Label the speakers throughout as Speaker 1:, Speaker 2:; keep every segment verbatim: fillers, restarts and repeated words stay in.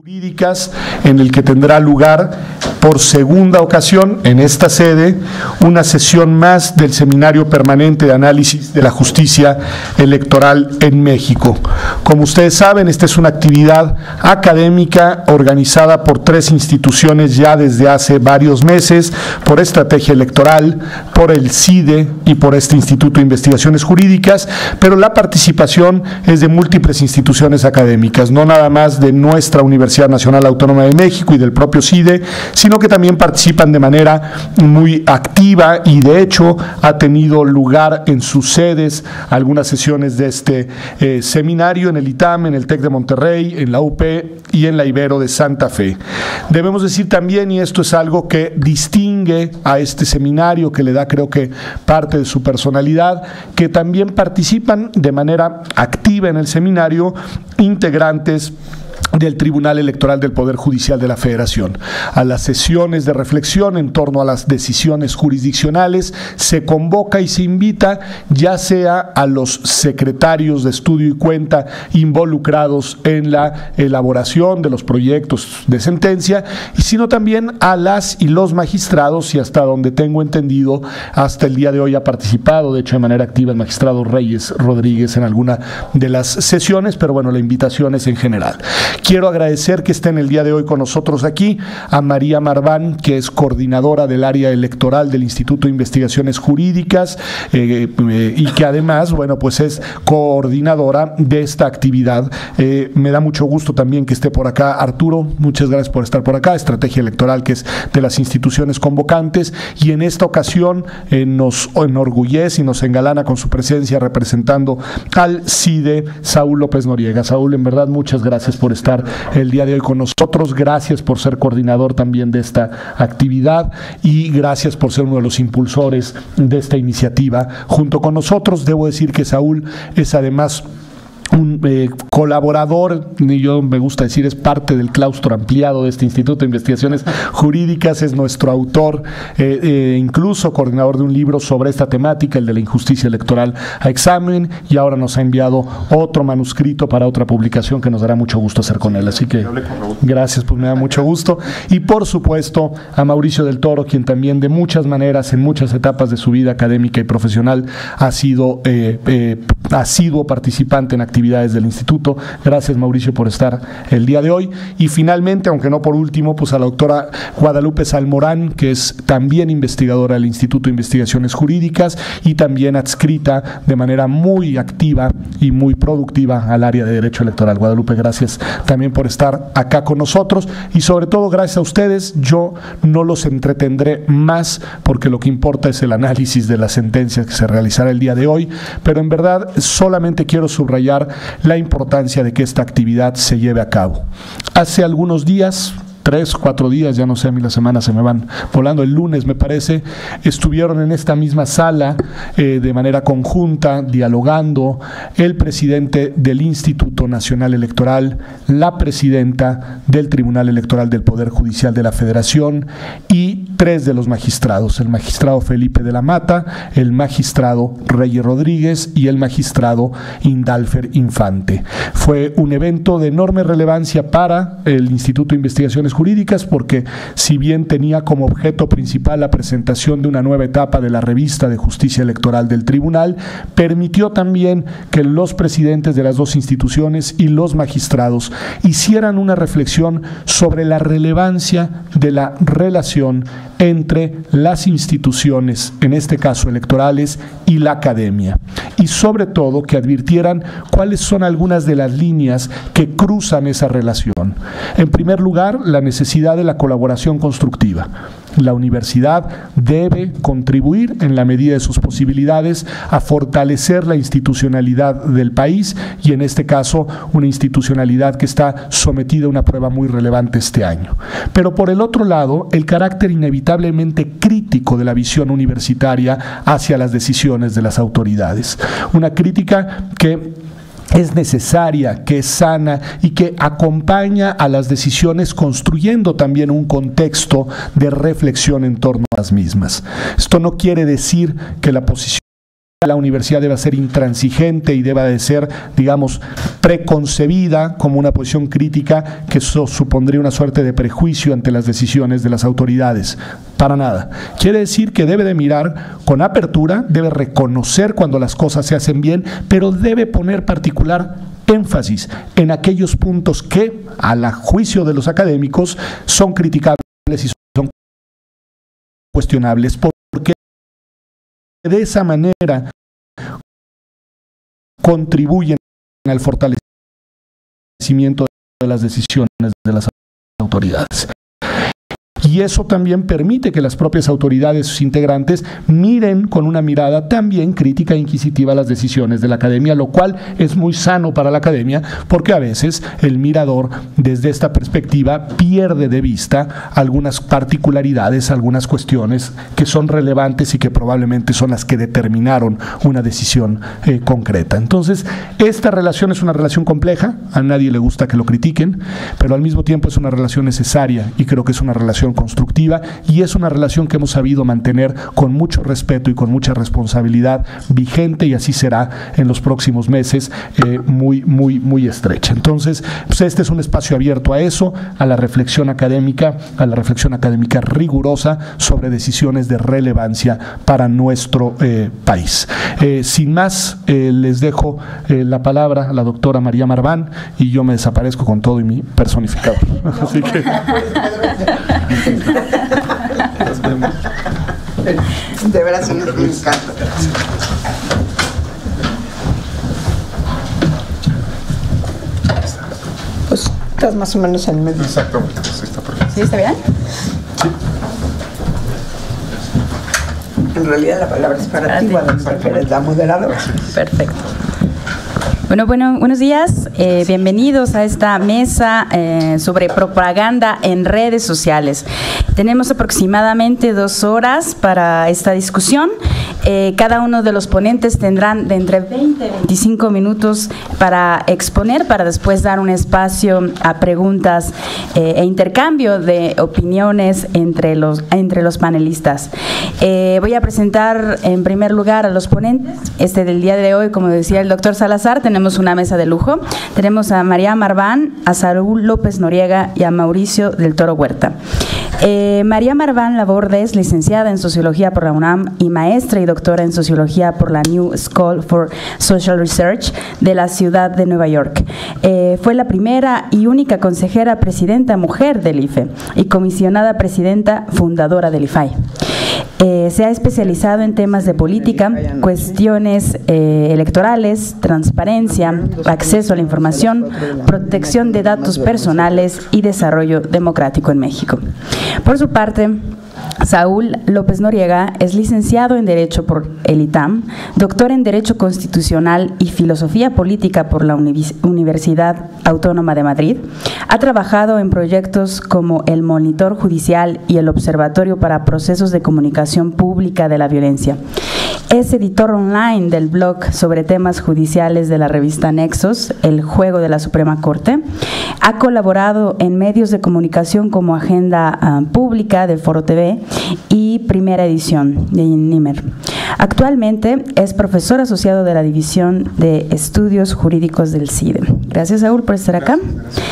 Speaker 1: Jurídicas, en el que tendrá lugar por segunda ocasión en esta sede una sesión más del Seminario Permanente de Análisis de la Justicia Electoral en México. Como ustedes saben, esta es una actividad académica organizada por tres instituciones ya desde hace varios meses, por Estrategia Electoral, por el C I D E y por este Instituto de Investigaciones Jurídicas, pero la participación es de múltiples instituciones académicas, no nada más de nuestra Universidad Nacional Autónoma de México y del propio C I D E, sino que también participan de manera muy activa y de hecho ha tenido lugar en sus sedes algunas sesiones de este eh, seminario en el I T A M, en el TEC de Monterrey, en la U P y en la Ibero de Santa Fe. Debemos decir también, y esto es algo que distingue a este seminario, que le da creo que parte de su personalidad, que también participan de manera activa en el seminario integrantes del Tribunal Electoral del Poder Judicial de la Federación. A las sesiones de reflexión en torno a las decisiones jurisdiccionales se convoca y se invita ya sea a los secretarios de estudio y cuenta involucrados en la elaboración de los proyectos de sentencia, y sino también a las y los magistrados, y hasta donde tengo entendido, hasta el día de hoy ha participado, de hecho de manera activa, el magistrado Reyes Rodríguez en alguna de las sesiones, pero bueno, la invitación es en general. Quiero agradecer que estén el día de hoy con nosotros aquí a María Marván, que es coordinadora del área electoral del Instituto de Investigaciones Jurídicas eh, eh, y que además, bueno, pues es coordinadora de esta actividad. Eh, me da mucho gusto también que esté por acá Arturo, muchas gracias por estar por acá, Estrategia Electoral, que es de las instituciones convocantes, y en esta ocasión eh, nos enorgullece y nos engalana con su presencia representando al C I D E, Saúl López Noriega. Saúl, en verdad, muchas gracias por estar el día de hoy con nosotros, gracias por ser coordinador también de esta actividad y gracias por ser uno de los impulsores de esta iniciativa junto con nosotros. Debo decir que Saúl es además un eh, colaborador, y yo me gusta decir es parte del claustro ampliado de este Instituto de Investigaciones Jurídicas, es nuestro autor, eh, eh, incluso coordinador de un libro sobre esta temática, el de la injusticia electoral a examen, y ahora nos ha enviado otro manuscrito para otra publicación que nos dará mucho gusto hacer con él, así que gracias, pues me da mucho gusto. Y por supuesto a Mauricio del Toro, quien también de muchas maneras, en muchas etapas de su vida académica y profesional ha sido eh, eh, asiduo participante en actividades actividades del instituto. Gracias, Mauricio, por estar el día de hoy. Y finalmente, aunque no por último, pues a la doctora Guadalupe Salmorán, que es también investigadora del Instituto de Investigaciones Jurídicas y también adscrita de manera muy activa y muy productiva al área de Derecho Electoral. Guadalupe, gracias también por estar acá con nosotros y sobre todo gracias a ustedes. Yo no los entretendré más porque lo que importa es el análisis de las sentencias que se realizará el día de hoy, pero en verdad solamente quiero subrayar la importancia de que esta actividad se lleve a cabo. Hace algunos días, tres, cuatro días, ya no sé, a mí las semanas se me van volando, el lunes me parece, estuvieron en esta misma sala eh, de manera conjunta, dialogando, el presidente del Instituto Nacional Electoral, la presidenta del Tribunal Electoral del Poder Judicial de la Federación y tres de los magistrados, el magistrado Felipe de la Mata, el magistrado Reyes Rodríguez y el magistrado Indalfer Infante. Fue un evento de enorme relevancia para el Instituto de Investigaciones Jurídicas porque si bien tenía como objeto principal la presentación de una nueva etapa de la revista de justicia electoral del tribunal, permitió también que los presidentes de las dos instituciones y los magistrados hicieran una reflexión sobre la relevancia de la relación entre las instituciones, en este caso electorales, y la academia. Y sobre todo que advirtieran cuáles son algunas de las líneas que cruzan esa relación. En primer lugar, la necesidad de la colaboración constructiva. La universidad debe contribuir en la medida de sus posibilidades a fortalecer la institucionalidad del país y en este caso una institucionalidad que está sometida a una prueba muy relevante este año. Pero por el otro lado, el carácter inevitablemente crítico de la visión universitaria hacia las decisiones de las autoridades. Una crítica que es necesaria, que es sana y que acompaña a las decisiones construyendo también un contexto de reflexión en torno a las mismas. Esto no quiere decir que la posición la universidad debe ser intransigente y deba de ser, digamos, preconcebida como una posición crítica que eso supondría una suerte de prejuicio ante las decisiones de las autoridades. Para nada. Quiere decir que debe de mirar con apertura, debe reconocer cuando las cosas se hacen bien, pero debe poner particular énfasis en aquellos puntos que, a la juicio de los académicos, son criticables y son cuestionables, porque de esa manera contribuyen al fortalecimiento de las decisiones de las autoridades. Y eso también permite que las propias autoridades, sus integrantes, miren con una mirada también crítica e inquisitiva las decisiones de la academia, lo cual es muy sano para la academia, porque a veces el mirador, desde esta perspectiva, pierde de vista algunas particularidades, algunas cuestiones que son relevantes y que probablemente son las que determinaron una decisión eh, concreta. Entonces, esta relación es una relación compleja, a nadie le gusta que lo critiquen, pero al mismo tiempo es una relación necesaria y creo que es una relación constructiva y es una relación que hemos sabido mantener con mucho respeto y con mucha responsabilidad vigente, y así será en los próximos meses, eh, muy, muy, muy estrecha. Entonces, pues este es un espacio abierto a eso, a la reflexión académica, a la reflexión académica rigurosa sobre decisiones de relevancia para nuestro eh, país. Eh, sin más, eh, les dejo eh, la palabra a la doctora María Marván y yo me desaparezco con todo y mi personificador. Así que...
Speaker 2: De veras, me encanta. Pues estás más o menos en medio.
Speaker 3: Exactamente, sí, está perfecto.
Speaker 4: ¿Sí está bien?
Speaker 3: Sí.
Speaker 2: En realidad la palabra es para ti, Guadalupe, que eres la moderadora.
Speaker 4: Perfecto. Bueno, bueno, buenos días, eh, bienvenidos a esta mesa eh, sobre propaganda en redes sociales. Tenemos aproximadamente dos horas para esta discusión. Eh, cada uno de los ponentes tendrán de entre veinte y veinticinco minutos para exponer, para después dar un espacio a preguntas eh, e intercambio de opiniones entre los, entre los panelistas. Eh, voy a presentar en primer lugar a los ponentes. Este del día de hoy, como decía el doctor Salazar, tenemos una mesa de lujo. Tenemos a María Marván, a Saúl López Noriega y a Mauricio del Toro Huerta. Eh, María Marván Laborde es licenciada en Sociología por la UNAM y maestra y doctora en Sociología por la New School for Social Research de la ciudad de Nueva York. Eh, fue la primera y única consejera presidenta mujer del I F E y comisionada presidenta fundadora del I F A I. Eh, se ha especializado en temas de política, cuestiones eh, electorales, transparencia, acceso a la información, protección de datos personales y desarrollo democrático en México. Por su parte, Saúl López Noriega es licenciado en Derecho por el I T A M, doctor en Derecho Constitucional y Filosofía Política por la Universidad Autónoma de Madrid. Ha trabajado en proyectos como el Monitor Judicial y el Observatorio para Procesos de Comunicación Pública de la Violencia. Es editor online del blog sobre temas judiciales de la revista Nexos, El Juego de la Suprema Corte. Ha colaborado en medios de comunicación como Agenda uh, Pública de Foro T V y Primera Edición de Nimer. Actualmente es profesor asociado de la División de Estudios Jurídicos del C I D E. Gracias, Saúl, por estar acá.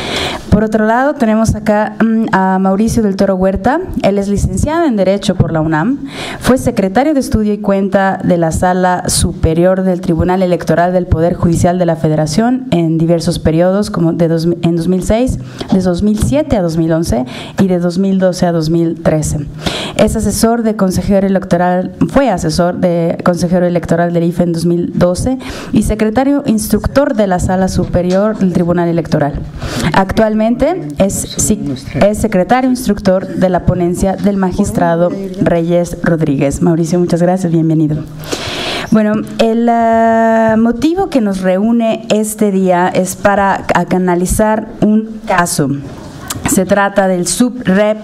Speaker 4: Por otro lado, tenemos acá a Mauricio del Toro Huerta. Él es licenciado en Derecho por la UNAM, fue secretario de Estudio y Cuenta de la Sala Superior del Tribunal Electoral del Poder Judicial de la Federación en diversos periodos, como de dos, en dos mil seis, de dos mil siete a dos mil once y de dos mil doce a dos mil trece. Es asesor de consejero electoral, fue asesor de consejero electoral del I F E en dos mil doce y secretario instructor de la Sala Superior del Tribunal Electoral. Actualmente es, es secretario instructor de la ponencia del magistrado Reyes Rodríguez. Mauricio, muchas gracias, bienvenido. Bueno, el uh, motivo que nos reúne este día es para analizar un caso. Se trata del SUB-Rep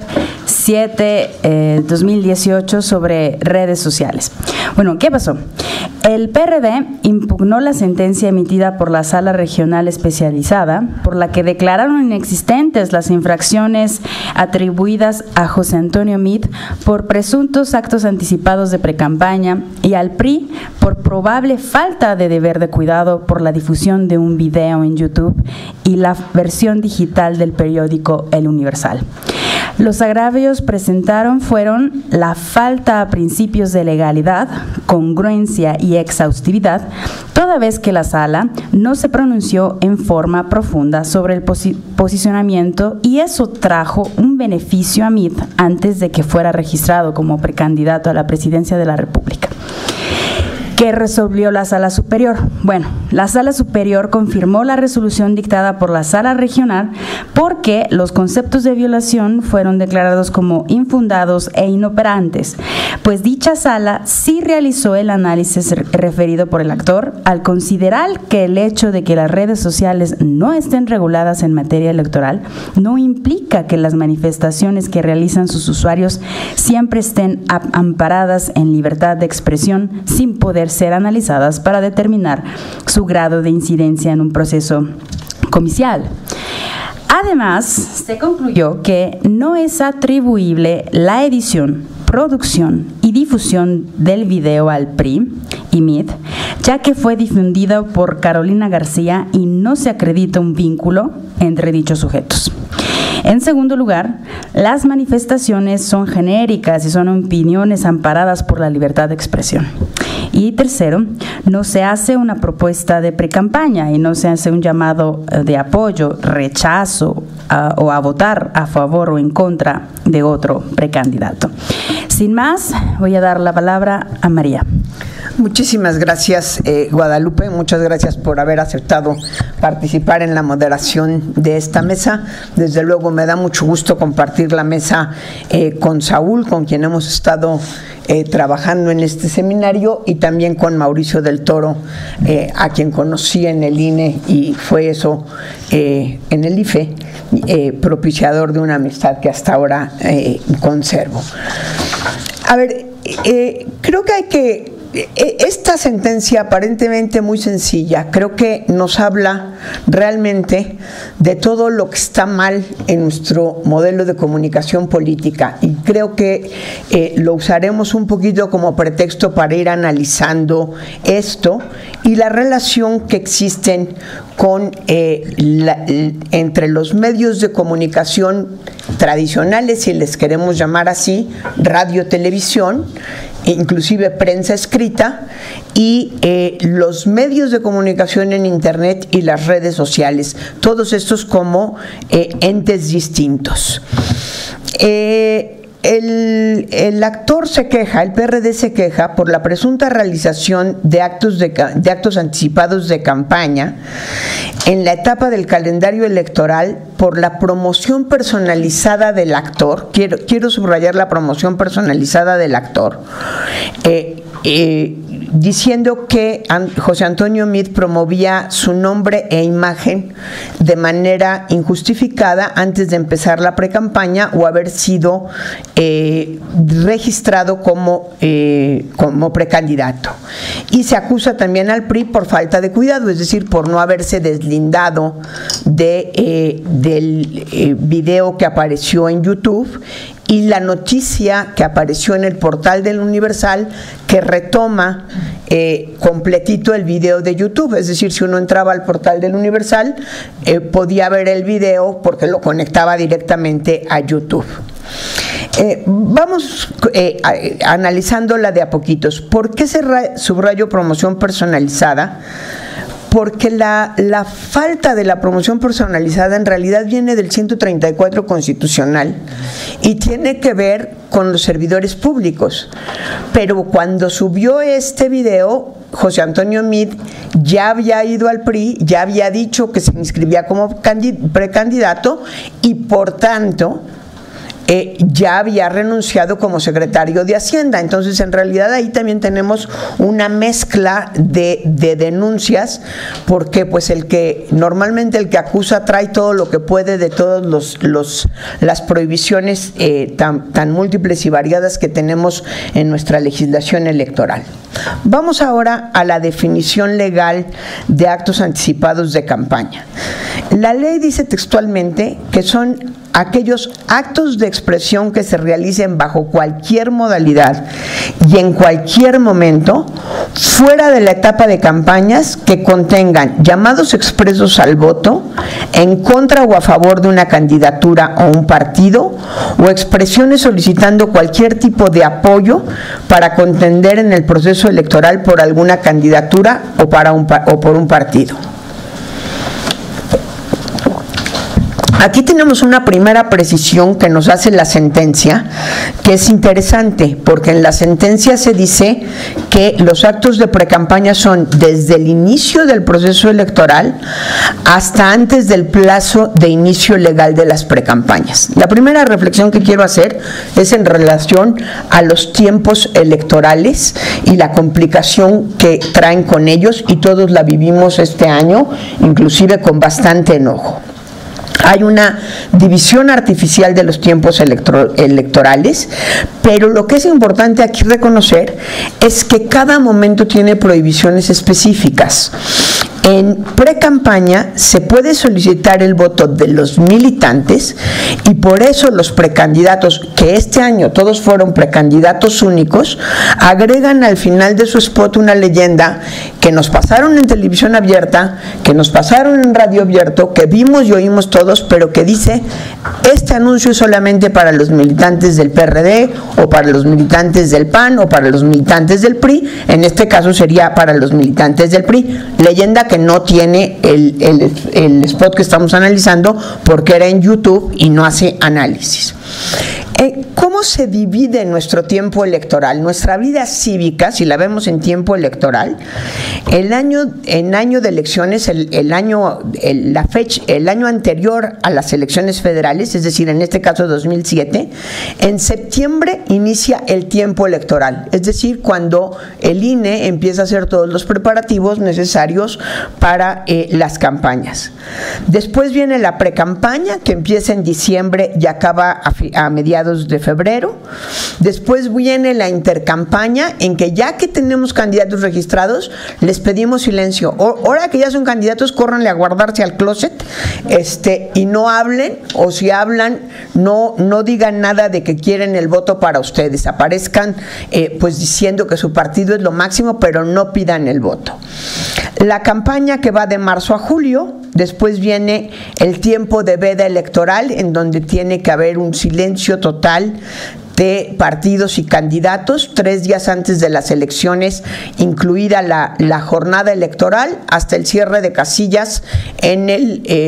Speaker 4: siete eh, dos mil dieciocho sobre redes sociales. Bueno, ¿qué pasó? El P R D impugnó la sentencia emitida por la Sala Regional Especializada, por la que declararon inexistente recientes las infracciones atribuidas a José Antonio Meade por presuntos actos anticipados de precampaña y al P R I por probable falta de deber de cuidado por la difusión de un video en YouTube y la versión digital del periódico El Universal. Los agravios presentaron fueron la falta a principios de legalidad, congruencia y exhaustividad, toda vez que la sala no se pronunció en forma profunda sobre el posi- posicionamiento y eso trajo un beneficio a Meade antes de que fuera registrado como precandidato a la presidencia de la República. ¿Qué resolvió la Sala Superior? Bueno, la Sala Superior confirmó la resolución dictada por la Sala Regional porque los conceptos de violación fueron declarados como infundados e inoperantes, pues dicha Sala sí realizó el análisis referido por el actor al considerar que el hecho de que las redes sociales no estén reguladas en materia electoral no implica que las manifestaciones que realizan sus usuarios siempre estén amparadas en libertad de expresión sin poder ser analizadas para determinar su grado de incidencia en un proceso comicial. Además, se concluyó que no es atribuible la edición, producción y difusión del video al P R I y Meade, ya que fue difundido por Carolina García y no se acredita un vínculo entre dichos sujetos. En segundo lugar, las manifestaciones son genéricas y son opiniones amparadas por la libertad de expresión. Y tercero, no se hace una propuesta de precampaña y no se hace un llamado de apoyo, rechazo a, o a votar a favor o en contra de otro precandidato. Sin más, voy a dar la palabra a María.
Speaker 2: Muchísimas gracias, eh, Guadalupe. Muchas gracias por haber aceptado participar en la moderación de esta mesa. Desde luego me da mucho gusto compartir la mesa eh, con Saúl, con quien hemos estado eh, trabajando en este seminario, y también con Mauricio del Toro, eh, a quien conocí en el I N E y fue eso eh, en el I F E, eh, propiciador de una amistad que hasta ahora eh, conservo. A ver, eh, creo que hay que esta sentencia aparentemente muy sencilla, creo que nos habla realmente de todo lo que está mal en nuestro modelo de comunicación política, y creo que eh, lo usaremos un poquito como pretexto para ir analizando esto y la relación que existen con eh, la, entre los medios de comunicación tradicionales, si les queremos llamar así, radio, televisión, inclusive prensa escrita, y eh, los medios de comunicación en Internet y las redes sociales, todos estos como eh, entes distintos. Eh, El, el actor se queja, el P R D se queja por la presunta realización de actos, de, de actos anticipados de campaña en la etapa del calendario electoral por la promoción personalizada del actor. Quiero, quiero subrayar la promoción personalizada del actor. Eh, eh, diciendo que José Antonio Meade promovía su nombre e imagen de manera injustificada antes de empezar la precampaña o haber sido eh, registrado como, eh, como precandidato. Y se acusa también al P R I por falta de cuidado, es decir, por no haberse deslindado de, eh, del eh, video que apareció en YouTube y la noticia que apareció en el portal del Universal, que retoma eh, completito el video de YouTube. Es decir, si uno entraba al portal del Universal, eh, podía ver el video porque lo conectaba directamente a YouTube. Eh, vamos eh, a, a, analizándola de a poquitos. ¿Por qué se subrayo promoción personalizada? Porque la, la falta de la promoción personalizada en realidad viene del ciento treinta y cuatro constitucional y tiene que ver con los servidores públicos. Pero cuando subió este video, José Antonio Meade ya había ido al P R I, ya había dicho que se inscribía como precandidato y por tanto eh, ya había renunciado como secretario de Hacienda. Entonces, en realidad ahí también tenemos una mezcla de, de denuncias, porque pues el que normalmente el que acusa trae todo lo que puede de todos los, los las prohibiciones eh, tan, tan múltiples y variadas que tenemos en nuestra legislación electoral. Vamos ahora a la definición legal de actos anticipados de campaña. La ley dice textualmente que son aquellos actos de expresión que se realicen bajo cualquier modalidad y en cualquier momento fuera de la etapa de campañas que contengan llamados expresos al voto en contra o a favor de una candidatura o un partido, o expresiones solicitando cualquier tipo de apoyo para contender en el proceso electoral por alguna candidatura o, para un, o por un partido. Aquí tenemos una primera precisión que nos hace la sentencia, que es interesante, porque en la sentencia se dice que los actos de precampaña son desde el inicio del proceso electoral hasta antes del plazo de inicio legal de las precampañas. La primera reflexión que quiero hacer es en relación a los tiempos electorales y la complicación que traen con ellos, y todos la vivimos este año, inclusive con bastante enojo. Hay una división artificial de los tiempos electro- electorales, pero lo que es importante aquí reconocer es que cada momento tiene prohibiciones específicas. En precampaña se puede solicitar el voto de los militantes, y por eso los precandidatos, que este año todos fueron precandidatos únicos, agregan al final de su spot una leyenda que nos pasaron en televisión abierta, que nos pasaron en radio abierto, que vimos y oímos todos, pero que dice: este anuncio es solamente para los militantes del P R D, o para los militantes del P A N, o para los militantes del P R I. En este caso sería para los militantes del P R I, leyenda que no tiene el, el, el spot que estamos analizando, porque era en YouTube y no hace análisis. Eh, ¿Cómo se divide nuestro tiempo electoral? Nuestra vida cívica, si la vemos en tiempo electoral, el año, en año de elecciones, el, el año, el, la fecha, el año anterior a las elecciones federales, es decir, en este caso dos mil siete, en septiembre inicia el tiempo electoral, es decir, cuando el I N E empieza a hacer todos los preparativos necesarios para eh, las campañas. Después viene la precampaña, que empieza en diciembre y acaba a, a mediados de febrero. Después viene la intercampaña, en que ya que tenemos candidatos registrados, les pedimos silencio. O, ahora que ya son candidatos, córranle a guardarse al closet, este, y no hablen, o si hablan, no, no digan nada de que quieren el voto para ustedes. Aparezcan eh, pues diciendo que su partido es lo máximo, pero no pidan el voto. La campaña, que va de marzo a julio. Después viene el tiempo de veda electoral, en donde tiene que haber un silencio total de partidos y candidatos tres días antes de las elecciones, incluida la, la jornada electoral, hasta el cierre de casillas en el eh,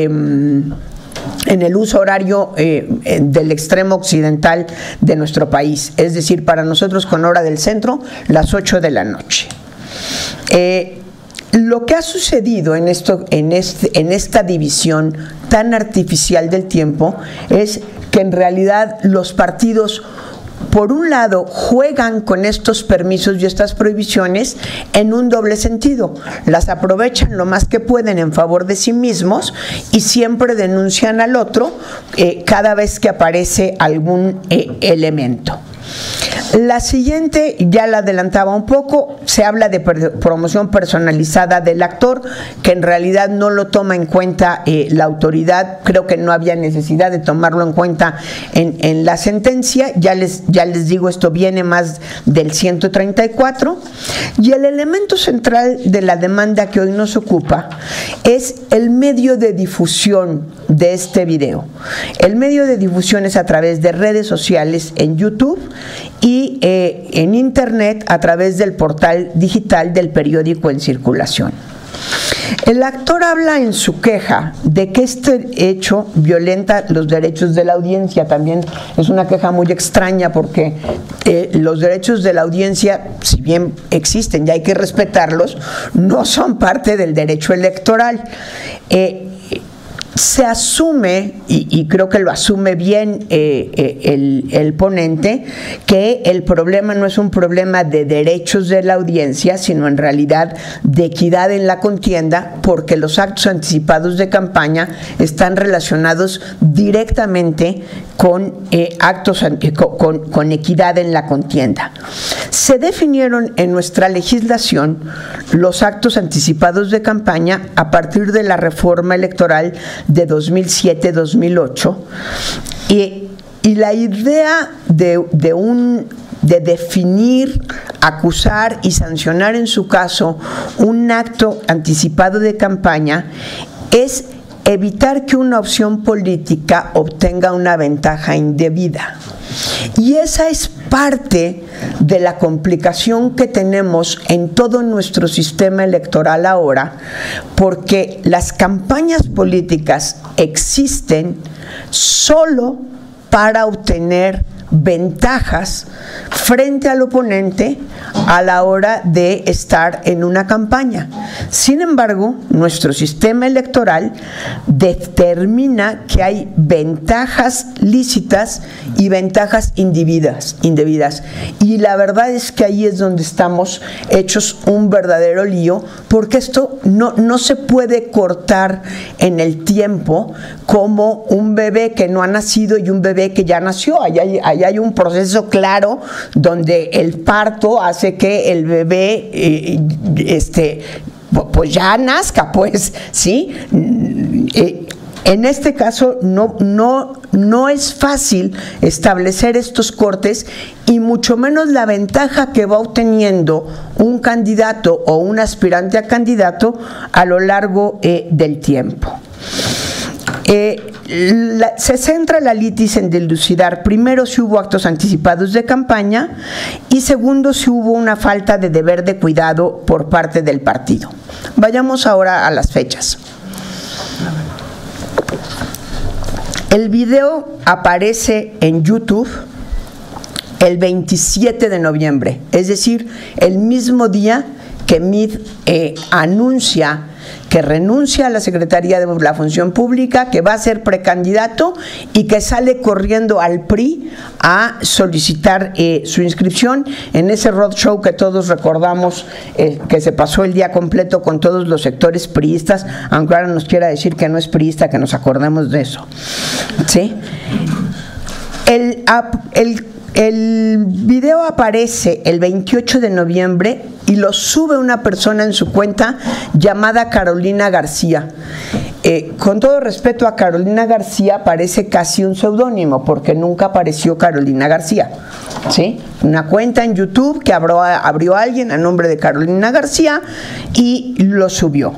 Speaker 2: en el uso horario eh, del extremo occidental de nuestro país, es decir, para nosotros con hora del centro, las ocho de la noche. Eh, Lo que ha sucedido en, esto, en, este, en esta división tan artificial del tiempo es que en realidad los partidos, por un lado, juegan con estos permisos y estas prohibiciones en un doble sentido. Las aprovechan lo más que pueden en favor de sí mismos y siempre denuncian al otro eh, cada vez que aparece algún eh, elemento. La siguiente, ya la adelantaba un poco, se habla de promoción personalizada del actor, que en realidad no lo toma en cuenta eh, la autoridad. Creo que no había necesidad de tomarlo en cuenta en, en la sentencia. Ya les, ya les digo, esto viene más del ciento treinta y cuatro. Y el elemento central de la demanda que hoy nos ocupa es el medio de difusión de este video. El medio de difusión es a través de redes sociales en YouTube y eh, en Internet a través del portal digital del periódico en circulación. El actor habla en su queja de que este hecho violenta los derechos de la audiencia. También es una queja muy extraña, porque eh, los derechos de la audiencia, si bien existen y hay que respetarlos, no son parte del derecho electoral. Eh, se asume, y, y creo que lo asume bien eh, eh, el, el ponente, que el problema no es un problema de derechos de la audiencia, sino en realidad de equidad en la contienda, porque los actos anticipados de campaña están relacionados directamente con eh, actos con, con, con equidad en la contienda. Se definieron en nuestra legislación los actos anticipados de campaña a partir de la reforma electoral de dos mil siete dos mil ocho, y, y la idea de, de, un, de definir, acusar y sancionar en su caso un acto anticipado de campaña es evitar que una opción política obtenga una ventaja indebida. Y esa es parte de la complicación que tenemos en todo nuestro sistema electoral ahora, porque las campañas políticas existen solo para obtener ventajas frente al oponente a la hora de estar en una campaña. Sin embargo, nuestro sistema electoral determina que hay ventajas lícitas y ventajas indebidas, indebidas. Y la verdad es que ahí es donde estamos hechos un verdadero lío, porque esto no, no se puede cortar en el tiempo como un bebé que no ha nacido y un bebé que ya nació. Allá hay, allá hay un proceso claro donde el parto hace que el bebé eh, este, pues ya nazca, pues, ¿sí? Eh, En este caso no, no, no es fácil establecer estos cortes, y mucho menos la ventaja que va obteniendo un candidato o un aspirante a candidato a lo largo eh, del tiempo. Eh, la, se centra la litis en dilucidar, primero, si hubo actos anticipados de campaña, y segundo, si hubo una falta de deber de cuidado por parte del partido. Vayamos ahora a las fechas. El video aparece en YouTube el veintisiete de noviembre, es decir, el mismo día que M I D eh, anuncia que renuncia a la Secretaría de la Función Pública, que va a ser precandidato y que sale corriendo al P R I a solicitar eh, su inscripción en ese roadshow que todos recordamos, eh, que se pasó el día completo con todos los sectores priistas, aunque ahora nos quiera decir que no es priista, que nos acordemos de eso. ¿Sí? El, el El video aparece el veintiocho de noviembre y lo sube una persona en su cuenta llamada Carolina García. Eh, con todo respeto a Carolina García, parece casi un seudónimo, porque nunca apareció Carolina García, ¿sí? Una cuenta en YouTube que abrió, abrió alguien a nombre de Carolina García y lo subió.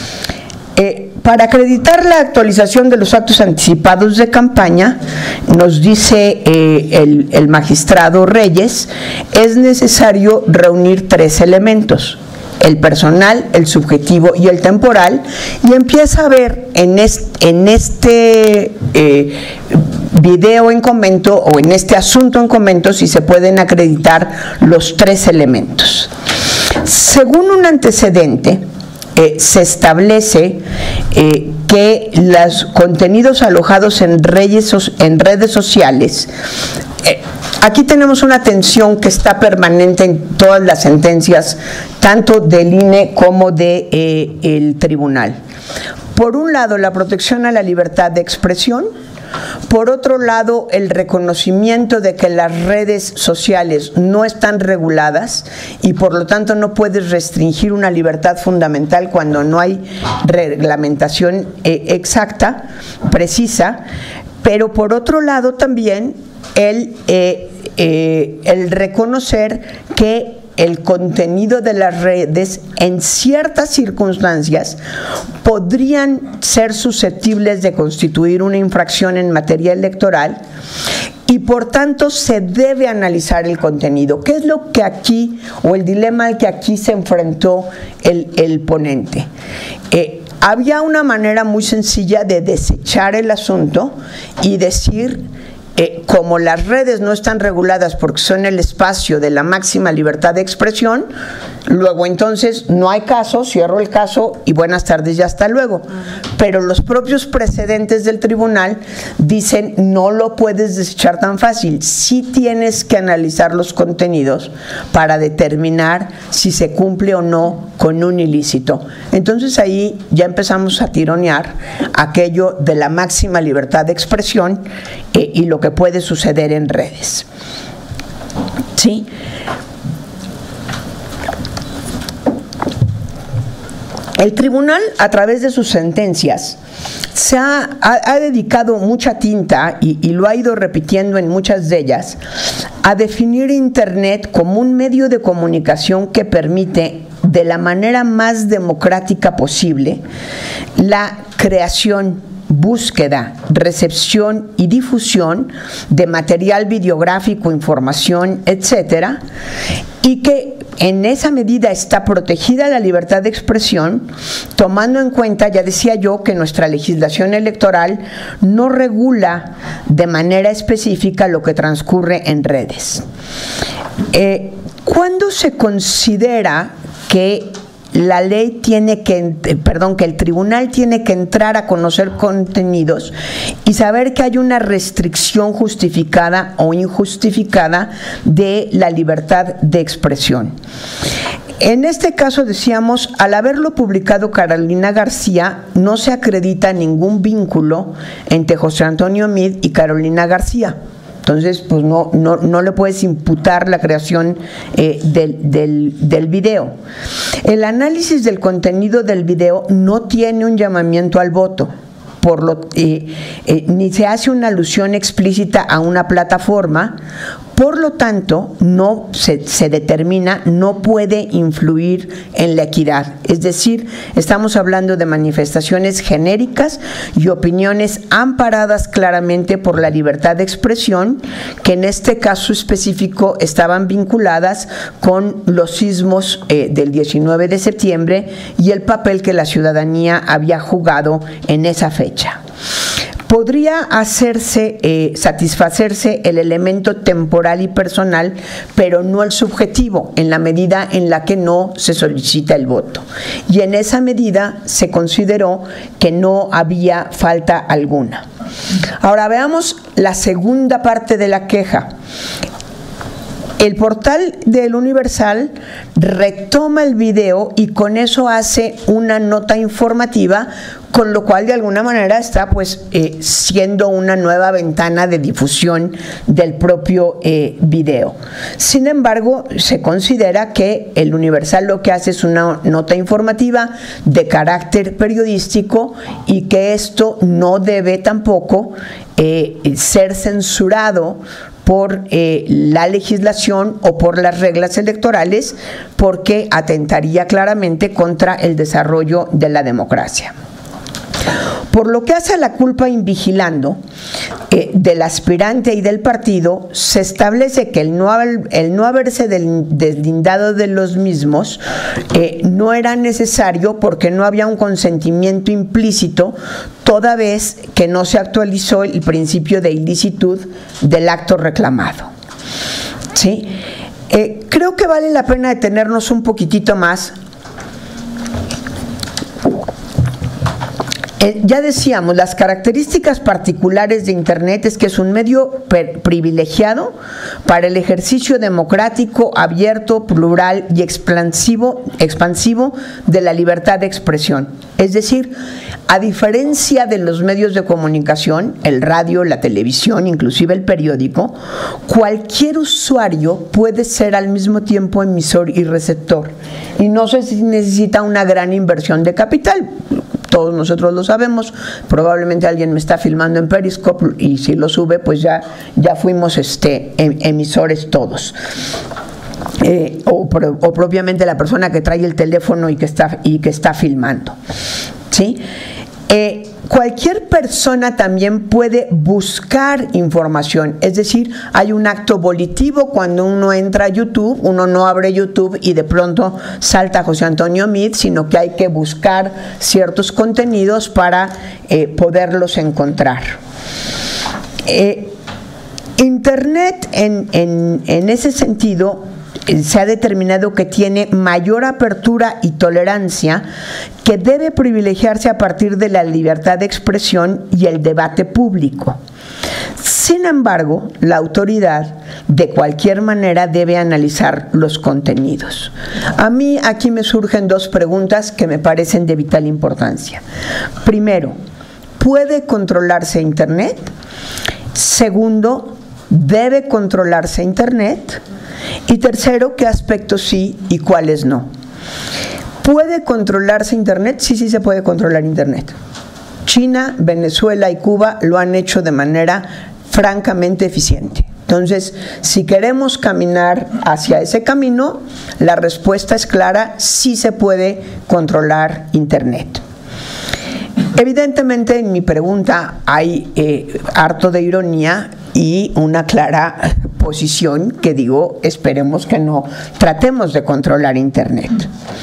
Speaker 2: Eh, para acreditar la actualización de los actos anticipados de campaña, nos dice eh, el, el magistrado Reyes, es necesario reunir tres elementos: el personal, el subjetivo y el temporal, y empieza a ver en este, en este eh, video en comento, o en este asunto en comento, si se pueden acreditar los tres elementos. Según un antecedente, Eh, se establece eh, que los contenidos alojados en redes, en redes sociales, eh, aquí tenemos una tensión que está permanente en todas las sentencias, tanto del I N E como del de, eh, tribunal. Por un lado, la protección a la libertad de expresión. Por otro lado, el reconocimiento de que las redes sociales no están reguladas y por lo tanto no puedes restringir una libertad fundamental cuando no hay reglamentación eh, exacta, precisa. Pero por otro lado también el, eh, eh, el reconocer que el contenido de las redes en ciertas circunstancias podrían ser susceptibles de constituir una infracción en materia electoral, y por tanto se debe analizar el contenido. ¿Qué es lo que aquí, o el dilema al que aquí se enfrentó el, el ponente? Eh, había una manera muy sencilla de desechar el asunto y decir eh, como las redes no están reguladas porque son el espacio de la máxima libertad de expresión, luego entonces no hay caso, cierro el caso y buenas tardes y hasta luego. Pero los propios precedentes del tribunal dicen no lo puedes desechar tan fácil, sí tienes que analizar los contenidos para determinar si se cumple o no con un ilícito. Entonces ahí ya empezamos a tironear aquello de la máxima libertad de expresión eh, y lo que puede suceder en redes. ¿Sí? El tribunal, a través de sus sentencias, se ha, ha, ha dedicado mucha tinta, y, y lo ha ido repitiendo en muchas de ellas, a definir Internet como un medio de comunicación que permite, de la manera más democrática posible, la creación, búsqueda, recepción y difusión de material videográfico, información, etcétera, y que en esa medida está protegida la libertad de expresión, tomando en cuenta, ya decía yo, que nuestra legislación electoral no regula de manera específica lo que transcurre en redes. Eh, ¿Cuándo se considera que la ley tiene que, perdón, que el tribunal tiene que entrar a conocer contenidos y saber que hay una restricción justificada o injustificada de la libertad de expresión? En este caso, decíamos, al haberlo publicado Carolina García, no se acredita ningún vínculo entre José Antonio Meade y Carolina García. Entonces, pues no, no, no le puedes imputar la creación eh, del, del, del video. El análisis del contenido del video no tiene un llamamiento al voto, por lo, eh, eh, ni se hace una alusión explícita a una plataforma. Por lo tanto, no se, se determina, no puede influir en la equidad. Es decir, estamos hablando de manifestaciones genéricas y opiniones amparadas claramente por la libertad de expresión, que en este caso específico estaban vinculadas con los sismos eh, del diecinueve de septiembre y el papel que la ciudadanía había jugado en esa fecha. Podría hacerse, eh, satisfacerse el elemento temporal y personal, pero no el subjetivo, en la medida en la que no se solicita el voto. Y en esa medida se consideró que no había falta alguna. Ahora veamos la segunda parte de la queja. El portal del Universal retoma el video y con eso hace una nota informativa, con lo cual de alguna manera está pues eh, siendo una nueva ventana de difusión del propio eh, video. Sin embargo, se considera que el Universal lo que hace es una nota informativa de carácter periodístico y que esto no debe tampoco eh, ser censurado por eh, la legislación o por las reglas electorales, porque atentaría claramente contra el desarrollo de la democracia. Por lo que hace a la culpa invigilando eh, del aspirante y del partido, se establece que el no, haber, el no haberse del, deslindado de los mismos eh, no era necesario porque no había un consentimiento implícito, toda vez que no se actualizó el principio de ilicitud del acto reclamado. ¿Sí? Eh, creo que vale la pena detenernos un poquitito más. Eh, ya decíamos, las características particulares de Internet es que es un medio privilegiado para el ejercicio democrático, abierto, plural y expansivo, expansivo de la libertad de expresión. Es decir, a diferencia de los medios de comunicación, el radio, la televisión, inclusive el periódico, cualquier usuario puede ser al mismo tiempo emisor y receptor. Y no se necesita una gran inversión de capital. Todos nosotros lo sabemos, probablemente alguien me está filmando en Periscope y si lo sube, pues ya, ya fuimos este, emisores todos. Eh, o, o propiamente la persona que trae el teléfono y que está, y que está filmando. ¿Sí? Eh, cualquier persona también puede buscar información, es decir, hay un acto volitivo cuando uno entra a YouTube, uno no abre YouTube y de pronto salta José Antonio Meade, sino que hay que buscar ciertos contenidos para eh, poderlos encontrar. Eh, Internet, en, en, en ese sentido, se ha determinado que tiene mayor apertura y tolerancia, que debe privilegiarse a partir de la libertad de expresión y el debate público. Sin embargo, la autoridad de cualquier manera debe analizar los contenidos. A mí aquí me surgen dos preguntas que me parecen de vital importancia. Primero, ¿puede controlarse Internet? Segundo, ¿debe controlarse Internet? Y tercero, ¿qué aspectos sí y cuáles no? ¿Puede controlarse Internet? Sí, sí se puede controlar Internet. China, Venezuela y Cuba lo han hecho de manera francamente eficiente. Entonces, si queremos caminar hacia ese camino, la respuesta es clara: sí se puede controlar Internet. Evidentemente, en mi pregunta hay eh, harto de ironía y una clara posición que digo, esperemos que no tratemos de controlar Internet.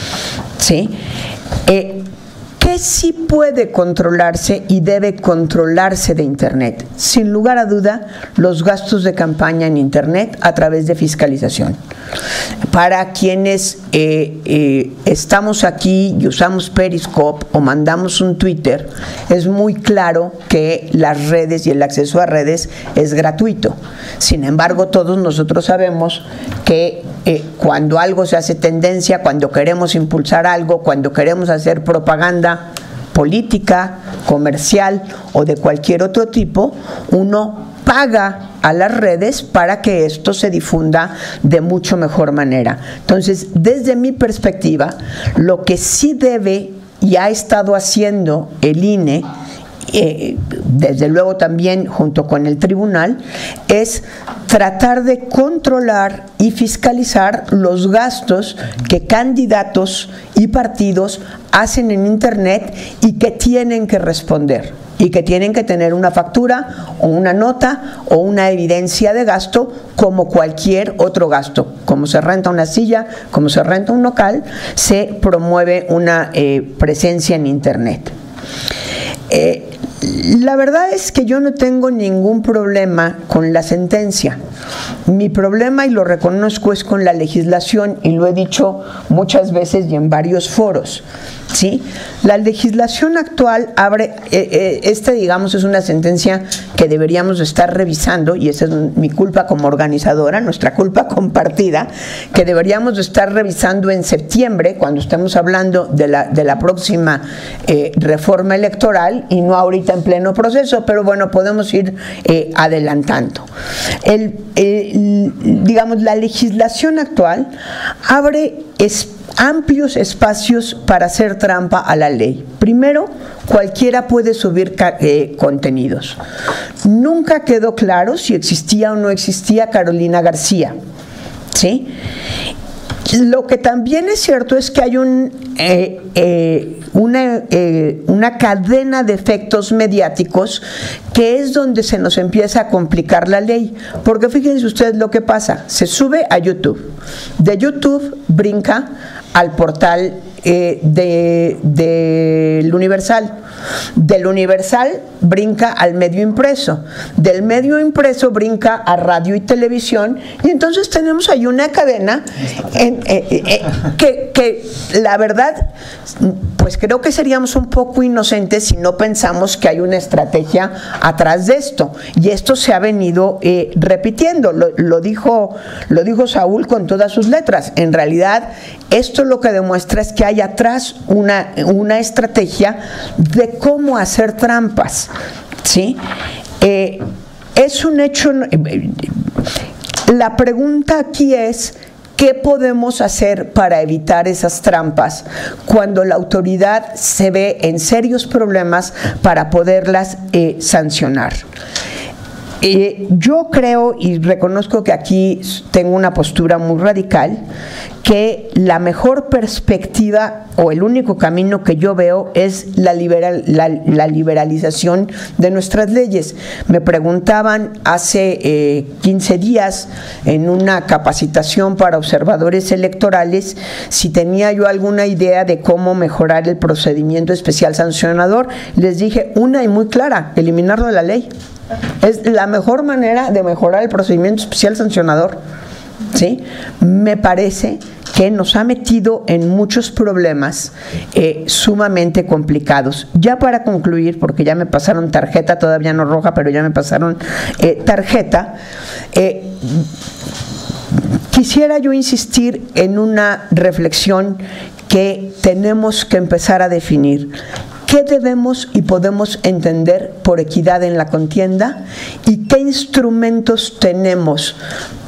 Speaker 2: ¿Sí? Eh, ¿Qué sí puede controlarse y debe controlarse de Internet? Sin lugar a duda, los gastos de campaña en Internet a través de fiscalización. Para quienes eh, eh, estamos aquí y usamos Periscope o mandamos un Twitter, es muy claro que las redes y el acceso a redes es gratuito. Sin embargo, todos nosotros sabemos que eh, cuando algo se hace tendencia, cuando queremos impulsar algo, cuando queremos hacer propaganda política, comercial o de cualquier otro tipo, uno paga a las redes para que esto se difunda de mucho mejor manera. Entonces, desde mi perspectiva, lo que sí debe y ha estado haciendo el I N E, eh, desde luego también junto con el tribunal, es tratar de controlar y fiscalizar los gastos que candidatos y partidos hacen en Internet y que tienen que responder, y que tienen que tener una factura o una nota o una evidencia de gasto como cualquier otro gasto. Como se renta una silla, como se renta un local, se promueve una eh, presencia en Internet. Eh, la verdad es que yo no tengo ningún problema con la sentencia. Mi problema, y lo reconozco, es con la legislación, y lo he dicho muchas veces y en varios foros. ¿Sí? La legislación actual abre, eh, eh, esta digamos es una sentencia que deberíamos estar revisando, y esa es mi culpa como organizadora, nuestra culpa compartida, que deberíamos estar revisando en septiembre, cuando estemos hablando de la, de la próxima eh, reforma electoral, y no ahorita en pleno proceso, pero bueno, podemos ir eh, adelantando. El, el, digamos, la legislación actual abre espacio, amplios espacios para hacer trampa a la ley. Primero, cualquiera puede subir eh, contenidos. Nunca quedó claro si existía o no existía Carolina García. ¿Sí? Lo que también es cierto es que hay un, eh, eh, una, eh, una cadena de efectos mediáticos que es donde se nos empieza a complicar la ley. Porque fíjense ustedes lo que pasa. Se sube a YouTube. De YouTube brinca al portal eh, de, del Universal. Del Universal brinca al medio impreso. Del medio impreso brinca a radio y televisión. Y entonces tenemos ahí una cadena en, eh, eh, que, que la verdad, pues creo que seríamos un poco inocentes si no pensamos que hay una estrategia atrás de esto. Y esto se ha venido eh, repitiendo. Lo, lo, dijo, lo dijo Saúl con todas sus letras. En realidad, esto lo que demuestra es que hay atrás una, una estrategia de cómo hacer trampas. ¿Sí? Eh, es un hecho. Eh, la pregunta aquí es: ¿qué podemos hacer para evitar esas trampas cuando la autoridad se ve en serios problemas para poderlas eh, sancionar? Eh, yo creo y reconozco que aquí tengo una postura muy radical, que la mejor perspectiva o el único camino que yo veo es la, liberal, la, la liberalización de nuestras leyes. Me preguntaban hace eh, quince días en una capacitación para observadores electorales si tenía yo alguna idea de cómo mejorar el procedimiento especial sancionador. Les dije una y muy clara: eliminarlo de la ley. Es la mejor manera de mejorar el procedimiento especial sancionador. ¿Sí? Me parece que nos ha metido en muchos problemas eh, sumamente complicados. Ya para concluir, porque ya me pasaron tarjeta, todavía no roja, pero ya me pasaron eh, tarjeta, eh, quisiera yo insistir en una reflexión que tenemos que empezar a definir. ¿Qué debemos y podemos entender por equidad en la contienda y qué instrumentos tenemos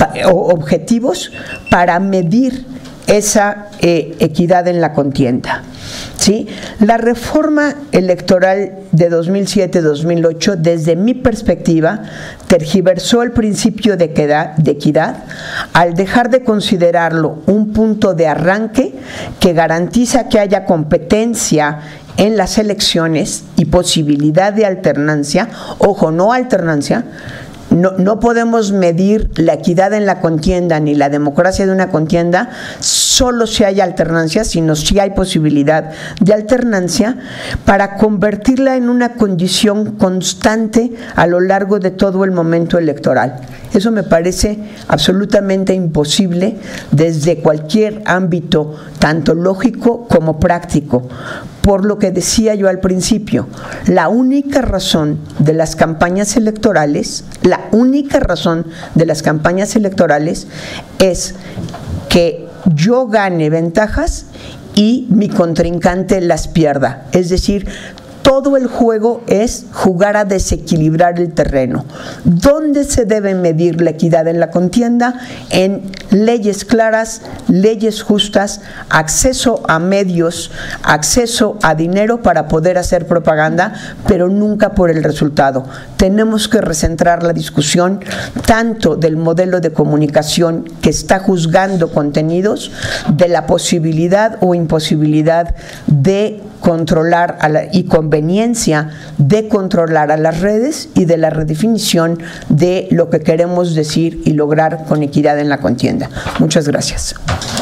Speaker 2: o objetivos para medir esa eh, equidad en la contienda? ¿Sí? La reforma electoral de dos mil siete dos mil ocho, desde mi perspectiva, tergiversó el principio de equidad, de equidad al dejar de considerarlo un punto de arranque que garantiza que haya competencia en las elecciones y posibilidad de alternancia. Ojo, no alternancia. No, no podemos medir la equidad en la contienda ni la democracia de una contienda solo si hay alternancia, sino si hay posibilidad de alternancia, para convertirla en una condición constante a lo largo de todo el momento electoral. Eso me parece absolutamente imposible desde cualquier ámbito, tanto lógico como práctico. Por lo que decía yo al principio, la única razón de las campañas electorales, la única razón de las campañas electorales es que yo gane ventajas y mi contrincante las pierda. Es decir, todo el juego es jugar a desequilibrar el terreno. ¿Dónde se debe medir la equidad en la contienda? En leyes claras, leyes justas, acceso a medios, acceso a dinero para poder hacer propaganda, pero nunca por el resultado. Tenemos que recentrar la discusión tanto del modelo de comunicación que está juzgando contenidos, de la posibilidad o imposibilidad de controlar a la, y conveniencia de controlar a las redes, y de la redefinición de lo que queremos decir y lograr con equidad en la contienda. Muchas gracias.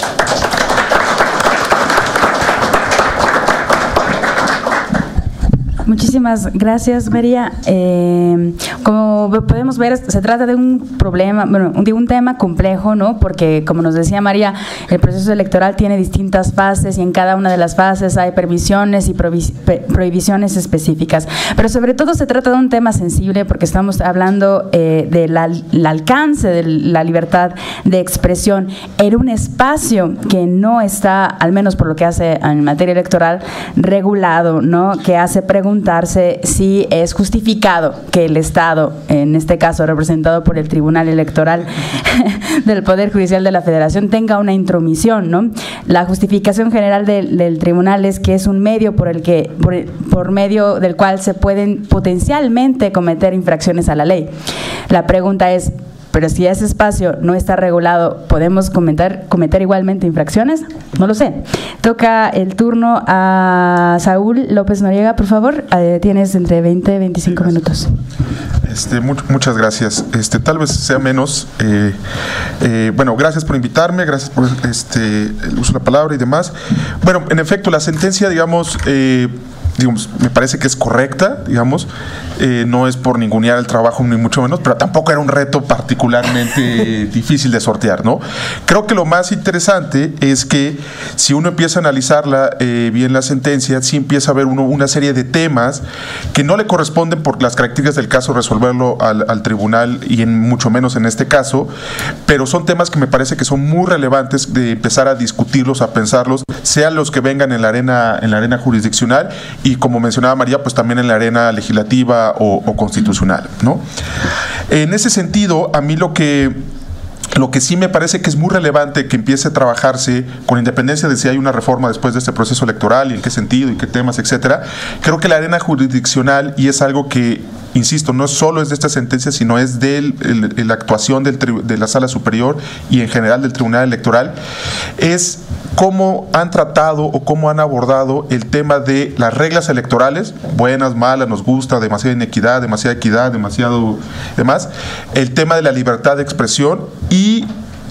Speaker 4: Muchísimas gracias, María. Eh, como podemos ver, se trata de un problema, bueno, de un tema complejo, ¿no? Porque, como nos decía María, el proceso electoral tiene distintas fases y en cada una de las fases hay permisiones y prohibiciones específicas. Pero sobre todo se trata de un tema sensible porque estamos hablando eh, del alcance de la libertad de expresión en un espacio que no está, al menos por lo que hace en materia electoral, regulado, ¿no? Que hace preguntas preguntarse si es justificado que el Estado, en este caso representado por el Tribunal Electoral del Poder Judicial de la Federación, tenga una intromisión, ¿no? La justificación general del, del Tribunal es que es un medio por el que por, por medio del cual se pueden potencialmente cometer infracciones a la ley. La pregunta es, pero si ese espacio no está regulado, ¿podemos cometer, cometer igualmente infracciones? No lo sé. Toca el turno a Saúl López Noriega, por favor. Eh, tienes entre veinte y veinticinco minutos.
Speaker 3: Este, much, muchas gracias. Este, tal vez sea menos. Eh, eh, bueno, gracias por invitarme, gracias por este, el uso de la palabra y demás. Bueno, en efecto, la sentencia, digamos, eh, digamos, me parece que es correcta, digamos, eh, no es por ningunear el trabajo ni mucho menos, pero tampoco era un reto particularmente difícil de sortear, ¿no? Creo que lo más interesante es que si uno empieza a analizarla eh, bien la sentencia, sí empieza a ver uno una serie de temas que no le corresponden por las características del caso resolverlo al, al tribunal y en mucho menos en este caso, pero son temas que me parece que son muy relevantes de empezar a discutirlos, a pensarlos, sean los que vengan en la arena, en la arena jurisdiccional y, como mencionaba María, pues también en la arena legislativa o, o constitucional, ¿no? En ese sentido, a mí lo que Lo que sí me parece que es muy relevante que empiece a trabajarse, con independencia de si hay una reforma después de este proceso electoral y en qué sentido y qué temas, etcétera, creo que la arena jurisdiccional, y es algo que, insisto, no solo es de esta sentencia, sino es de la actuación del, de la Sala Superior y en general del Tribunal Electoral, es cómo han tratado o cómo han abordado el tema de las reglas electorales, buenas, malas, nos gusta, demasiada inequidad, demasiada equidad, demasiado demás, el tema de la libertad de expresión y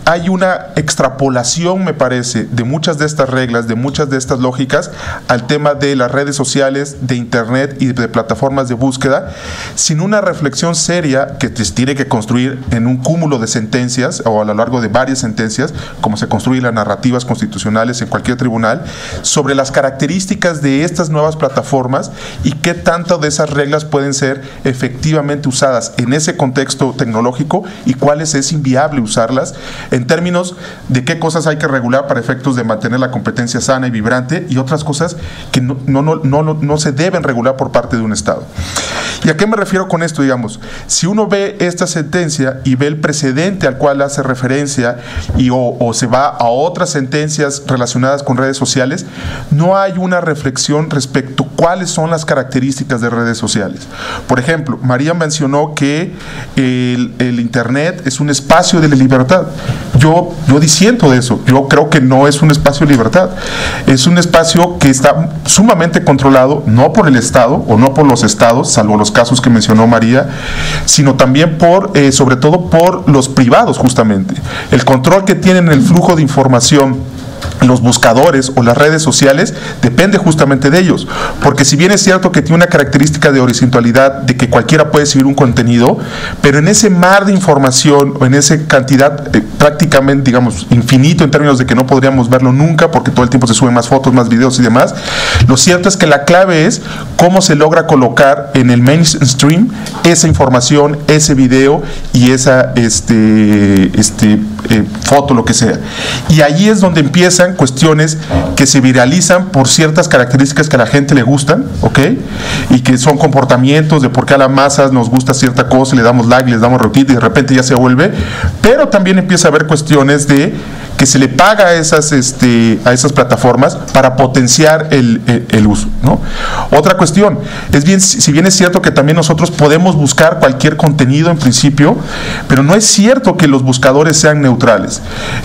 Speaker 3: hay una extrapolación, me parece, de muchas de estas reglas, de muchas de estas lógicas al tema de las redes sociales, de internet y de plataformas de búsqueda, sin una reflexión seria que te tiene que construir en un cúmulo de sentencias o a lo largo de varias sentencias, como se construyen las narrativas constitucionales en cualquier tribunal, sobre las características de estas nuevas plataformas y qué tanto de esas reglas pueden ser efectivamente usadas en ese contexto tecnológico y cuáles es inviable usarlas en términos de qué cosas hay que regular para efectos de mantener la competencia sana y vibrante y otras cosas que no, no, no, no, no se deben regular por parte de un Estado. ¿Y a qué me refiero con esto? Digamos, si uno ve esta sentencia y ve el precedente al cual hace referencia y o, o se va a otras sentencias relacionadas con redes sociales, no hay una reflexión respecto a cuáles son las características de redes sociales. Por ejemplo, María mencionó que el, el Internet es un espacio de libertad. Yo, yo disiento de eso. Yo creo que no es un espacio de libertad. Es un espacio que está sumamente controlado, no por el Estado o no por los Estados, salvo los casos que mencionó María, sino también por, eh, sobre todo por los privados, justamente. El control que tienen el flujo de información los buscadores o las redes sociales depende justamente de ellos, porque si bien es cierto que tiene una característica de horizontalidad, de que cualquiera puede seguir un contenido, pero en ese mar de información o en esa cantidad eh, prácticamente, digamos, infinito en términos de que no podríamos verlo nunca porque todo el tiempo se suben más fotos, más videos y demás, lo cierto es que la clave es cómo se logra colocar en el mainstream esa información, ese video y esa este, este, eh, foto, lo que sea. Y allí es donde empiezan cuestiones que se viralizan por ciertas características que a la gente le gustan, ¿ok? Y que son comportamientos de por qué a las masas nos gusta cierta cosa, le damos like, les damos retweet y de repente ya se vuelve, pero también empieza a haber cuestiones de que se le paga a esas, este, a esas plataformas para potenciar el, el, el uso, ¿no? Otra cuestión, es bien, si bien es cierto que también nosotros podemos buscar cualquier contenido en principio, pero no es cierto que los buscadores sean neutrales.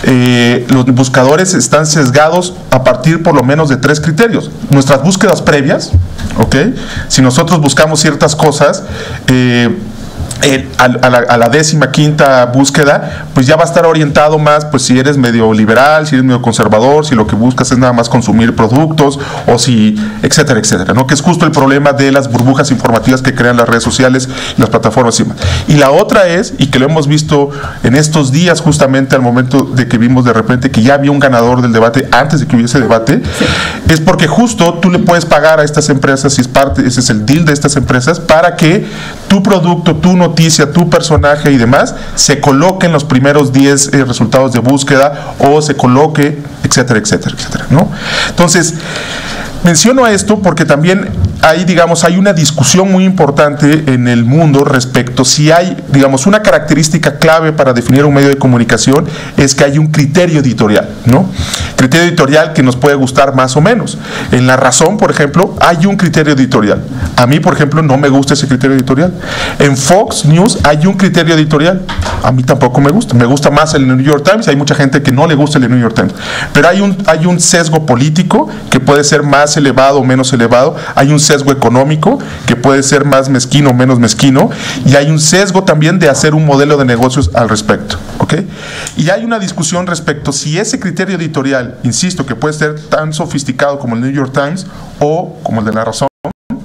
Speaker 3: Eh, los buscadores están sesgados a partir por lo menos de tres criterios. Nuestras búsquedas previas, ¿ok? Si nosotros buscamos ciertas cosas, eh, Eh, a, a, la, a la décima quinta búsqueda, pues ya va a estar orientado más, pues si eres medio liberal, si eres medio conservador, si lo que buscas es nada más consumir productos, o si, etcétera, etcétera, ¿no? Que es justo el problema de las burbujas informativas que crean las redes sociales y las plataformas y demás. Y la otra es, y que lo hemos visto en estos días justamente al momento de que vimos de repente que ya había un ganador del debate antes de que hubiese debate, sí. Es porque justo tú le puedes pagar a estas empresas, si es parte, ese es el deal de estas empresas, para que tu producto, tu noticia, tu personaje y demás se coloque en los primeros diez eh, resultados de búsqueda o se coloque, etcétera, etcétera, etcétera, ¿no? Entonces, menciono esto porque también hay, digamos, hay una discusión muy importante en el mundo respecto si hay, digamos, una característica clave para definir un medio de comunicación es que hay un criterio editorial, ¿no? Criterio editorial que nos puede gustar más o menos. En La Razón, por ejemplo, hay un criterio editorial. A mí, por ejemplo, no me gusta ese criterio editorial. En Fox News hay un criterio editorial. A mí tampoco me gusta. Me gusta más el New York Times. Hay mucha gente que no le gusta el New York Times. Pero hay un, hay un sesgo político que puede ser más elevado o menos elevado. Hay un sesgo económico que puede ser más mezquino o menos mezquino. Y hay un sesgo también de hacer un modelo de negocios al respecto. ¿Ok? Y hay una discusión respecto si ese criterio editorial, insisto, que puede ser tan sofisticado como el New York Times o como el de La Razón,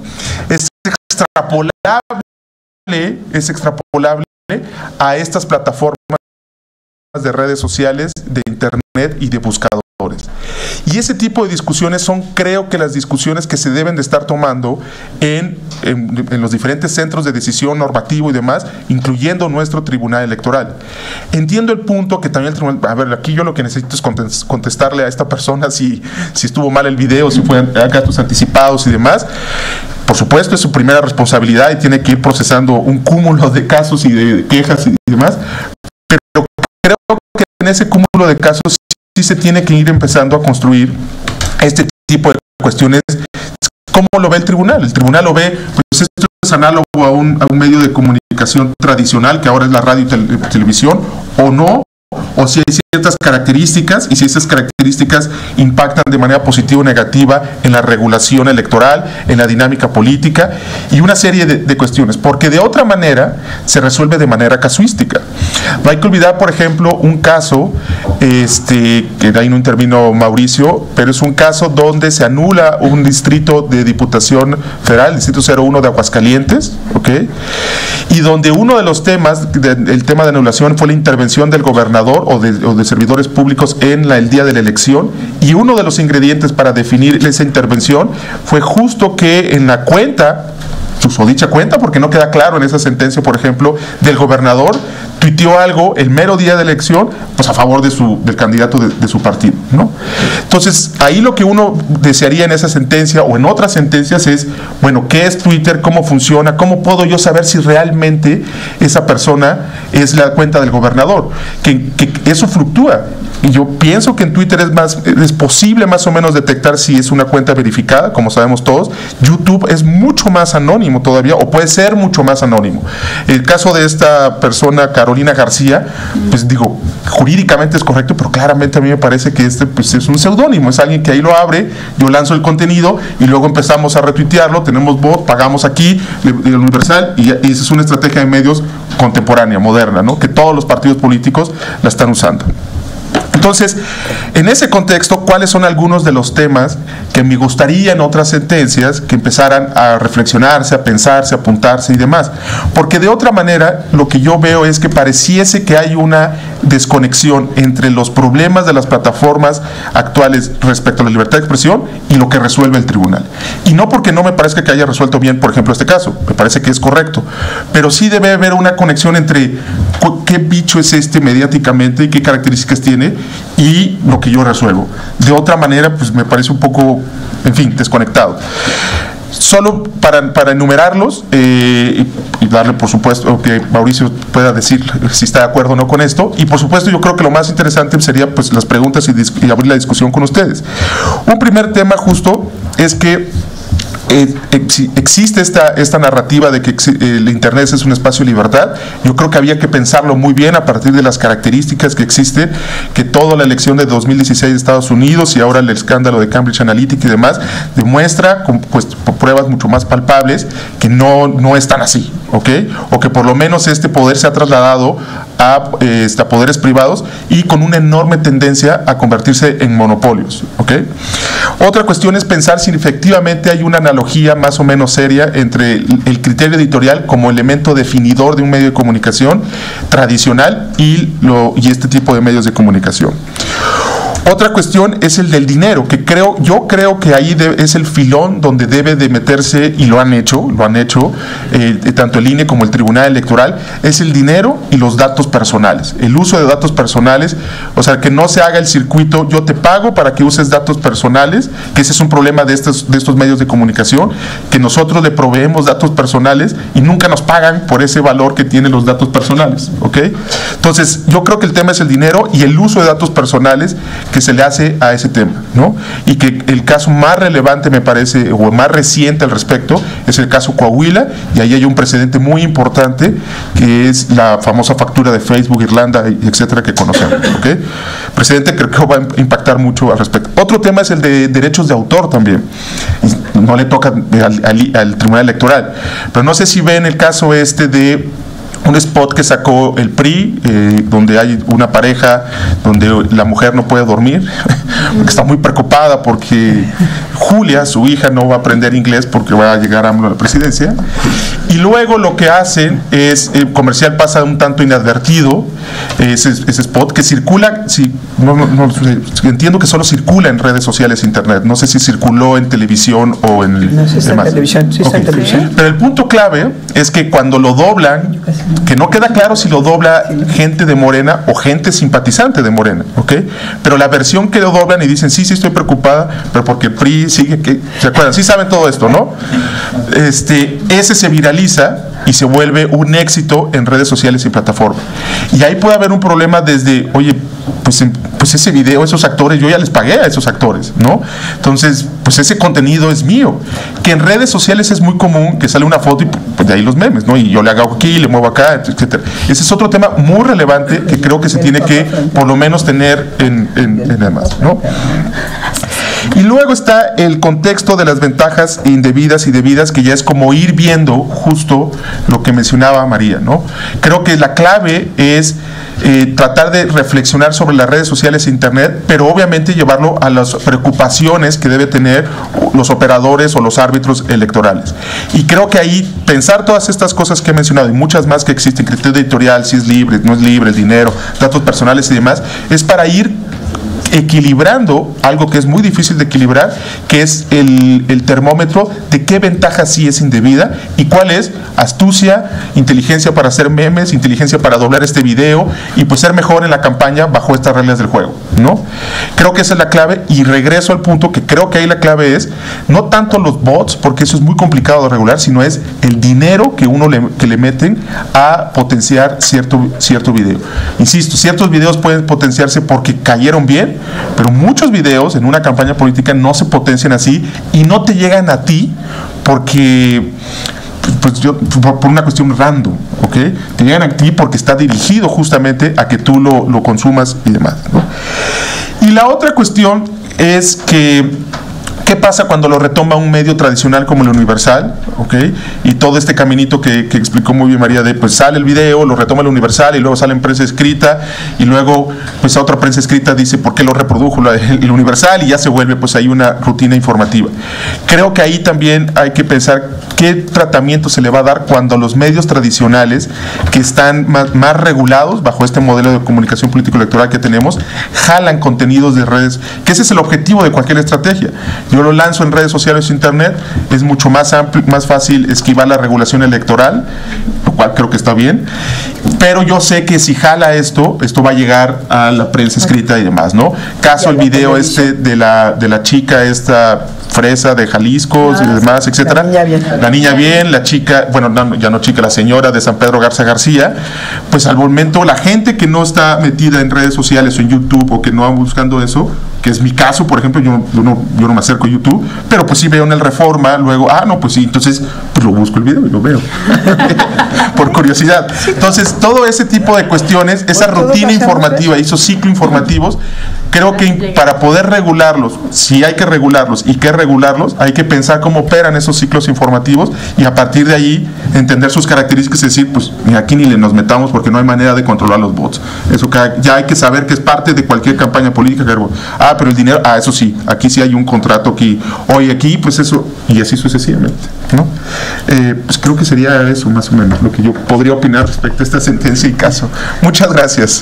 Speaker 3: es extrapolable, es extrapolable a estas plataformas de redes sociales, de internet y de buscadores. Y ese tipo de discusiones son, creo que las discusiones que se deben de estar tomando en, en, en los diferentes centros de decisión normativo y demás, incluyendo nuestro Tribunal Electoral. Entiendo el punto que también el Tribunal, a ver, aquí yo lo que necesito es contestarle a esta persona si, si estuvo mal el video, si fue a gastos anticipados y demás. Por supuesto, es su primera responsabilidad y tiene que ir procesando un cúmulo de casos y de quejas y demás, pero creo que en ese cúmulo de casos sí se tiene que ir empezando a construir este tipo de cuestiones. ¿Cómo lo ve el tribunal? El tribunal lo ve, pues esto es análogo a un, a un medio de comunicación tradicional, que ahora es la radio y tel televisión, o no, o si hay ciertas características y si esas características impactan de manera positiva o negativa en la regulación electoral, en la dinámica política y una serie de, de cuestiones, porque de otra manera se resuelve de manera casuística. No hay que olvidar, por ejemplo, un caso, este, que ahí no intervino Mauricio, pero es un caso donde se anula un distrito de Diputación Federal, el distrito cero uno de Aguascalientes, ¿ok? Y donde uno de los temas, de, el tema de anulación fue la intervención del gobernador o de, o de servidores públicos en la, el día de la elección, y uno de los ingredientes para definir esa intervención fue justo que en la cuenta, susodicha cuenta, porque no queda claro en esa sentencia, por ejemplo, del gobernador, tuiteó algo el mero día de la elección, pues a favor de su, del candidato de, de su partido, ¿no? Entonces, ahí lo que uno desearía en esa sentencia o en otras sentencias es, bueno, ¿qué es Twitter? ¿Cómo funciona? ¿Cómo puedo yo saber si realmente esa persona es la cuenta del gobernador? Que, que eso fluctúa. Y yo pienso que en Twitter es más, es posible más o menos detectar si es una cuenta verificada, como sabemos todos. YouTube es mucho más anónimo todavía, o puede ser mucho más anónimo. El caso de esta persona, Carolina García, pues digo, jurídicamente es correcto, pero claramente a mí me parece que este pues es un seudónimo, es alguien que ahí lo abre, yo lanzo el contenido y luego empezamos a retuitearlo, tenemos bot, pagamos aquí, el Universal, y, y esa es una estrategia de medios contemporánea, moderna, ¿no? Que todos los partidos políticos la están usando. Entonces, en ese contexto, ¿cuáles son algunos de los temas que me gustaría en otras sentencias que empezaran a reflexionarse, a pensarse, a apuntarse y demás? Porque de otra manera, lo que yo veo es que pareciese que hay una desconexión entre los problemas de las plataformas actuales respecto a la libertad de expresión y lo que resuelve el tribunal. Y no porque no me parezca que haya resuelto bien, por ejemplo, este caso, me parece que es correcto, pero sí debe haber una conexión entre qué bicho es este mediáticamente y qué características tiene y lo que yo resuelvo. De otra manera, pues me parece un poco, en fin, desconectado. Solo para, para enumerarlos eh, y, y darle, por supuesto, que Mauricio pueda decir si está de acuerdo o no con esto, y por supuesto yo creo que lo más interesante sería pues las preguntas y, y abrir la discusión con ustedes. Un primer tema justo es que Eh, existe esta, esta narrativa de que el Internet es un espacio de libertad. Yo creo que había que pensarlo muy bien a partir de las características que existen, que toda la elección de dos mil dieciséis de Estados Unidos y ahora el escándalo de Cambridge Analytica y demás demuestra con pues, pruebas mucho más palpables que no, no es tan así, ¿ok? O que por lo menos este poder se ha trasladado a, eh, a poderes privados y con una enorme tendencia a convertirse en monopolios, ¿ok? Otra cuestión es pensar si efectivamente hay una analogía más o menos seria entre el criterio editorial como elemento definidor de un medio de comunicación tradicional y, lo, y este tipo de medios de comunicación. Otra cuestión es el del dinero, que creo, yo creo que ahí de, es el filón donde debe de meterse, y lo han hecho, lo han hecho, eh, tanto el I N E como el Tribunal Electoral, es el dinero y los datos personales, el uso de datos personales, o sea, que no se haga el circuito, yo te pago para que uses datos personales, que ese es un problema de estos, de estos medios de comunicación, que nosotros le proveemos datos personales y nunca nos pagan por ese valor que tienen los datos personales, ¿ok? Entonces, yo creo que el tema es el dinero y el uso de datos personales que se le hace a ese tema, ¿no? Y que el caso más relevante me parece, o más reciente al respecto, es el caso Coahuila, y ahí hay un precedente muy importante que es la famosa factura de Facebook, Irlanda, etcétera, que conocemos, ¿ok? Precedente que creo que va a impactar mucho al respecto. Otro tema es el de derechos de autor también, no le toca al, al, al Tribunal Electoral, pero no sé si ven el caso este de un spot que sacó el P R I, eh, donde hay una pareja donde la mujer no puede dormir porque está muy preocupada porque Julia, su hija, no va a aprender inglés porque va a llegar a la presidencia, y luego lo que hacen es, el comercial pasa un tanto inadvertido, ese, ese spot que circula, si, no, no, no, entiendo que solo circula en redes sociales, internet, no sé si circuló en televisión o en
Speaker 2: no, sí está en televisión, sí está okay. en televisión.
Speaker 3: Pero el punto clave es que cuando lo doblan, que no queda claro si lo dobla gente de Morena o gente simpatizante de Morena, ¿ok? Pero la versión que lo doblan y dicen, sí, sí estoy preocupada, pero porque el P R I sigue, que ¿se acuerdan? Sí saben todo esto, ¿no? Este, ese se viraliza y se vuelve un éxito en redes sociales y plataformas. Y ahí puede haber un problema desde, oye, pues pues ese video, esos actores, yo ya les pagué a esos actores, ¿no? Entonces, pues ese contenido es mío. Que en redes sociales es muy común que sale una foto y pues de ahí los memes, ¿no? Y yo le hago aquí, le muevo acá, etcétera. Ese es otro tema muy relevante que creo que se tiene que por lo menos tener en, en, en además, ¿no? Y luego está el contexto de las ventajas indebidas y debidas, que ya es como ir viendo justo lo que mencionaba María, ¿no? Creo que la clave es eh, tratar de reflexionar sobre las redes sociales e Internet, pero obviamente llevarlo a las preocupaciones que debe tener los operadores o los árbitros electorales. Y creo que ahí pensar todas estas cosas que he mencionado y muchas más que existen, criterio editorial, si es libre, no es libre, el dinero, datos personales y demás, es para ir equilibrando algo que es muy difícil de equilibrar, que es el, el termómetro de qué ventaja sí es indebida y cuál es astucia, inteligencia para hacer memes, inteligencia para doblar este video y pues ser mejor en la campaña bajo estas reglas del juego, ¿no? Creo que esa es la clave y regreso al punto que creo que ahí la clave es no tanto los bots, porque eso es muy complicado de regular, sino es el dinero que uno le, que le meten a potenciar cierto, cierto video. Insisto, ciertos videos pueden potenciarse porque cayeron bien, pero muchos videos en una campaña política no se potencian así y no te llegan a ti porque pues yo, por una cuestión random, ¿ok? Te llegan a ti porque está dirigido justamente a que tú lo, lo consumas y demás, ¿no? Y la otra cuestión es que ¿qué pasa cuando lo retoma un medio tradicional como el Universal? ¿Ok? Y todo este caminito que, que explicó muy bien María de, pues sale el video, lo retoma el Universal y luego sale en prensa escrita y luego pues a otra prensa escrita dice ¿por qué lo reprodujo el, el Universal? Y ya se vuelve pues ahí una rutina informativa. Creo que ahí también hay que pensar qué tratamiento se le va a dar cuando los medios tradicionales que están más, más regulados bajo este modelo de comunicación político-electoral que tenemos, jalan contenidos de redes, que ese es el objetivo de cualquier estrategia. Yo lo lanzo en redes sociales o internet, es mucho más amplio, más fácil esquivar la regulación electoral, lo cual creo que está bien, pero yo sé que si jala esto, esto va a llegar a la prensa escrita y demás, ¿no? Caso el video este de la, de la chica esta fresa de Jalisco ah, y demás, etcétera. La niña bien. La niña bien, la chica, bueno, no, ya no chica, la señora de San Pedro Garza García, pues al momento la gente que no está metida en redes sociales o en YouTube o que no va buscando eso, que es mi caso, por ejemplo, yo, yo, no, yo no me acerco a YouTube, pero pues sí veo en el Reforma, luego, ah, no, pues sí, entonces pues lo busco el video y lo veo, por curiosidad. Entonces, todo ese tipo de cuestiones, esa rutina informativa, esos ciclos informativos, creo que para poder regularlos, si hay que regularlos y que regularlos, hay que pensar cómo operan esos ciclos informativos y a partir de ahí entender sus características y decir, pues ni aquí ni le nos metamos porque no hay manera de controlar los bots. Eso que ya hay que saber que es parte de cualquier campaña política. Ah, pero el dinero, ah, eso sí, aquí sí hay un contrato aquí, hoy aquí, pues eso, y así sucesivamente, ¿no? Eh, pues creo que sería eso más o menos lo que yo podría opinar respecto a esta sentencia y caso. Muchas gracias.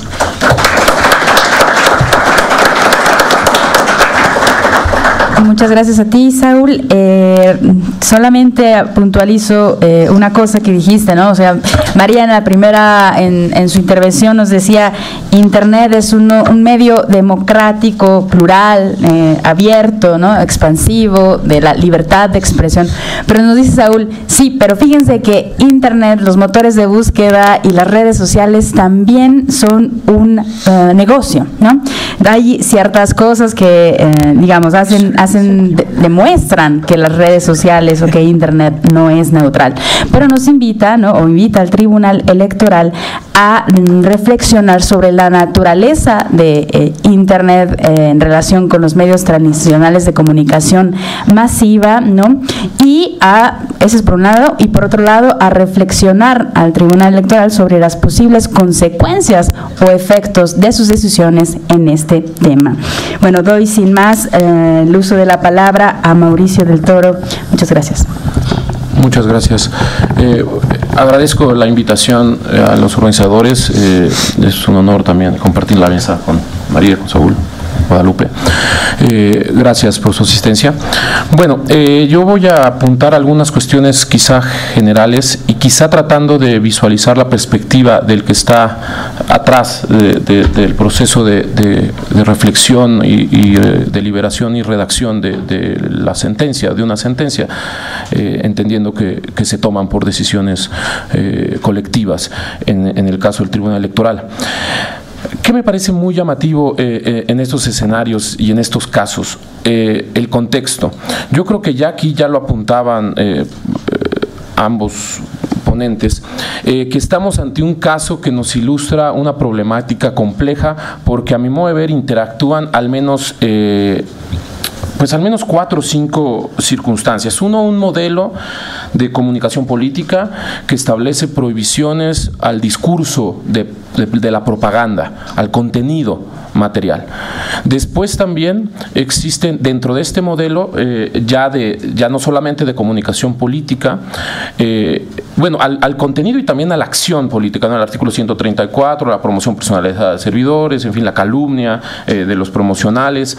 Speaker 4: Muchas gracias a ti, Saúl. Eh, solamente puntualizo eh, una cosa que dijiste, ¿no? O sea, María en la primera, en, en su intervención nos decía, Internet es un, un medio democrático, plural, eh, abierto, ¿no? Expansivo, de la libertad de expresión. Pero nos dice Saúl, sí, pero fíjense que Internet, los motores de búsqueda y las redes sociales también son un uh, negocio, ¿no? Hay ciertas cosas que, eh, digamos, hacen, hacen de, demuestran que las redes sociales o que Internet no es neutral. Pero nos invita, ¿no? O invita al Tribunal Electoral a reflexionar sobre la naturaleza de eh, Internet eh, en relación con los medios tradicionales de comunicación masiva, ¿no? Y a, eso es por un lado, y por otro lado, a reflexionar al Tribunal Electoral sobre las posibles consecuencias o efectos de sus decisiones en este tema. Bueno, doy sin más eh, el uso de la palabra a Mauricio del Toro. Muchas gracias.
Speaker 5: Muchas gracias. Eh, agradezco la invitación a los organizadores. Eh, es un honor también compartir la mesa con María, con Saúl, Guadalupe. Eh, gracias por su asistencia. Bueno, eh, yo voy a apuntar algunas cuestiones quizá generales y quizá tratando de visualizar la perspectiva del que está atrás de, de, del proceso de, de, de reflexión y, y deliberación y redacción de, de la sentencia, de una sentencia, eh, entendiendo que, que se toman por decisiones eh, colectivas en, en el caso del Tribunal Electoral. ¿Qué me parece muy llamativo eh, eh, en estos escenarios y en estos casos? Eh, el contexto. Yo creo que ya aquí ya lo apuntaban eh, eh, ambos ponentes, eh, que estamos ante un caso que nos ilustra una problemática compleja, porque a mi modo de ver interactúan al menos eh, pues al menos cuatro o cinco circunstancias. Uno, un modelo de comunicación política que establece prohibiciones al discurso de, de, de la propaganda, al contenido material. Después también existen dentro de este modelo eh, ya de ya no solamente de comunicación política, eh, bueno, al, al contenido y también a la acción política, ¿no? El artículo ciento treinta y cuatro, la promoción personalizada de servidores, en fin, la calumnia eh, de los promocionales.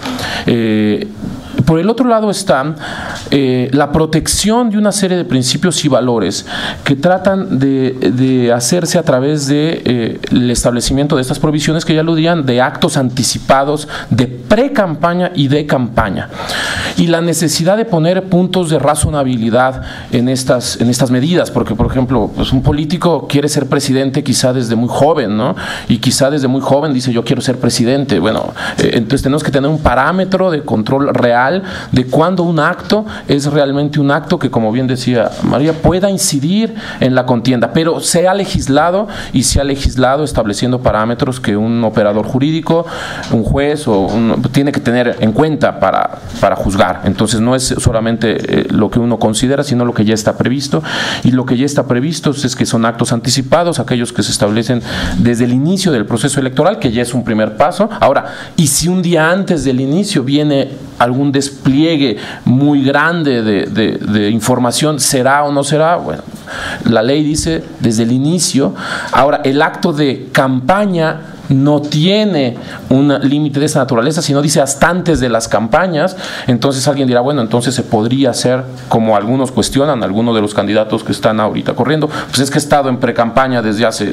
Speaker 5: Eh, Por el otro lado está eh, la protección de una serie de principios y valores que tratan de, de hacerse a través de eh, el establecimiento de estas provisiones que ya aludían de actos anticipados de pre-campaña y de campaña. Y la necesidad de poner puntos de razonabilidad en estas, en estas medidas, porque por ejemplo, pues un político quiere ser presidente quizá desde muy joven, ¿no? Y quizá desde muy joven dice yo quiero ser presidente. Bueno, eh, entonces tenemos que tener un parámetro de control real de cuándo un acto es realmente un acto que, como bien decía María, pueda incidir en la contienda, pero se ha legislado y se ha legislado estableciendo parámetros que un operador jurídico, un juez o un, tiene que tener en cuenta para, para juzgar. Entonces no es solamente eh, lo que uno considera, sino lo que ya está previsto, y lo que ya está previsto es que son actos anticipados, aquellos que se establecen desde el inicio del proceso electoral, que ya es un primer paso. Ahora, y si un día antes del inicio viene algún despliegue muy grande de, de, de información, ¿será o no será? Bueno, la ley dice desde el inicio. Ahora, el acto de campaña no tiene un límite de esa naturaleza, sino dice hasta antes de las campañas. Entonces alguien dirá, bueno, entonces se podría hacer, como algunos cuestionan, algunos de los candidatos que están ahorita corriendo, pues es que he estado en precampaña desde hace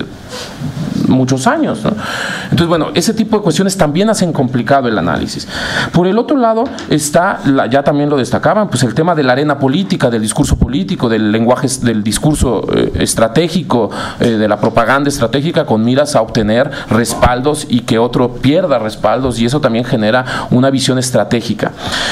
Speaker 5: muchos años, ¿no? Entonces, bueno, ese tipo de cuestiones también hacen complicado el análisis. Por el otro lado está, la, ya también lo destacaban, pues el tema de la arena política, del discurso político, del lenguaje, del discurso eh, estratégico, eh, de la propaganda estratégica con miras a obtener respaldos y que otro pierda respaldos, y eso también genera una visión estratégica.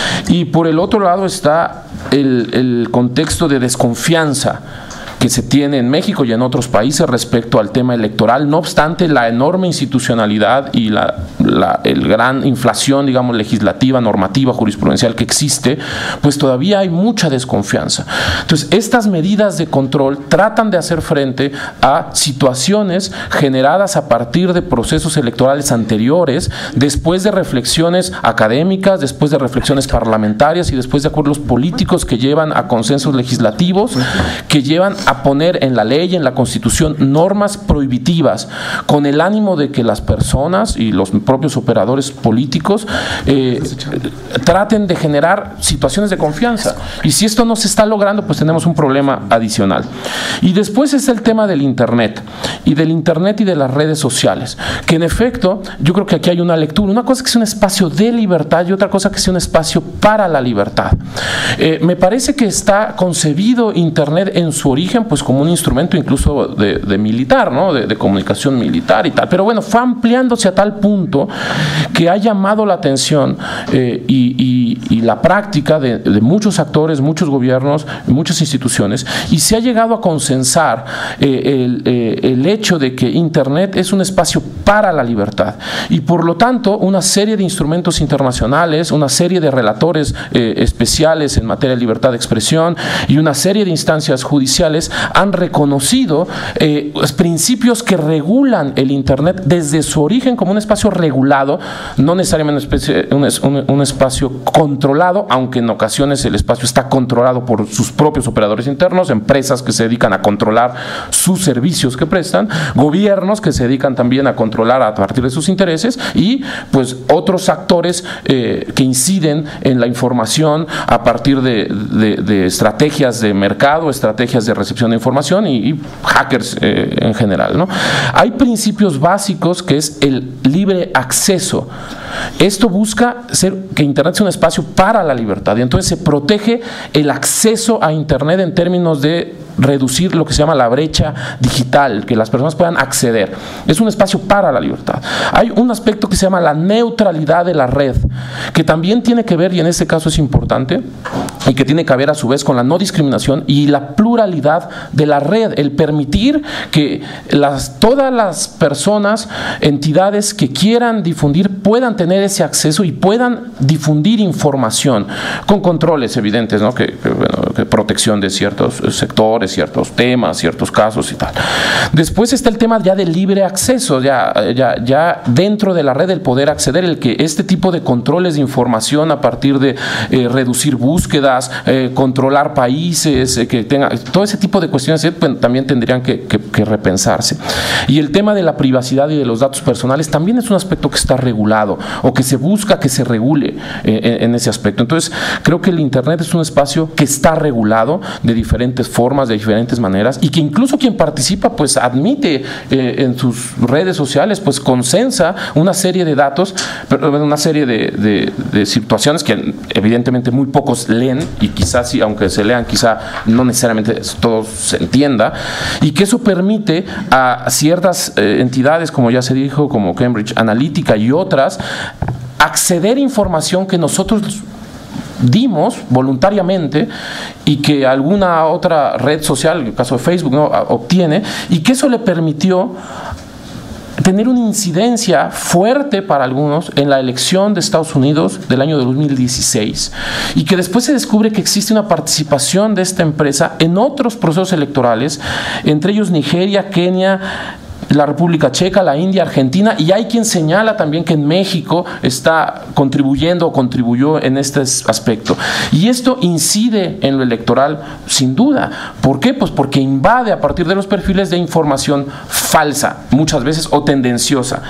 Speaker 5: Y por el otro lado está el, el contexto de desconfianza que se tiene en México y en otros países respecto al tema electoral. No obstante, la enorme institucionalidad y la, la el gran inflación, digamos, legislativa, normativa, jurisprudencial que existe, pues todavía hay mucha desconfianza. Entonces, estas medidas de control tratan de hacer frente a situaciones generadas a partir de procesos electorales anteriores, después de reflexiones académicas, después de reflexiones parlamentarias y después de acuerdos políticos que llevan a consensos legislativos, que llevan a a poner en la ley, en la Constitución, normas prohibitivas con el ánimo de que las personas y los propios operadores políticos eh, traten de generar situaciones de confianza. Y si esto no se está logrando, pues tenemos un problema adicional. Y después es el tema del Internet, y del Internet y de las redes sociales, que en efecto, yo creo que aquí hay una lectura. Una cosa que es un espacio de libertad y otra cosa que es un espacio para la libertad. Eh, me parece que está concebido Internet en su origen pues como un instrumento incluso de, de militar, ¿no? De, de comunicación militar y tal, pero bueno, fue ampliándose a tal punto que ha llamado la atención eh, y, y, y la práctica de, de muchos actores, muchos gobiernos, muchas instituciones, y se ha llegado a consensar eh, el, eh, el hecho de que Internet es un espacio para la libertad, y por lo tanto una serie de instrumentos internacionales, una serie de relatores eh, especiales en materia de libertad de expresión y una serie de instancias judiciales han reconocido eh, los principios que regulan el Internet desde su origen como un espacio regulado, no necesariamente una especie, un, un, un espacio controlado, aunque en ocasiones el espacio está controlado por sus propios operadores internos, empresas que se dedican a controlar sus servicios que prestan, gobiernos que se dedican también a controlar a partir de sus intereses, y pues otros actores eh, que inciden en la información a partir de, de, de estrategias de mercado, estrategias de recepción de información y, y hackers eh, en general, ¿no? Hay principios básicos que es el libre acceso. Esto busca ser, que Internet sea un espacio para la libertad, y entonces se protege el acceso a Internet en términos de reducir lo que se llama la brecha digital, que las personas puedan acceder. Es un espacio para la libertad. Hay un aspecto que se llama la neutralidad de la red, que también tiene que ver, y en este caso es importante, y que tiene que ver a su vez con la no discriminación y la pluralidad de la red, el permitir que las, todas las personas, entidades que quieran difundir puedan tener ese acceso y puedan difundir información con controles evidentes, ¿no? que, que, bueno, que protección de ciertos sectores, ciertos temas, ciertos casos y tal. Después está el tema ya del libre acceso, ya, ya, ya dentro de la red el poder acceder, el que este tipo de controles de información a partir de eh, reducir búsquedas, eh, controlar países, eh, que tenga, todo ese tipo de cuestiones eh, pues, también tendrían que, que, que repensarse. Y el tema de la privacidad y de los datos personales también es un aspecto que está regulado o que se busca que se regule eh, en, en ese aspecto. Entonces, creo que el Internet es un espacio que está regulado de diferentes formas, de diferentes maneras, y que incluso quien participa pues admite eh, en sus redes sociales, pues consensa una serie de datos, una serie de, de, de situaciones que evidentemente muy pocos leen, y quizás sí, aunque se lean, quizá no necesariamente todo se entienda, y que eso permite a ciertas eh, entidades, como ya se dijo, como Cambridge Analytica y otras, acceder a información que nosotros dimos voluntariamente y que alguna otra red social, en el caso de Facebook, ¿no?, obtiene, y que eso le permitió tener una incidencia fuerte para algunos en la elección de Estados Unidos del año dos mil dieciséis, y que después se descubre que existe una participación de esta empresa en otros procesos electorales, entre ellos Nigeria, Kenia, la República Checa, la India, Argentina, y hay quien señala también que en México está contribuyendo o contribuyó en este aspecto. Y esto incide en lo electoral sin duda. ¿Por qué? Pues porque invade a partir de los perfiles de información falsa, muchas veces, o tendenciosa.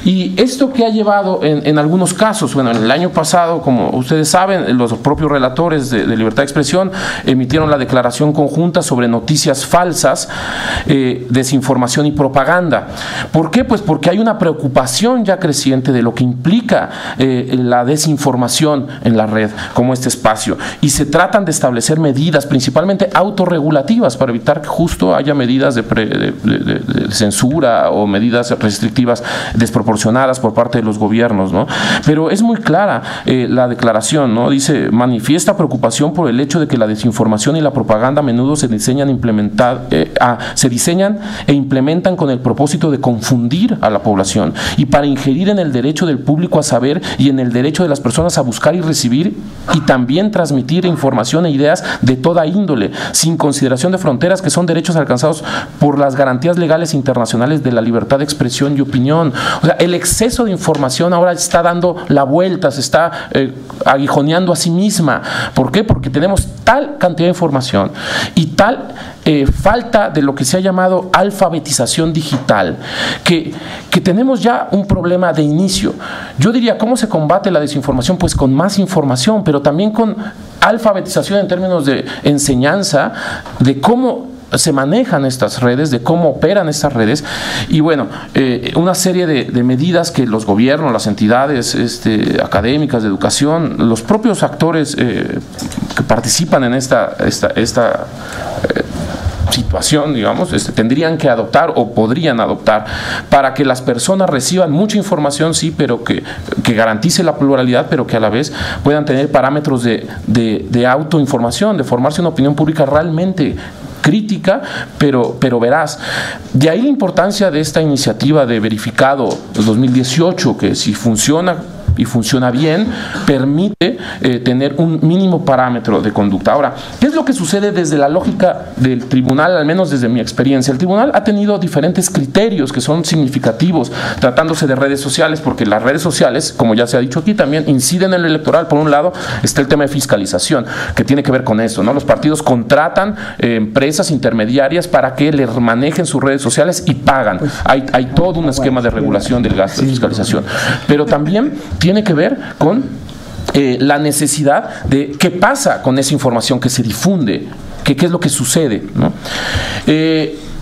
Speaker 5: Y esto que ha llevado en, en algunos casos, bueno, en el año pasado, como ustedes saben, los propios relatores de, de libertad de expresión emitieron la declaración conjunta sobre noticias falsas, eh, desinformación y propaganda. ¿Por qué? Pues porque hay una preocupación ya creciente de lo que implica eh, la desinformación en la red como este espacio, y se tratan de establecer medidas principalmente autorregulativas para evitar que justo haya medidas de, pre, de, de, de censura o medidas restrictivas desproporcionadas por parte de los gobiernos, ¿no? Pero es muy clara eh, la declaración, ¿no? Dice: manifiesta preocupación por el hecho de que la desinformación y la propaganda a menudo se diseñan, implementar, eh, ah, se diseñan e implementan con el propósito de confundir a la población y para ingerir en el derecho del público a saber y en el derecho de las personas a buscar y recibir, y también transmitir información e ideas de toda índole, sin consideración de fronteras, que son derechos alcanzados por las garantías legales internacionales de la libertad de expresión y opinión. O sea, el exceso de información ahora está dando la vuelta, se está eh, aguijoneando a sí misma. ¿Por qué? Porque tenemos tal cantidad de información y tal eh, falta de lo que se ha llamado alfabetización digital, que, que tenemos ya un problema de inicio. Yo diría, ¿cómo se combate la desinformación? Pues con más información, pero también con alfabetización en términos de enseñanza, de cómo se manejan estas redes, de cómo operan estas redes, y bueno, eh, una serie de, de medidas que los gobiernos, las entidades este, académicas de educación, los propios actores eh, que participan en esta, esta, esta eh, situación, digamos, este, tendrían que adoptar o podrían adoptar para que las personas reciban mucha información, sí, pero que, que garantice la pluralidad, pero que a la vez puedan tener parámetros de, de, de autoinformación, de formarse una opinión pública realmente crítica, pero, pero veraz. De ahí la importancia de esta iniciativa de verificado dos mil dieciocho, que si funciona y funciona bien, permite eh, tener un mínimo parámetro de conducta. Ahora, ¿qué es lo que sucede desde la lógica del tribunal, al menos desde mi experiencia? El tribunal ha tenido diferentes criterios que son significativos, tratándose de redes sociales, porque las redes sociales, como ya se ha dicho aquí, también inciden en lo electoral. Por un lado, está el tema de fiscalización, que tiene que ver con eso, ¿no? Los partidos contratan eh, empresas intermediarias para que les manejen sus redes sociales y pagan. Hay, hay todo un esquema de regulación del gasto de fiscalización. Pero también tiene que ver con eh, la necesidad de qué pasa con esa información que se difunde, que, qué es lo que sucede, ¿no? Eh,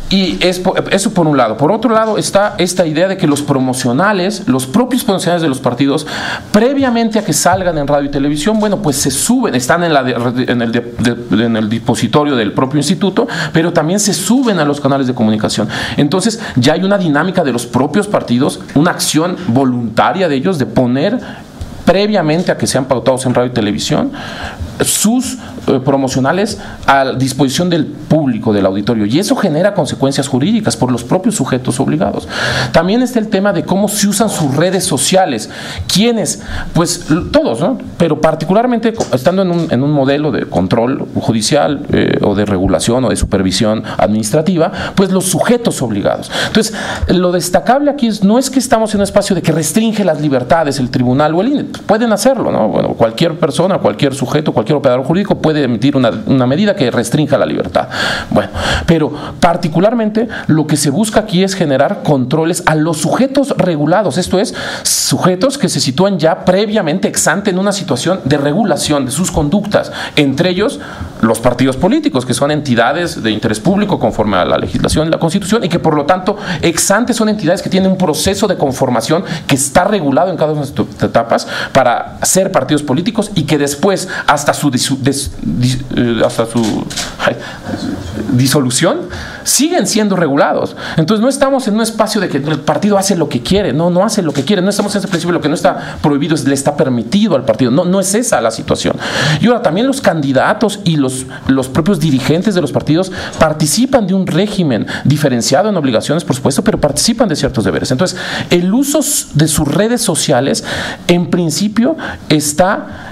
Speaker 5: Y es, eso por un lado. Por otro lado está esta idea de que los promocionales, los propios promocionales de los partidos, previamente a que salgan en radio y televisión, bueno, pues se suben, están en, la de, en, el, de, de, en el dispositorio del propio instituto, pero también se suben a los canales de comunicación. Entonces ya hay una dinámica de los propios partidos, una acción voluntaria de ellos de poner previamente a que sean pautados en radio y televisión sus eh, promocionales a disposición del público, del auditorio, y eso genera consecuencias jurídicas por los propios sujetos obligados. También está el tema de cómo se usan sus redes sociales. ¿Quiénes? Pues todos, ¿no? Pero particularmente estando en un, en un modelo de control judicial eh, o de regulación o de supervisión administrativa, pues los sujetos obligados. Entonces, lo destacable aquí es, no es que estamos en un espacio de que restringe las libertades el tribunal o el I N E, pueden hacerlo, ¿no? Bueno, cualquier persona, cualquier sujeto, cualquier operador jurídico puede emitir una, una medida que restrinja la libertad. Bueno, pero particularmente lo que se busca aquí es generar controles a los sujetos regulados, esto es, sujetos que se sitúan ya previamente ex ante en una situación de regulación de sus conductas, entre ellos los partidos políticos, que son entidades de interés público conforme a la legislación y la Constitución, y que por lo tanto ex ante son entidades que tienen un proceso de conformación que está regulado en cada una de sus etapas para ser partidos políticos, y que después hasta su, disu, des, dis, eh, hasta su ay, disolución siguen siendo regulados. Entonces no estamos en un espacio de que el partido hace lo que quiere, no, no hace lo que quiere, no estamos en ese principio, lo que no está prohibido es, le está permitido al partido, no, no es esa la situación. Y ahora también los candidatos y los, los propios dirigentes de los partidos participan de un régimen diferenciado en obligaciones, por supuesto, pero participan de ciertos deberes. Entonces el uso de sus redes sociales en principio está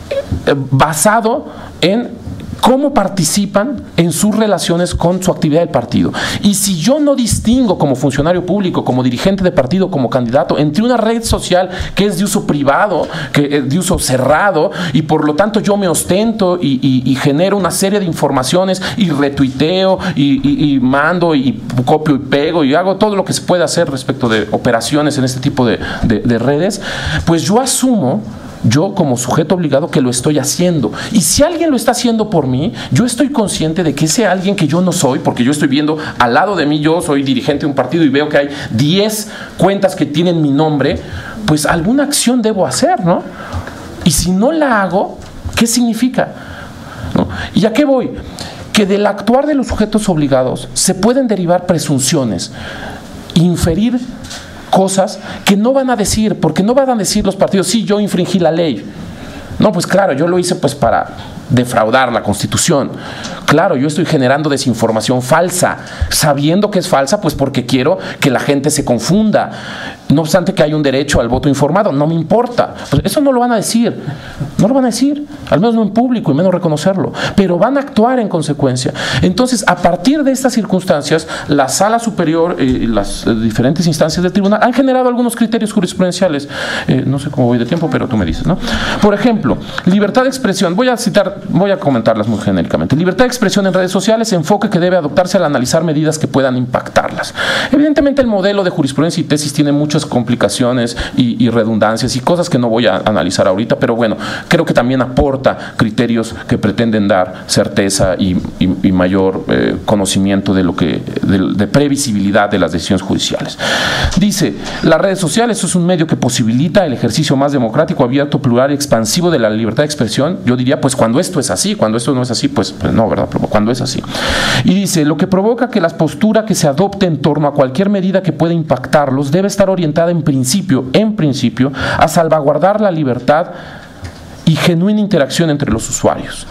Speaker 5: basado en cómo participan en sus relaciones con su actividad del partido. Y si yo no distingo como funcionario público, como dirigente de partido, como candidato, entre una red social que es de uso privado, que es de uso cerrado, y por lo tanto yo me ostento y, y, y genero una serie de informaciones y retuiteo y, y, y mando y copio y pego y hago todo lo que se puede hacer respecto de operaciones en este tipo de, de, de redes, pues yo asumo, yo como sujeto obligado, que lo estoy haciendo. Y si alguien lo está haciendo por mí, yo estoy consciente de que ese alguien que yo no soy, porque yo estoy viendo al lado de mí, yo soy dirigente de un partido y veo que hay diez cuentas que tienen mi nombre, pues alguna acción debo hacer, ¿no? Y si no la hago, ¿qué significa? ¿No? ¿Y a qué voy? Que del actuar de los sujetos obligados se pueden derivar presunciones, inferir cosas que no van a decir, porque no van a decir los partidos, sí, yo infringí la ley. No, pues claro, yo lo hice pues para defraudar la Constitución. Claro, yo estoy generando desinformación falsa, sabiendo que es falsa, pues porque quiero que la gente se confunda. No obstante que hay un derecho al voto informado, no me importa. Pues eso no lo van a decir, no lo van a decir, al menos no en público y menos reconocerlo, pero van a actuar en consecuencia. Entonces, a partir de estas circunstancias, la Sala Superior y eh, las eh, diferentes instancias del tribunal han generado algunos criterios jurisprudenciales. Eh, no sé cómo voy de tiempo, pero tú me dices, ¿no? Por ejemplo, libertad de expresión. Voy a citar, voy a comentarlas muy genéricamente. Libertad de expresión en redes sociales, enfoque que debe adoptarse al analizar medidas que puedan impactarlas. Evidentemente, el modelo de jurisprudencia y tesis tiene muchas complicaciones y, y redundancias y cosas que no voy a analizar ahorita, pero bueno, creo que también aporta criterios que pretenden dar certeza y, y, y mayor eh, conocimiento de lo que, de, de previsibilidad de las decisiones judiciales. Dice, las redes sociales es un medio que posibilita el ejercicio más democrático, abierto, plural y expansivo de la libertad de expresión. Yo diría, pues cuando esto es así, cuando esto no es así, pues, pues no, ¿verdad? Pero cuando es así. Y dice, lo que provoca que la postura que se adopte en torno a cualquier medida que pueda impactarlos debe estar orientada en principio, en principio, a salvaguardar la libertad y genuina interacción entre los usuarios,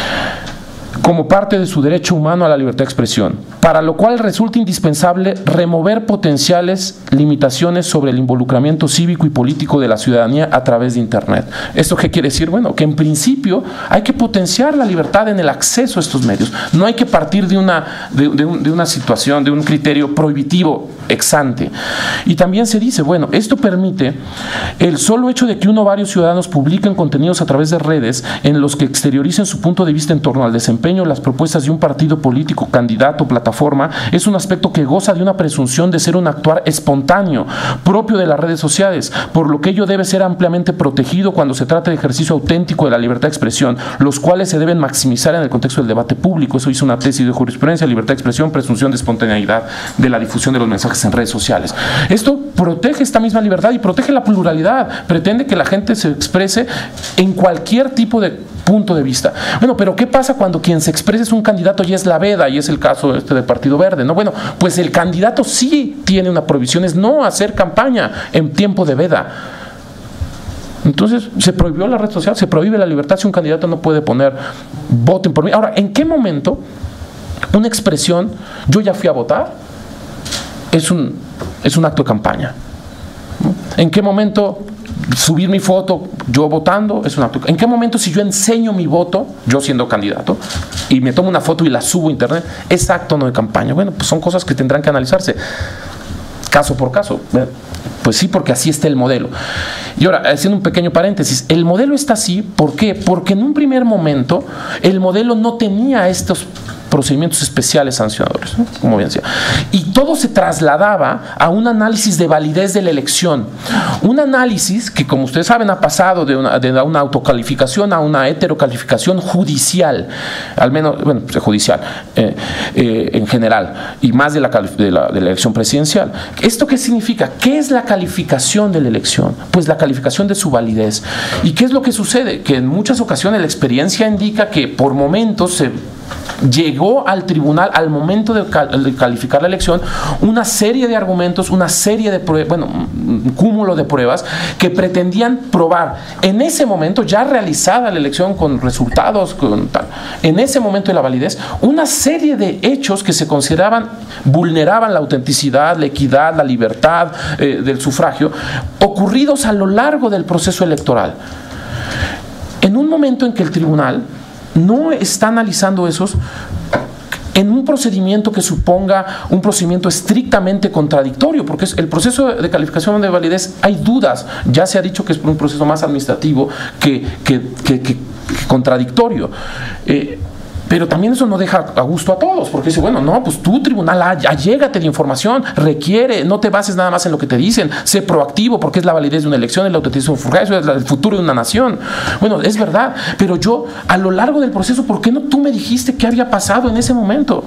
Speaker 5: como parte de su derecho humano a la libertad de expresión, para lo cual resulta indispensable remover potenciales limitaciones sobre el involucramiento cívico y político de la ciudadanía a través de Internet. ¿Esto qué quiere decir? Bueno, que en principio hay que potenciar la libertad en el acceso a estos medios. No hay que partir de una, de, de, un, de una situación, de un criterio prohibitivo ex ante. Y también se dice, bueno, esto permite el solo hecho de que uno o varios ciudadanos publiquen contenidos a través de redes en los que exterioricen su punto de vista en torno al desempeño desempeño de las propuestas de un partido político, candidato, plataforma, es un aspecto que goza de una presunción de ser un actuar espontáneo, propio de las redes sociales, por lo que ello debe ser ampliamente protegido cuando se trata de ejercicio auténtico de la libertad de expresión, los cuales se deben maximizar en el contexto del debate público. Eso hizo una tesis de jurisprudencia, libertad de expresión, presunción de espontaneidad de la difusión de los mensajes en redes sociales. Esto protege esta misma libertad y protege la pluralidad, pretende que la gente se exprese en cualquier tipo de punto de vista. Bueno, pero ¿qué pasa cuando quien se expresa es un candidato y es la veda, y es el caso este del Partido Verde? No, bueno, pues el candidato sí tiene una prohibición, es no hacer campaña en tiempo de veda. Entonces, se prohibió la red social, se prohíbe la libertad si un candidato no puede poner voten por mí. Ahora, ¿en qué momento una expresión, yo ya fui a votar, es un, es un acto de campaña? ¿No? ¿En qué momento subir mi foto yo votando es un acto? ¿En qué momento si yo enseño mi voto, yo siendo candidato, y me tomo una foto y la subo a internet, es acto no de campaña? Bueno, pues son cosas que tendrán que analizarse caso por caso. Pues sí, porque así está el modelo. Y ahora, haciendo un pequeño paréntesis, el modelo está así, ¿por qué? Porque en un primer momento el modelo no tenía estos procedimientos especiales sancionadores, ¿no? Como bien decía. Y todo se trasladaba a un análisis de validez de la elección. Un análisis que, como ustedes saben, ha pasado de una, de una autocalificación a una heterocalificación judicial, al menos, bueno, judicial, eh, eh, en general, y más de la, de, la, de la elección presidencial. ¿Esto qué significa? ¿Qué es la calificación de la elección? Pues la calificación de su validez. ¿Y qué es lo que sucede? Que en muchas ocasiones la experiencia indica que por momentos se llegó al tribunal, al momento de, cal de calificar la elección, una serie de argumentos, una serie de pruebas, bueno, un cúmulo de pruebas que pretendían probar en ese momento, ya realizada la elección con resultados, con tal, en ese momento de la validez, una serie de hechos que se consideraban vulneraban la autenticidad, la equidad, la libertad eh, del sufragio, ocurridos a lo largo del proceso electoral. En un momento en que el tribunal no está analizando esos en un procedimiento que suponga un procedimiento estrictamente contradictorio, porque es el proceso de calificación de validez, hay dudas, ya se ha dicho que es un proceso más administrativo que, que, que, que, que contradictorio. Eh, Pero también eso no deja a gusto a todos, porque dice, bueno, no, pues tú, tribunal, allégate de información, requiere, no te bases nada más en lo que te dicen, sé proactivo, porque es la validez de una elección, es la autenticidad de un sufragio, es el futuro de una nación. Bueno, es verdad, pero yo, a lo largo del proceso, ¿por qué no tú me dijiste qué había pasado en ese momento?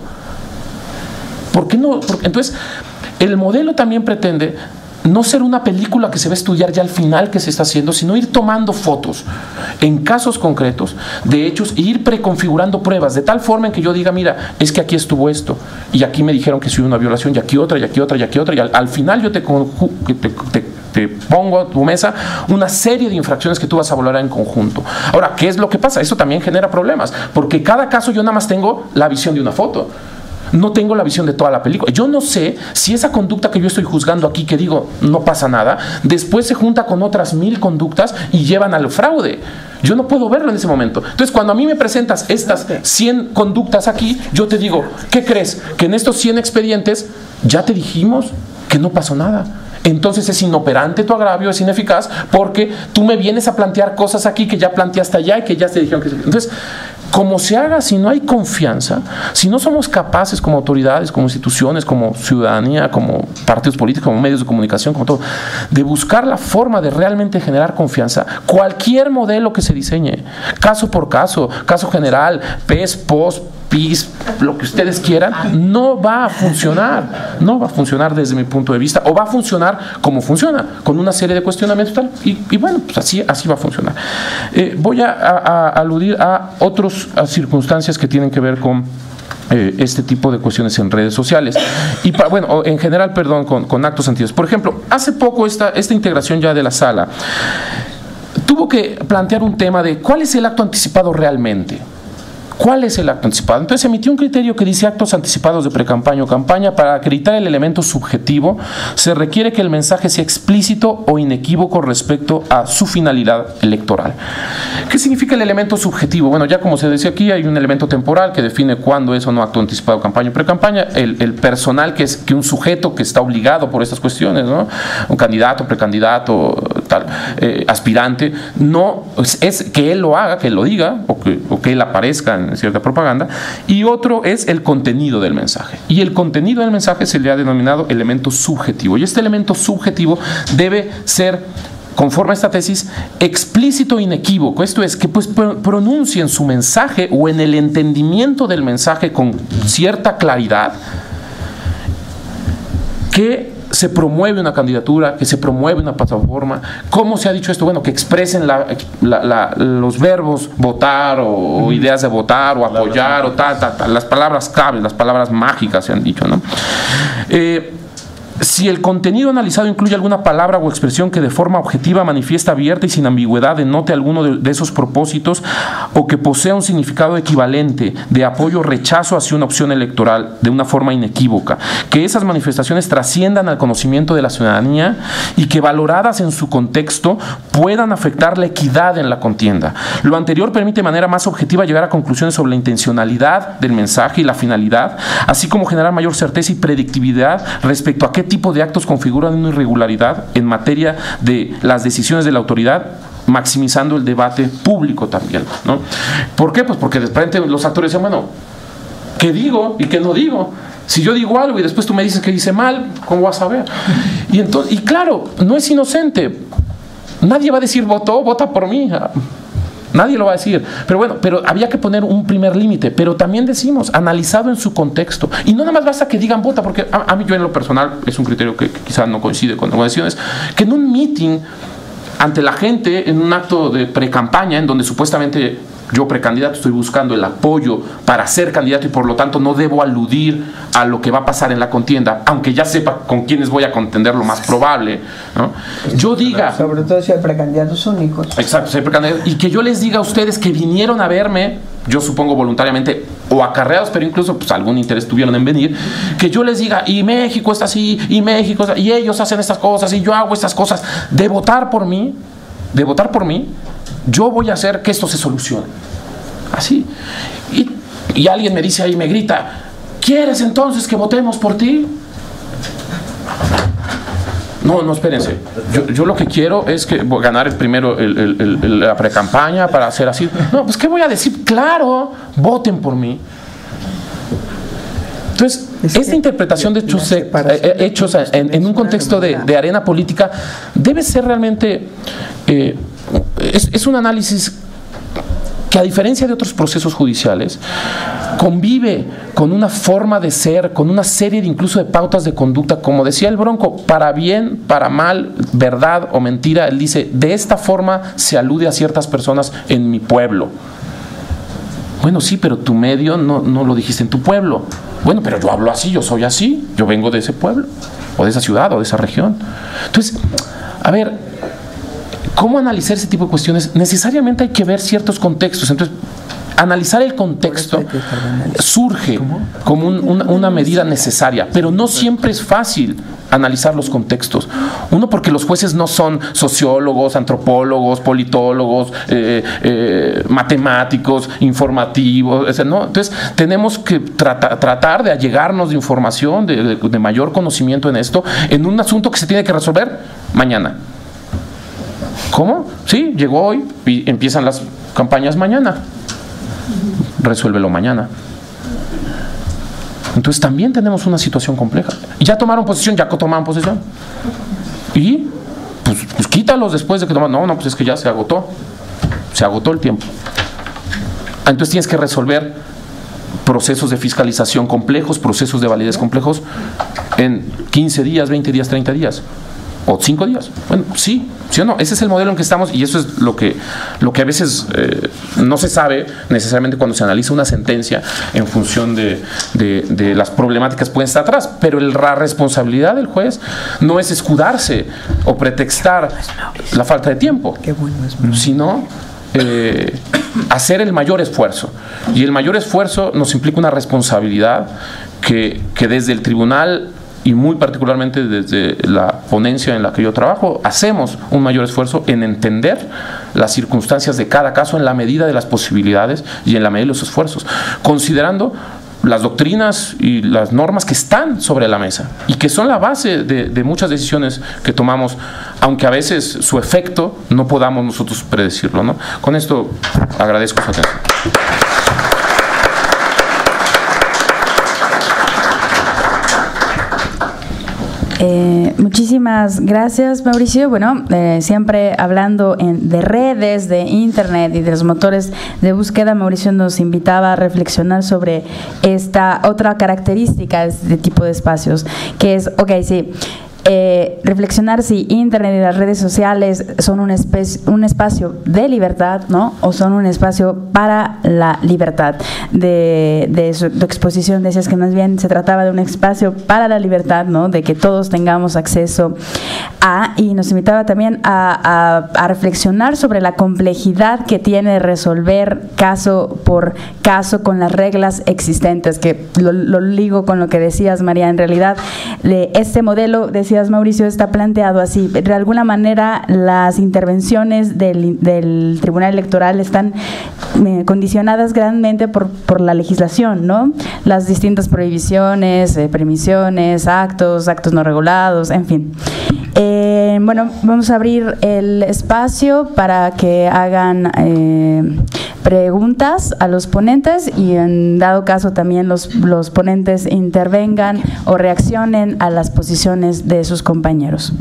Speaker 5: ¿Por qué no? Porque, entonces, el modelo también pretende no ser una película que se va a estudiar ya al final que se está haciendo, sino ir tomando fotos en casos concretos de hechos e ir preconfigurando pruebas de tal forma en que yo diga, mira, es que aquí estuvo esto, y aquí me dijeron que hubo una violación, y aquí otra, y aquí otra, y aquí otra, y al, al final yo te, te, te, te pongo a tu mesa una serie de infracciones que tú vas a valorar en conjunto. Ahora, ¿qué es lo que pasa? Eso también genera problemas, porque cada caso yo nada más tengo la visión de una foto. No tengo la visión de toda la película. Yo no sé si esa conducta que yo estoy juzgando aquí, que digo, no pasa nada, después se junta con otras mil conductas y llevan al fraude. Yo no puedo verlo en ese momento. Entonces, cuando a mí me presentas estas cien conductas aquí, yo te digo, ¿qué crees? Que en estos cien expedientes ya te dijimos que no pasó nada. Entonces es inoperante tu agravio, es ineficaz, porque tú me vienes a plantear cosas aquí que ya planteaste allá y que ya te dijeron que... Entonces, como se haga, si no hay confianza, si no somos capaces como autoridades, como instituciones, como ciudadanía, como partidos políticos, como medios de comunicación, como todo, de buscar la forma de realmente generar confianza, cualquier modelo que se diseñe, caso por caso, caso general, P E S, P O S, P I S, lo que ustedes quieran, no va a funcionar, no va a funcionar desde mi punto de vista, o va a funcionar como funciona, con una serie de cuestionamientos tal, y, y bueno, pues así, así va a funcionar. Eh, voy a, a, a aludir a otros a circunstancias que tienen que ver con eh, este tipo de cuestiones en redes sociales y pa, bueno, en general, perdón, con, con actos antiguos. Por ejemplo, hace poco esta, esta integración ya de la sala tuvo que plantear un tema de ¿cuál es el acto anticipado realmente? ¿Cuál es el acto anticipado? Entonces emitió un criterio que dice actos anticipados de precampaña o campaña. Para acreditar el elemento subjetivo se requiere que el mensaje sea explícito o inequívoco respecto a su finalidad electoral. ¿Qué significa el elemento subjetivo? Bueno, ya como se decía aquí, hay un elemento temporal que define cuándo es o no acto anticipado, campaña o precampaña. El, el personal, que es que un sujeto que está obligado por estas cuestiones, ¿no? Un candidato, precandidato, tal eh, aspirante, no es, es que él lo haga, que él lo diga, o que, o que él aparezca en cierta propaganda, y otro es el contenido del mensaje. Y el contenido del mensaje se le ha denominado elemento subjetivo, y este elemento subjetivo debe ser, conforme a esta tesis, explícito e inequívoco. Esto es, que pues pronuncien su mensaje o en el entendimiento del mensaje con cierta claridad que se promueve una candidatura, que se promueve una plataforma. ¿Cómo se ha dicho esto? Bueno, que expresen la, la, la, los verbos votar o, o ideas de votar o apoyar o tal, tal, tal, las palabras claves, las palabras mágicas se han dicho, ¿no? Eh, Si el contenido analizado incluye alguna palabra o expresión que de forma objetiva, manifiesta, abierta y sin ambigüedad denote alguno de, de esos propósitos, o que posea un significado equivalente de apoyo o rechazo hacia una opción electoral de una forma inequívoca, que esas manifestaciones trasciendan al conocimiento de la ciudadanía y que, valoradas en su contexto, puedan afectar la equidad en la contienda. Lo anterior permite de manera más objetiva llegar a conclusiones sobre la intencionalidad del mensaje y la finalidad, así como generar mayor certeza y predictibilidad respecto a qué tipo de actos configuran una irregularidad en materia de las decisiones de la autoridad, maximizando el debate público también, ¿no? ¿Por qué? Pues porque de repente los actores dicen, bueno, ¿qué digo y qué no digo? Si yo digo algo y después tú me dices que hice mal, ¿cómo vas a ver? Y, entonces, y claro, no es inocente. Nadie va a decir, votó, vota por mí. Nadie lo va a decir. Pero bueno, pero había que poner un primer límite. Pero también decimos, analizado en su contexto. Y no nada más basta que digan vota, porque a, a mí, yo en lo personal, es un criterio que, que quizás no coincide con algunas decisiones, que en un meeting ante la gente, en un acto de pre-campaña, en donde supuestamente yo, precandidato, estoy buscando el apoyo para ser candidato y por lo tanto no debo aludir a lo que va a pasar en la contienda, aunque ya sepa con quiénes voy a contender, lo más probable, ¿no? Yo diga...
Speaker 2: Sobre todo si hay precandidatos únicos.
Speaker 5: Exacto, si hay precandidatos. Y que yo les diga a ustedes que vinieron a verme, yo supongo voluntariamente, o acarreados, pero incluso pues algún interés tuvieron en venir, que yo les diga, y México está así, y México está, y ellos hacen estas cosas, y yo hago estas cosas, de votar por mí, de votar por mí, yo voy a hacer que esto se solucione. Así. Y, y alguien me dice ahí, me grita, ¿quieres entonces que votemos por ti? No, no, espérense. Yo, yo lo que quiero es que ganar el primero el, el, el, la precampaña para hacer así. No, pues ¿qué voy a decir? Claro, voten por mí. Entonces, es esta interpretación de hechos, eh, hechos en, en un contexto de, de arena política debe ser realmente, eh, es, es un análisis que, a diferencia de otros procesos judiciales, convive con una forma de ser, con una serie de incluso de pautas de conducta, como decía el Bronco, para bien, para mal, verdad o mentira. Él dice, de esta forma se alude a ciertas personas en mi pueblo. Bueno, sí, pero tu medio no, no lo dijiste en tu pueblo. Bueno, pero yo hablo así, yo soy así, yo vengo de ese pueblo, o de esa ciudad, o de esa región. Entonces, a ver, ¿cómo analizar ese tipo de cuestiones? Necesariamente hay que ver ciertos contextos. Entonces, analizar el contexto surge como un, una, una medida necesaria, pero no siempre es fácil analizar los contextos. Uno, porque los jueces no son sociólogos, antropólogos, politólogos, eh, eh, matemáticos, informativos, o sea, ¿no? Entonces tenemos que trata, tratar de allegarnos de información, de, de, de mayor conocimiento en esto, en un asunto que se tiene que resolver mañana. ¿Cómo? Sí, llegó hoy y empiezan las campañas mañana. Resuélvelo mañana. Entonces también tenemos una situación compleja. Ya tomaron posición, ya tomaron posición. Y pues, pues quítalos después de que tomaron. No, no, pues es que ya se agotó. Se agotó el tiempo. Entonces tienes que resolver procesos de fiscalización complejos, procesos de validez complejos en quince días, veinte días, treinta días. O cinco días. Bueno, sí, sí o no. Ese es el modelo en que estamos, y eso es lo que, lo que a veces eh, no se sabe necesariamente cuando se analiza una sentencia en función de, de, de las problemáticas que pueden estar atrás. Pero el, la responsabilidad del juez no es escudarse o pretextar la falta de tiempo, sino eh, hacer el mayor esfuerzo. Y el mayor esfuerzo nos implica una responsabilidad que, que desde el tribunal, y muy particularmente desde la ponencia en la que yo trabajo, hacemos un mayor esfuerzo en entender las circunstancias de cada caso en la medida de las posibilidades y en la medida de los esfuerzos, considerando las doctrinas y las normas que están sobre la mesa y que son la base de, de muchas decisiones que tomamos, aunque a veces su efecto no podamos nosotros predecirlo, ¿no? Con esto agradezco su atención.
Speaker 4: Eh, muchísimas gracias, Mauricio. Bueno, eh, siempre hablando en, de redes, de internet y de los motores de búsqueda, Mauricio nos invitaba a reflexionar sobre esta otra característica de este tipo de espacios, que es, ok, sí, Eh, reflexionar si Internet y las redes sociales son un, un espacio de libertad, ¿no? O son un espacio para la libertad. De, de su de exposición decías que más bien se trataba de un espacio para la libertad, ¿no? De que todos tengamos acceso a, y nos invitaba también a, a, a reflexionar sobre la complejidad que tiene resolver caso por caso con las reglas existentes, que lo, lo ligo con lo que decías, María. En realidad, de este modelo, decías, Mauricio, está planteado así. De alguna manera, las intervenciones del, del Tribunal Electoral están eh, condicionadas grandemente por, por la legislación, ¿no? Las distintas prohibiciones, eh, permisiones, actos, actos no regulados, en fin. Eh, bueno, vamos a abrir el espacio para que hagan eh, preguntas a los ponentes y, en dado caso, también los, los ponentes intervengan o reaccionen a las posiciones de sus compañeros.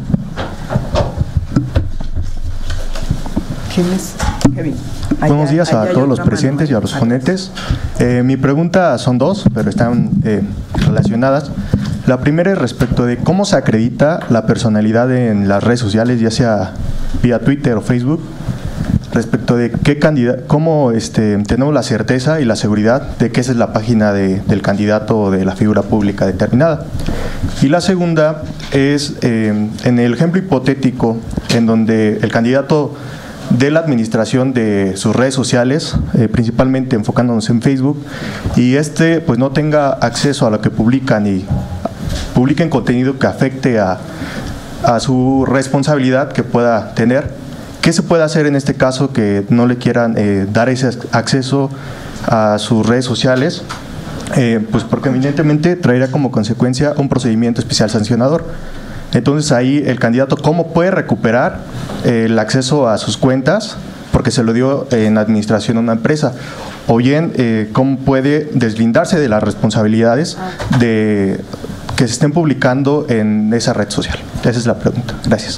Speaker 2: ¿Quién es? Kevin.
Speaker 6: Buenos días a todos los presentes y a los ponentes. Eh, mi pregunta son dos, pero están eh, relacionadas. La primera es respecto de cómo se acredita la personalidad en las redes sociales, ya sea vía Twitter o Facebook, respecto de qué candidato, cómo este, tenemos la certeza y la seguridad de que esa es la página de, del candidato o de la figura pública determinada. Y la segunda es eh, en el ejemplo hipotético en donde el candidato de la administración de sus redes sociales, eh, principalmente enfocándonos en Facebook, y este pues no tenga acceso a lo que publican y publiquen contenido que afecte a, a su responsabilidad que pueda tener. ¿Qué se puede hacer en este caso que no le quieran eh, dar ese acceso a sus redes sociales? Eh, pues porque evidentemente traerá como consecuencia un procedimiento especial sancionador. Entonces ahí el candidato, ¿cómo puede recuperar eh, el acceso a sus cuentas? Porque se lo dio en administración a una empresa. O bien, eh, ¿cómo puede deslindarse de las responsabilidades de que se estén publicando en esa red social? Esa es la pregunta. Gracias.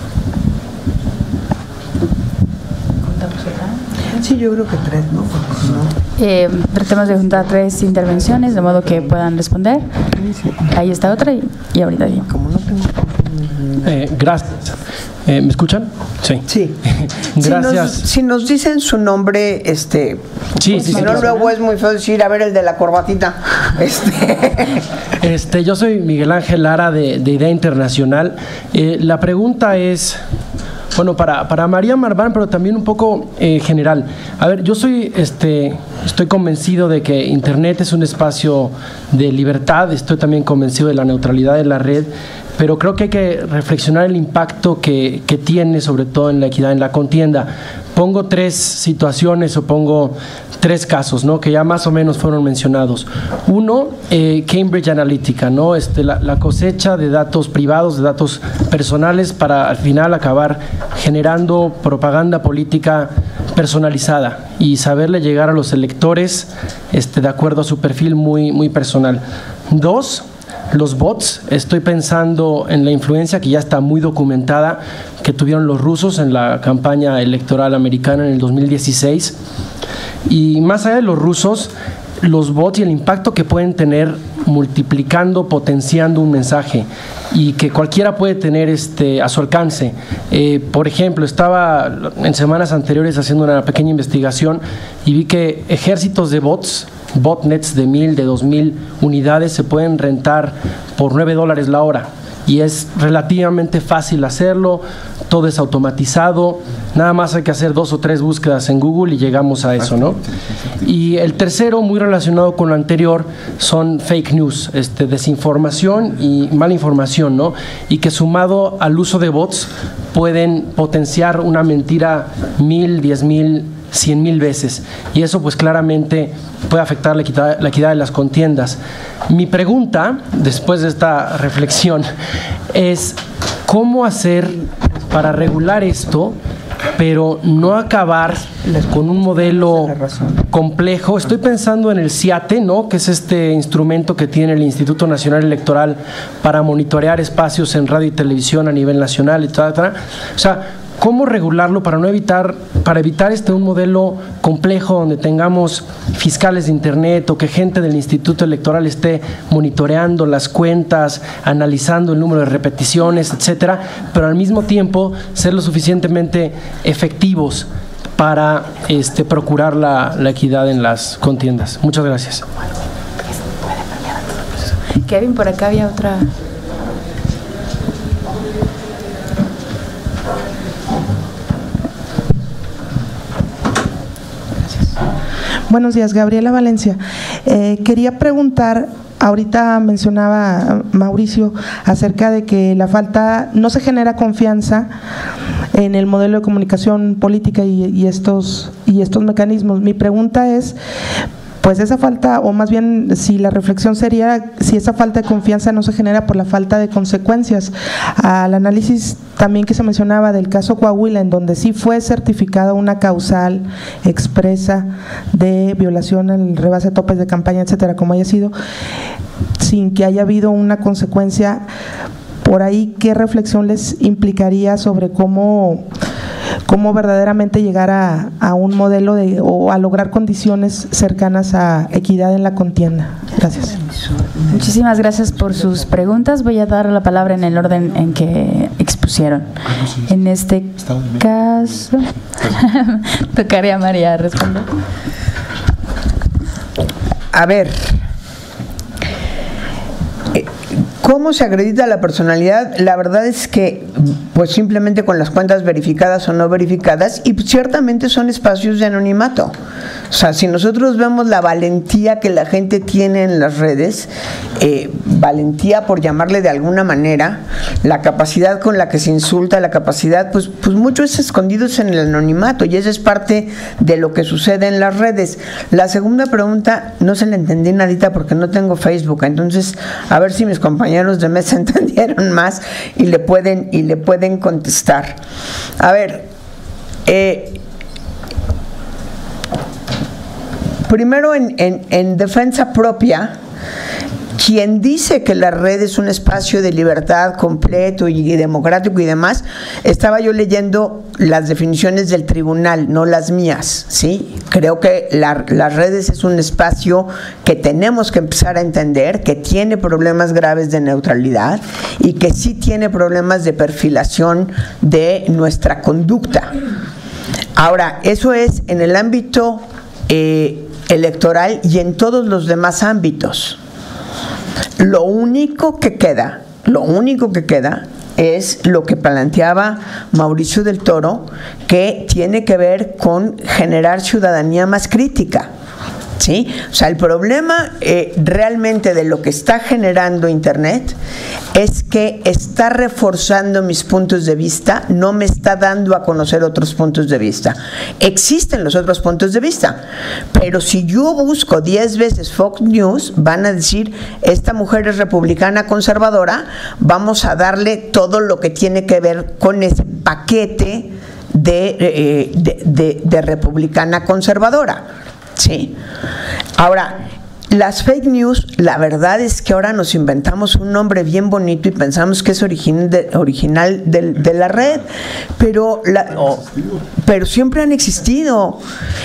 Speaker 2: Sí, yo creo que tres, ¿no? no.
Speaker 4: Eh, tratemos de juntar tres intervenciones de modo que puedan responder. Ahí está otra y, y ahorita bien.
Speaker 2: Como no tengo...
Speaker 7: Eh, gracias. Eh, ¿Me escuchan? Sí.
Speaker 2: Sí.
Speaker 7: Gracias.
Speaker 2: Si nos, si nos dicen su nombre, este,
Speaker 7: sí,
Speaker 2: pues,
Speaker 7: sí,
Speaker 2: si
Speaker 7: sí,
Speaker 2: no,
Speaker 7: claro.
Speaker 2: luego es muy feo decir, a ver, el de la corbatita. Este,
Speaker 7: este yo soy Miguel Ángel Lara de, de Idea Internacional. Eh, la pregunta es, bueno, para, para María Marván, pero también un poco eh, general. A ver, yo soy, este, estoy convencido de que Internet es un espacio de libertad, estoy también convencido de la neutralidad de la red, pero creo que hay que reflexionar el impacto que, que tiene, sobre todo en la equidad, en la contienda. Pongo tres situaciones o pongo tres casos, ¿no?, que ya más o menos fueron mencionados. Uno, eh, Cambridge Analytica, ¿no?, este, la, la cosecha de datos privados, de datos personales, para al final acabar generando propaganda política personalizada y saberle llegar a los electores este, de acuerdo a su perfil muy, muy personal. Dos, los bots. Estoy pensando en la influencia que ya está muy documentada que tuvieron los rusos en la campaña electoral americana en el dos mil dieciséis. Y más allá de los rusos, los bots y el impacto que pueden tener multiplicando, potenciando un mensaje y que cualquiera puede tener este, a su alcance. Eh, por ejemplo, estaba en semanas anteriores haciendo una pequeña investigación y vi que ejércitos de bots, botnets de mil, de dos mil unidades se pueden rentar por nueve dólares la hora. Y es relativamente fácil hacerlo, todo es automatizado, nada más hay que hacer dos o tres búsquedas en Google y llegamos a eso, ¿no? Y el tercero, muy relacionado con lo anterior, son fake news, este, desinformación y mala información, ¿no? Y que sumado al uso de bots pueden potenciar una mentira mil, diez mil cien mil veces, y eso pues claramente puede afectar la equidad, la equidad de las contiendas. Mi pregunta, después de esta reflexión, es ¿cómo hacer para regular esto, pero no acabar con un modelo complejo? Estoy pensando en el CIATE, ¿no?, que es este instrumento que tiene el Instituto Nacional Electoral para monitorear espacios en radio y televisión a nivel nacional, etcétera. O sea, ¿cómo regularlo para no evitar, para evitar este un modelo complejo donde tengamos fiscales de internet o que gente del Instituto Electoral esté monitoreando las cuentas, analizando el número de repeticiones, etcétera, pero al mismo tiempo ser lo suficientemente efectivos para este, procurar la, la equidad en las contiendas? Muchas gracias.
Speaker 4: Kevin, por acá había otra.
Speaker 8: Buenos días, Gabriela Valencia. Eh, quería preguntar, ahorita mencionaba Mauricio acerca de que la falta, no se genera confianza en el modelo de comunicación política y, y, estos, y estos mecanismos. Mi pregunta es, pues esa falta, o más bien si la reflexión sería si esa falta de confianza no se genera por la falta de consecuencias. Al análisis también que se mencionaba del caso Coahuila, en donde sí fue certificada una causal expresa de violación al rebase de topes de campaña, etcétera, como haya sido, sin que haya habido una consecuencia, por ahí, ¿qué reflexión les implicaría sobre cómo cómo verdaderamente llegar a, a un modelo de, o a lograr condiciones cercanas a equidad en la contienda? Gracias.
Speaker 4: Muchísimas gracias por sus preguntas. Voy a dar la palabra en el orden en que expusieron. En este caso, tocaría a María responder.
Speaker 2: A ver, ¿cómo se acredita la personalidad? La verdad es que pues simplemente con las cuentas verificadas o no verificadas, y ciertamente son espacios de anonimato. O sea, si nosotros vemos la valentía que la gente tiene en las redes, eh, valentía por llamarle de alguna manera, la capacidad con la que se insulta, la capacidad, pues, pues mucho es escondidos en el anonimato, y eso es parte de lo que sucede en las redes. La segunda pregunta no se la entendí nadita porque no tengo Facebook, entonces a ver si mis compañeros de mesa entendieron más y le pueden, y le pueden contestar. A ver, eh, primero en, en, en defensa propia, quien dice que la red es un espacio de libertad completo y democrático y demás, estaba yo leyendo las definiciones del tribunal, no las mías, ¿sí? Creo que la, las redes es un espacio que tenemos que empezar a entender, que tiene problemas graves de neutralidad y que sí tiene problemas de perfilación de nuestra conducta. Ahora, eso es en el ámbito eh, electoral y en todos los demás ámbitos. Lo único que queda, lo único que queda es lo que planteaba Mauricio del Toro, que tiene que ver con generar ciudadanía más crítica. ¿Sí? O sea, el problema eh, realmente de lo que está generando Internet es que está reforzando mis puntos de vista, no me está dando a conocer otros puntos de vista. Existen los otros puntos de vista, pero si yo busco diez veces Fox News, van a decir, esta mujer es republicana conservadora, vamos a darle todo lo que tiene que ver con ese paquete de, eh, de, de, de republicana conservadora. Sí. Ahora, las fake news, la verdad es que ahora nos inventamos un nombre bien bonito y pensamos que es origin de, original de, de la red, pero, la, oh, pero siempre han existido,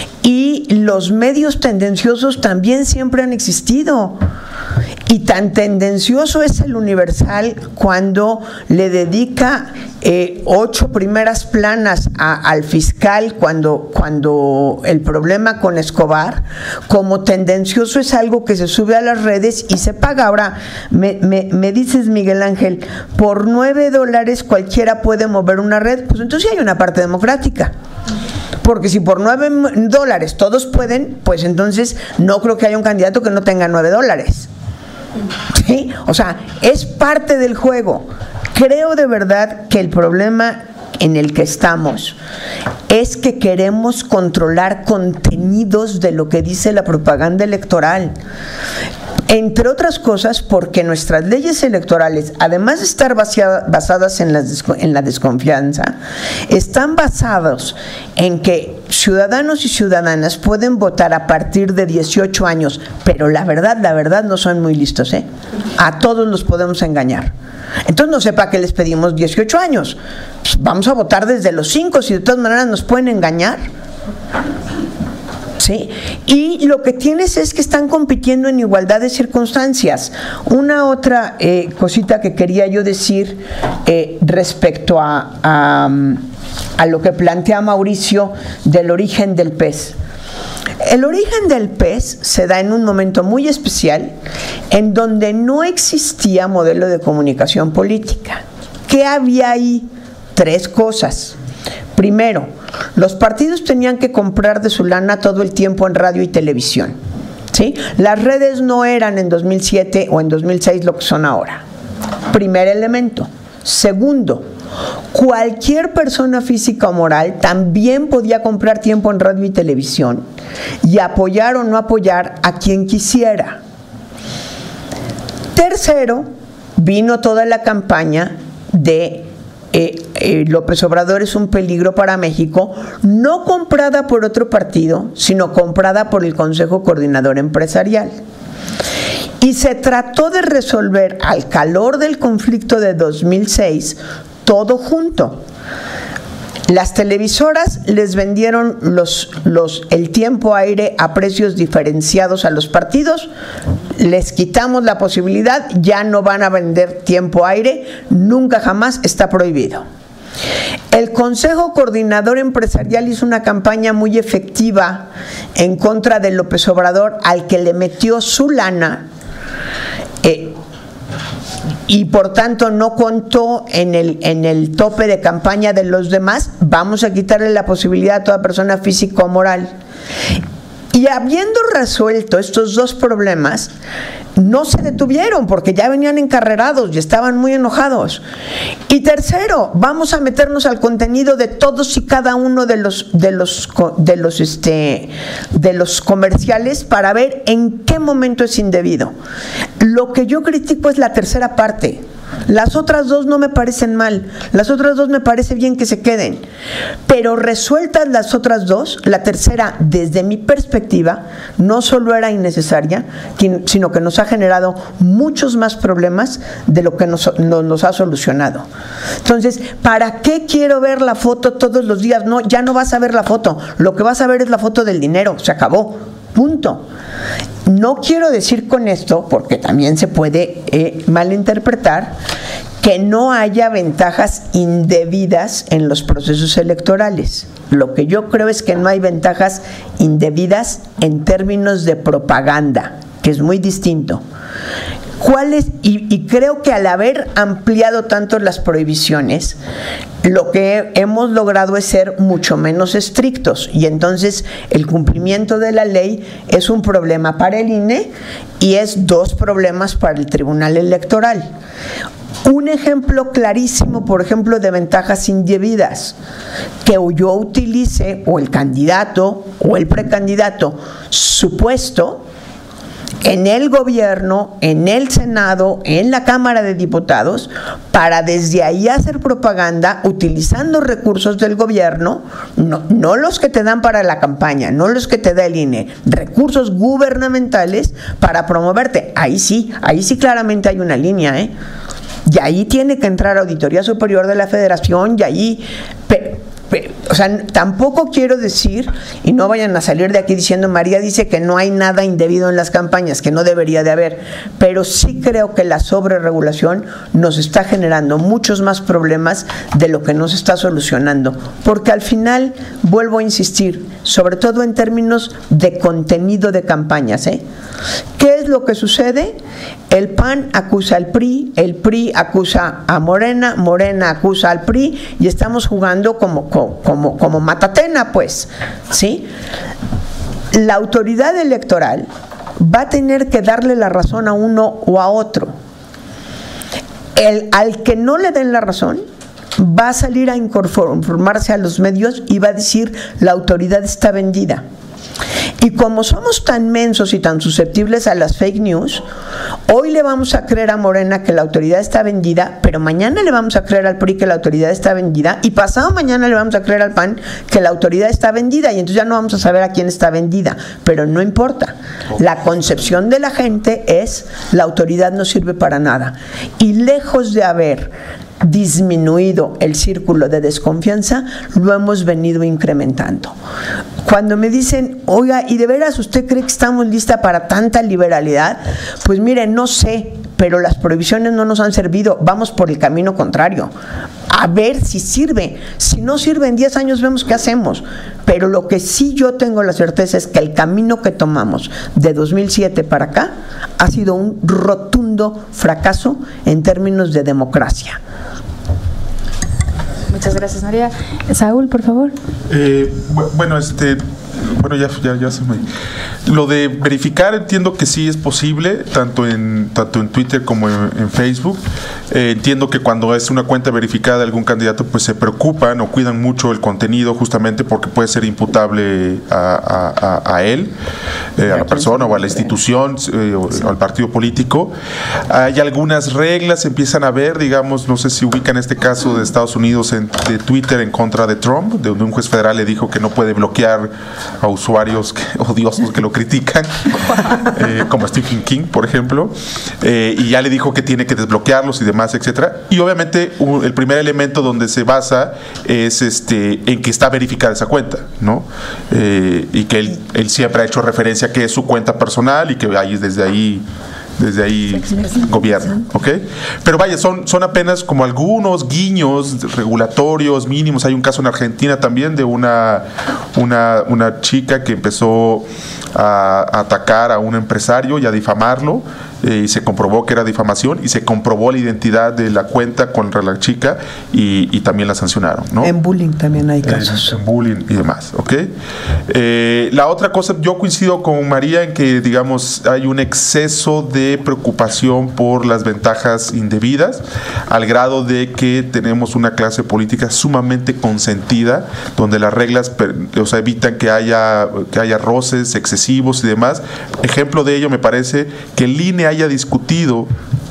Speaker 2: y los medios tendenciosos también siempre han existido. Y tan tendencioso es el Universal cuando le dedica eh, ocho primeras planas a, al fiscal cuando, cuando el problema con Escobar, como tendencioso es algo que se sube a las redes y se paga. Ahora, me, me, me dices, Miguel Ángel, por nueve dólares cualquiera puede mover una red, pues entonces hay una parte democrática. Porque si por nueve dólares todos pueden, pues entonces no creo que haya un candidato que no tenga nueve dólares. ¿Sí? O sea, es parte del juego. Creo de verdad que el problema en el que estamos es que queremos controlar contenidos de lo que dice la propaganda electoral. Entre otras cosas, porque nuestras leyes electorales, además de estar basadas en la, en la desconfianza, están basados en que ciudadanos y ciudadanas pueden votar a partir de dieciocho años, pero la verdad, la verdad no son muy listos, ¿eh? A todos los podemos engañar. Entonces no sé para qué les pedimos dieciocho años. Pues vamos a votar desde los cinco, si de todas maneras nos pueden engañar. ¿Sí? Y lo que tienes es que están compitiendo en igualdad de circunstancias. Una otra eh, cosita que quería yo decir eh, respecto a, a, a lo que plantea Mauricio del origen del P E S. El origen del P E S se da en un momento muy especial en donde no existía modelo de comunicación política. ¿Qué había ahí? Tres cosas. Primero, los partidos tenían que comprar de su lana todo el tiempo en radio y televisión, ¿sí? Las redes no eran en dos mil siete o en dos mil seis lo que son ahora. Primer elemento. Segundo, cualquier persona física o moral también podía comprar tiempo en radio y televisión y apoyar o no apoyar a quien quisiera. Tercero, vino toda la campaña de Eh, eh, López Obrador es un peligro para México, no comprada por otro partido, sino comprada por el Consejo Coordinador Empresarial. Y se trató de resolver al calor del conflicto de dos mil seis todo junto. Las televisoras les vendieron los, los, el tiempo aire a precios diferenciados a los partidos, les quitamos la posibilidad, ya no van a vender tiempo aire, nunca jamás, está prohibido. El Consejo Coordinador Empresarial hizo una campaña muy efectiva en contra de López Obrador, al que le metió su lana, eh, y por tanto no contó en el, en el tope de campaña de los demás. Vamos a quitarle la posibilidad a toda persona física o moral. Y habiendo resuelto estos dos problemas, no se detuvieron porque ya venían encarrerados y estaban muy enojados. Y tercero, vamos a meternos al contenido de todos y cada uno de los de los de los este de los comerciales para ver en qué momento es indebido. Lo que yo critico es la tercera parte. Las otras dos no me parecen mal, las otras dos me parece bien que se queden, pero resueltas las otras dos, la tercera, desde mi perspectiva, no solo era innecesaria, sino que nos ha generado muchos más problemas de lo que nos, nos, nos ha solucionado. Entonces, ¿para qué quiero ver la foto todos los días? No, ya no vas a ver la foto, lo que vas a ver es la foto del dinero, se acabó, punto. No quiero decir con esto, porque también se puede eh, malinterpretar, que no haya ventajas indebidas en los procesos electorales. Lo que yo creo es que no hay ventajas indebidas en términos de propaganda, que es muy distinto. ¿Cuál es? Y, y creo que al haber ampliado tanto las prohibiciones, lo que hemos logrado es ser mucho menos estrictos, y entonces el cumplimiento de la ley es un problema para el I N E y es dos problemas para el Tribunal Electoral. Un ejemplo clarísimo, por ejemplo, de ventajas indebidas, que yo utilice, o el candidato o el precandidato, su puesto en el gobierno, en el Senado, en la Cámara de Diputados, para desde ahí hacer propaganda utilizando recursos del gobierno, no, no los que te dan para la campaña, no los que te da el I N E, recursos gubernamentales para promoverte. Ahí sí, ahí sí claramente hay una línea, ¿eh? Y ahí tiene que entrar Auditoría Superior de la Federación, y ahí... Pe, pe, o sea, tampoco quiero decir, y no vayan a salir de aquí diciendo, María dice que no hay nada indebido en las campañas, que no debería de haber, pero sí creo que la sobreregulación nos está generando muchos más problemas de lo que nos está solucionando, porque al final, vuelvo a insistir, sobre todo en términos de contenido de campañas, ¿eh? ¿Qué es lo que sucede? El P A N acusa al P R I, el P R I acusa a Morena, Morena acusa al P R I, y estamos jugando como, como, como matatena, pues, ¿sí? La autoridad electoral va a tener que darle la razón a uno o a otro. El, al que no le den la razón, va a salir a informarse a los medios y va a decir la autoridad está vendida. Y como somos tan mensos y tan susceptibles a las fake news, hoy le vamos a creer a Morena que la autoridad está vendida, pero mañana le vamos a creer al P R I que la autoridad está vendida, y pasado mañana le vamos a creer al P A N que la autoridad está vendida, y entonces ya no vamos a saber a quién está vendida. Pero no importa. La concepción de la gente es la autoridad no sirve para nada. Y lejos de haber disminuido el círculo de desconfianza, lo hemos venido incrementando. Cuando me dicen, oiga, ¿y de veras usted cree que estamos listas para tanta liberalidad? Pues mire, no sé, pero las prohibiciones no nos han servido, vamos por el camino contrario. A ver si sirve. Si no sirve, en diez años vemos qué hacemos. Pero lo que sí yo tengo la certeza es que el camino que tomamos de dos mil siete para acá ha sido un rotundo fracaso en términos de democracia.
Speaker 4: Muchas gracias, María. Saúl, por favor.
Speaker 3: Eh, bueno, este... Bueno, ya, ya, ya se me... Lo de verificar entiendo que sí es posible, tanto en tanto en Twitter como en, en Facebook. Eh, entiendo que cuando es una cuenta verificada de algún candidato, pues se preocupan o cuidan mucho el contenido, justamente porque puede ser imputable a, a, a él, eh, a la persona o a la institución eh, o al partido político. Hay algunas reglas, se empiezan a ver, digamos, no sé si ubican este caso de Estados Unidos en, de Twitter en contra de Trump, de donde un juez federal le dijo que no puede bloquear a usuarios que, odiosos que lo critican, eh, como Stephen King, por ejemplo, eh, y ya le dijo que tiene que desbloquearlos y demás, etcétera. Y obviamente un, el primer elemento donde se basa es este en que está verificada esa cuenta, ¿no? Eh, y que él, él siempre ha hecho referencia a que es su cuenta personal y que ahí desde ahí desde ahí gobierno, ¿ok? Pero vaya, son, son apenas como algunos guiños regulatorios mínimos. Hay un caso en Argentina también de una, una, una chica que empezó a, a atacar a un empresario y a difamarlo, eh, y se comprobó que era difamación y se comprobó la identidad de la cuenta contra la chica y, y también la sancionaron, ¿no?
Speaker 2: En bullying también hay casos.
Speaker 3: En, en bullying y demás, ¿ok? Eh, la otra cosa, yo coincido con María en que, digamos, hay un exceso de preocupación por las ventajas indebidas, al grado de que tenemos una clase política sumamente consentida, donde las reglas, o sea, evitan que haya, que haya roces excesivos y demás. Ejemplo de ello me parece que el I N E haya discutido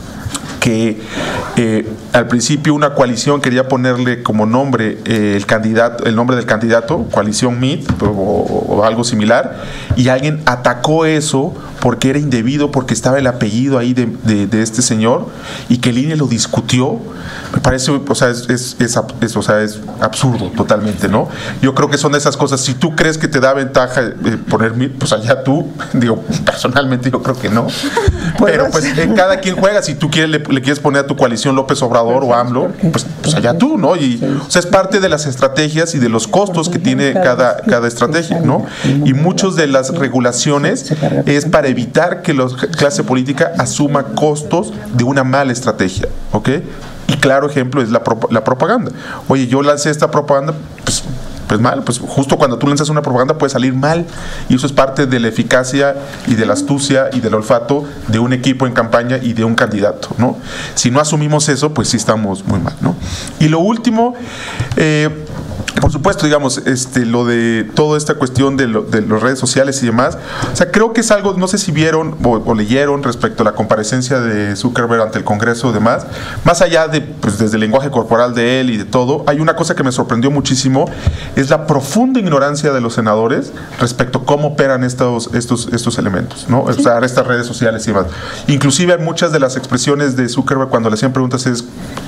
Speaker 3: que eh, al principio una coalición quería ponerle como nombre eh, el candidato, el nombre del candidato, coalición M I T o, o algo similar, y alguien atacó eso porque era indebido, porque estaba el apellido ahí de, de, de este señor, y que el I N E lo discutió. Me parece, o sea, es, es, es, es, o sea, es absurdo totalmente, ¿no? Yo creo que son de esas cosas. Si tú crees que te da ventaja eh, poner M I T, pues allá tú. Digo, personalmente yo creo que no. Pero pues en cada quien juega. Si tú quieres, le, le quieres poner a tu coalición López Obrador o AMLO, pues, pues allá tú, ¿no? Y, o sea, es parte de las estrategias y de los costos que tiene cada, cada estrategia, ¿no? Y muchas de las regulaciones es para evitar que la clase política asuma costos de una mala estrategia, ¿ok? Y claro ejemplo es la, pro, la propaganda. Oye, yo lancé esta propaganda, pues, pues mal, pues justo cuando tú lanzas una propaganda puede salir mal, y eso es parte de la eficacia y de la astucia y del olfato de un equipo en campaña y de un candidato, ¿no? Si no asumimos eso, pues sí estamos muy mal, ¿no? Y lo último, eh, por supuesto, digamos, este, lo de toda esta cuestión de, lo, de las redes sociales y demás, o sea, creo que es algo, no sé si vieron o, o leyeron respecto a la comparecencia de Zuckerberg ante el Congreso y demás, más allá de, pues, desde el lenguaje corporal de él y de todo, hay una cosa que me sorprendió muchísimo, es la profunda ignorancia de los senadores respecto a cómo operan estos, estos, estos elementos, ¿no? Sí. O sea, estas redes sociales y demás. Inclusive muchas de las expresiones de Zuckerberg cuando le hacían preguntas es...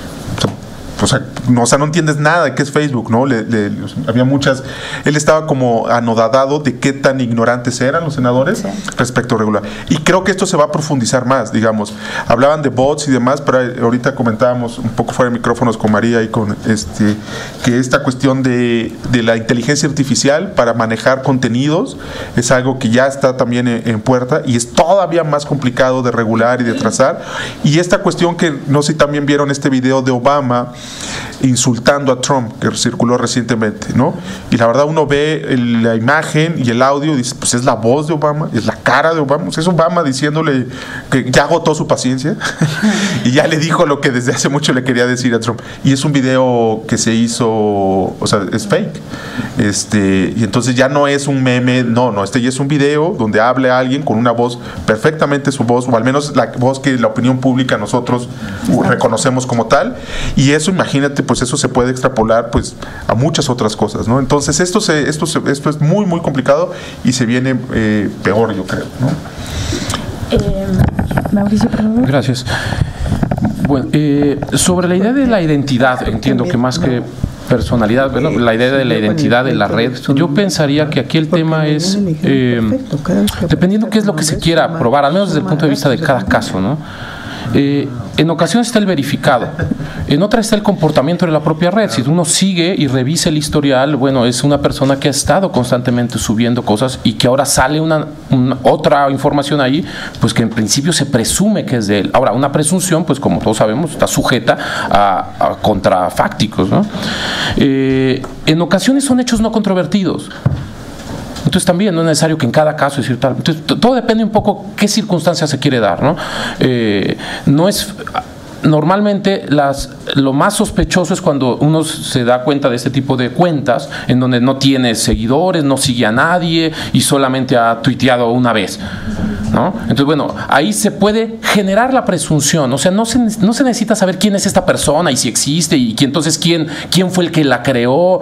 Speaker 3: O sea, no, o sea, no entiendes nada de qué es Facebook, ¿no? Le, le, había muchas... Él estaba como anodadado de qué tan ignorantes eran los senadores, sí, respecto a regular. Y creo que esto se va a profundizar más, digamos. Hablaban de bots y demás, pero ahorita comentábamos un poco fuera de micrófonos con María y con este... que esta cuestión de, de la inteligencia artificial para manejar contenidos es algo que ya está también en, en puerta y es todavía más complicado de regular y de trazar. Y esta cuestión que, no sé si también vieron este video de Obama, insultando a Trump, que circuló recientemente, ¿no? Y la verdad uno ve el, la imagen y el audio y dice, pues es la voz de Obama, es la cara de Obama, es Obama diciéndole que ya agotó su paciencia y ya le dijo lo que desde hace mucho le quería decir a Trump. Y es un video que se hizo, o sea, es fake. Este, y entonces ya no es un meme, no, no, este ya es un video donde habla alguien con una voz, perfectamente su voz, o al menos la voz que la opinión pública nosotros reconocemos como tal. Y eso, imagínate, pues eso se puede extrapolar pues a muchas otras cosas, ¿no? Entonces esto se, esto se, esto es muy muy complicado y se viene eh, peor, yo creo, ¿no?
Speaker 4: Eh, Mauricio, por favor.
Speaker 5: Gracias. Bueno, eh, sobre la idea de la identidad, entiendo que más que personalidad, bueno, la idea de la identidad de la red, yo pensaría que aquí el tema es, eh, dependiendo qué es lo que se quiera probar, al menos desde el punto de vista de cada caso, ¿no? Eh, en ocasiones está el verificado, en otras está el comportamiento de la propia red. Si uno sigue y revisa el historial, bueno, es una persona que ha estado constantemente subiendo cosas y que ahora sale una, una otra información ahí, pues que en principio se presume que es de él. Ahora, una presunción, pues como todos sabemos, está sujeta a, a contrafácticos, ¿no? Eh, en ocasiones son hechos no controvertidos. Entonces también no es necesario que en cada caso decir tal. Entonces todo depende un poco qué circunstancias se quiere dar, ¿no? Eh, no es normalmente las, lo más sospechoso es cuando uno se da cuenta de este tipo de cuentas en donde no tiene seguidores, no sigue a nadie y solamente ha tuiteado una vez, ¿no? Entonces, bueno, ahí se puede generar la presunción, o sea, no se, no se necesita saber quién es esta persona y si existe y que, entonces quién, quién fue el que la creó.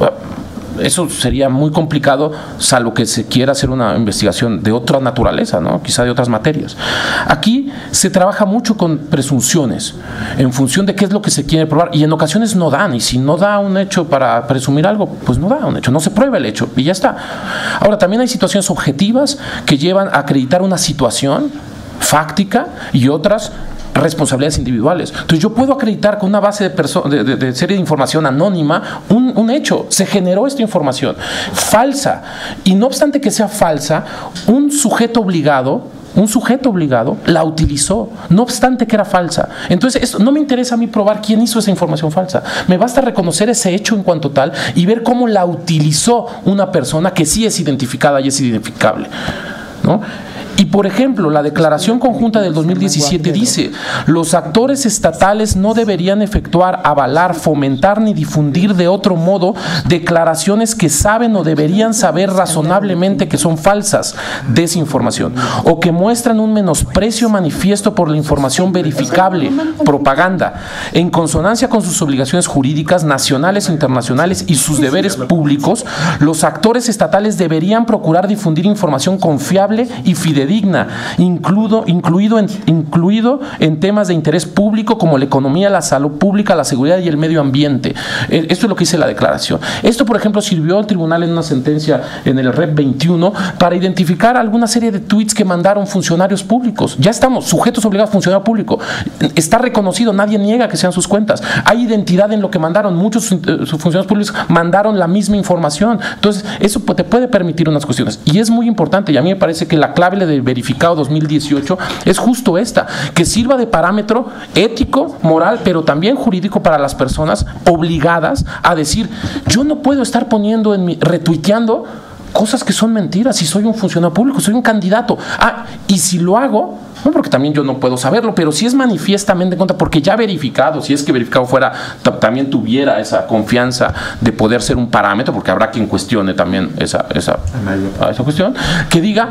Speaker 5: Eso sería muy complicado, salvo que se quiera hacer una investigación de otra naturaleza, ¿no? Quizá de otras materias. Aquí se trabaja mucho con presunciones, en función de qué es lo que se quiere probar, y en ocasiones no dan, y si no da un hecho para presumir algo, pues no da un hecho, no se prueba el hecho, y ya está. Ahora, también hay situaciones objetivas que llevan a acreditar una situación fáctica y otras responsabilidades individuales. Entonces yo puedo acreditar con una base de, de, de, de serie de información anónima un, un hecho, se generó esta información falsa, y no obstante que sea falsa, un sujeto obligado un sujeto obligado la utilizó, no obstante que era falsa. Entonces esto, no me interesa a mí probar quién hizo esa información falsa, me basta reconocer ese hecho en cuanto tal y ver cómo la utilizó una persona que sí es identificada y es identificable, ¿no? Y por ejemplo, la declaración conjunta del dos mil diecisiete dice: los actores estatales no deberían efectuar, avalar, fomentar ni difundir de otro modo declaraciones que saben o deberían saber razonablemente que son falsas, desinformación, o que muestran un menosprecio manifiesto por la información verificable, propaganda, en consonancia con sus obligaciones jurídicas nacionales e internacionales y sus deberes públicos. Los actores estatales deberían procurar difundir información confiable y fidedigna digna, incluido, incluido, en, incluido en temas de interés público como la economía, la salud pública, la seguridad y el medio ambiente. Esto es lo que dice la declaración. Esto, por ejemplo, sirvió al tribunal en una sentencia en el R E P veintiuno para identificar alguna serie de tweets que mandaron funcionarios públicos. Ya estamos, sujetos obligados a funcionario público. Está reconocido, nadie niega que sean sus cuentas. Hay identidad en lo que mandaron. Muchos uh, funcionarios públicos mandaron la misma información. Entonces, eso te puede permitir unas cuestiones. Y es muy importante, y a mí me parece que la clave de verificado dos mil dieciocho es justo esta, que sirva de parámetro ético, moral, pero también jurídico para las personas obligadas a decir: yo no puedo estar poniendo en mi, retuiteando cosas que son mentiras si soy un funcionario público, soy un candidato. Ah, y si lo hago, no, porque también yo no puedo saberlo, pero si es manifiestamente en contra, porque ya verificado, si es que verificado fuera, también tuviera esa confianza de poder ser un parámetro, porque habrá quien cuestione también esa, esa, esa cuestión, que diga: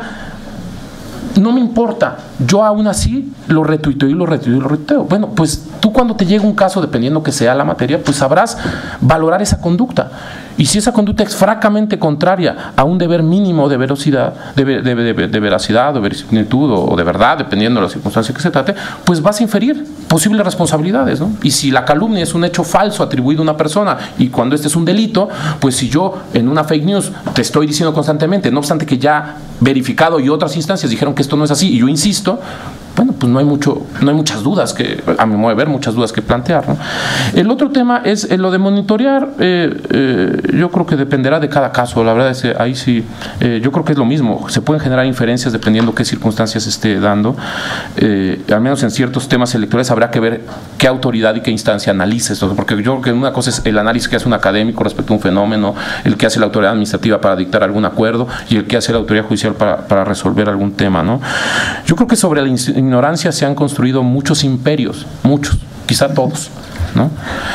Speaker 5: no me importa, yo aún así lo retuiteo y lo retuiteo y lo retuiteo. Bueno, pues tú cuando te llegue un caso, dependiendo que sea la materia, pues sabrás valorar esa conducta. Y si esa conducta es francamente contraria a un deber mínimo de verosidad, de, de, de, de, de veracidad, o verosimilitud o de verdad, dependiendo de la circunstancia que se trate, pues vas a inferir posibles responsabilidades, ¿no? Y si la calumnia es un hecho falso atribuido a una persona, y cuando este es un delito, pues si yo en una fake news te estoy diciendo constantemente, no obstante que ya verificado y otras instancias dijeron que esto no es así, y yo insisto, bueno, pues no hay mucho, no hay muchas dudas que, a mi modo de ver, muchas dudas que plantear, ¿no? El otro tema es eh, lo de monitorear. eh, eh, yo creo que dependerá de cada caso. La verdad es que ahí sí, eh, yo creo que es lo mismo. Se pueden generar inferencias dependiendo qué circunstancias se esté dando. Eh, al menos en ciertos temas electorales habrá que ver qué autoridad y qué instancia analice esto, porque yo creo que una cosa es el análisis que hace un académico respecto a un fenómeno, el que hace la autoridad administrativa para dictar algún acuerdo y el que hace la autoridad judicial para, para resolver algún tema, ¿no? Yo creo que sobre la ignorancia se han construido muchos imperios, muchos, quizá todos, ¿no?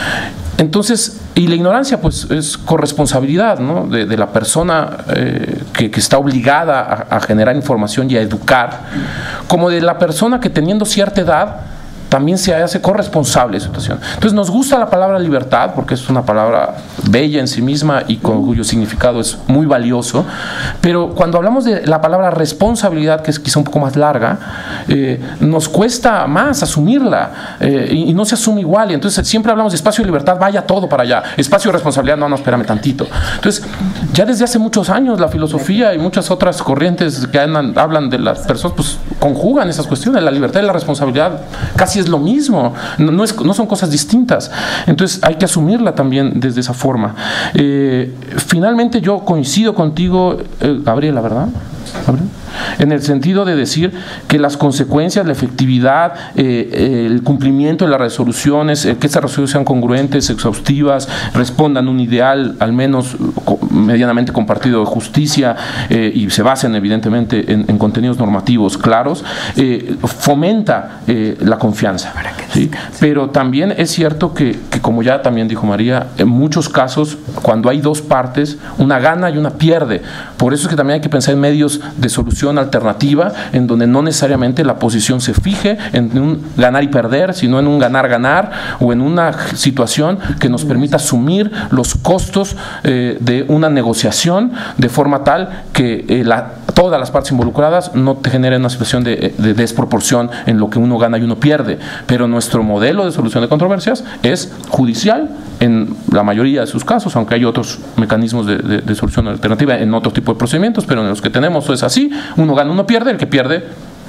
Speaker 5: Entonces, y la ignorancia pues es corresponsabilidad, ¿no?, de, de la persona eh, que, que está obligada a, a generar información y a educar, como de la persona que teniendo cierta edad también se hace corresponsable de la situación. Entonces nos gusta la palabra libertad porque es una palabra bella en sí misma y con cuyo significado es muy valioso, pero cuando hablamos de la palabra responsabilidad, que es quizá un poco más larga, eh, nos cuesta más asumirla eh, y, y no se asume igual, y entonces siempre hablamos de espacio de libertad, vaya todo para allá, espacio de responsabilidad, no, no, espérame tantito. Entonces ya desde hace muchos años la filosofía y muchas otras corrientes que andan, hablan de las personas, pues conjugan esas cuestiones, la libertad y la responsabilidad casi es lo mismo, no, no, es, no son cosas distintas. Entonces hay que asumirla también desde esa forma. Eh, finalmente yo coincido contigo, eh, Gabriela, ¿verdad? ¿Gabriela? En el sentido de decir que las consecuencias, la efectividad, eh, el cumplimiento de las resoluciones, eh, que esas resoluciones sean congruentes, exhaustivas, respondan a un ideal al menos medianamente compartido de justicia eh, y se basen evidentemente en, en contenidos normativos claros, eh, fomenta eh, la confianza, ¿sí? Pero también es cierto que, que, como ya también dijo María, en muchos casos cuando hay dos partes, una gana y una pierde. Por eso es que también hay que pensar en medios de solución alternativa, en donde no necesariamente la posición se fije en un ganar y perder, sino en un ganar-ganar o en una situación que nos permita asumir los costos eh, de una negociación de forma tal que eh, la, todas las partes involucradas no te generen una situación de, de desproporción en lo que uno gana y uno pierde. Pero nuestro modelo de solución de controversias es judicial en la mayoría de sus casos, aunque hay otros mecanismos de, de, de solución alternativa en otro tipo de procedimientos, pero en los que tenemos es así. Uno gana, uno pierde, el que pierde,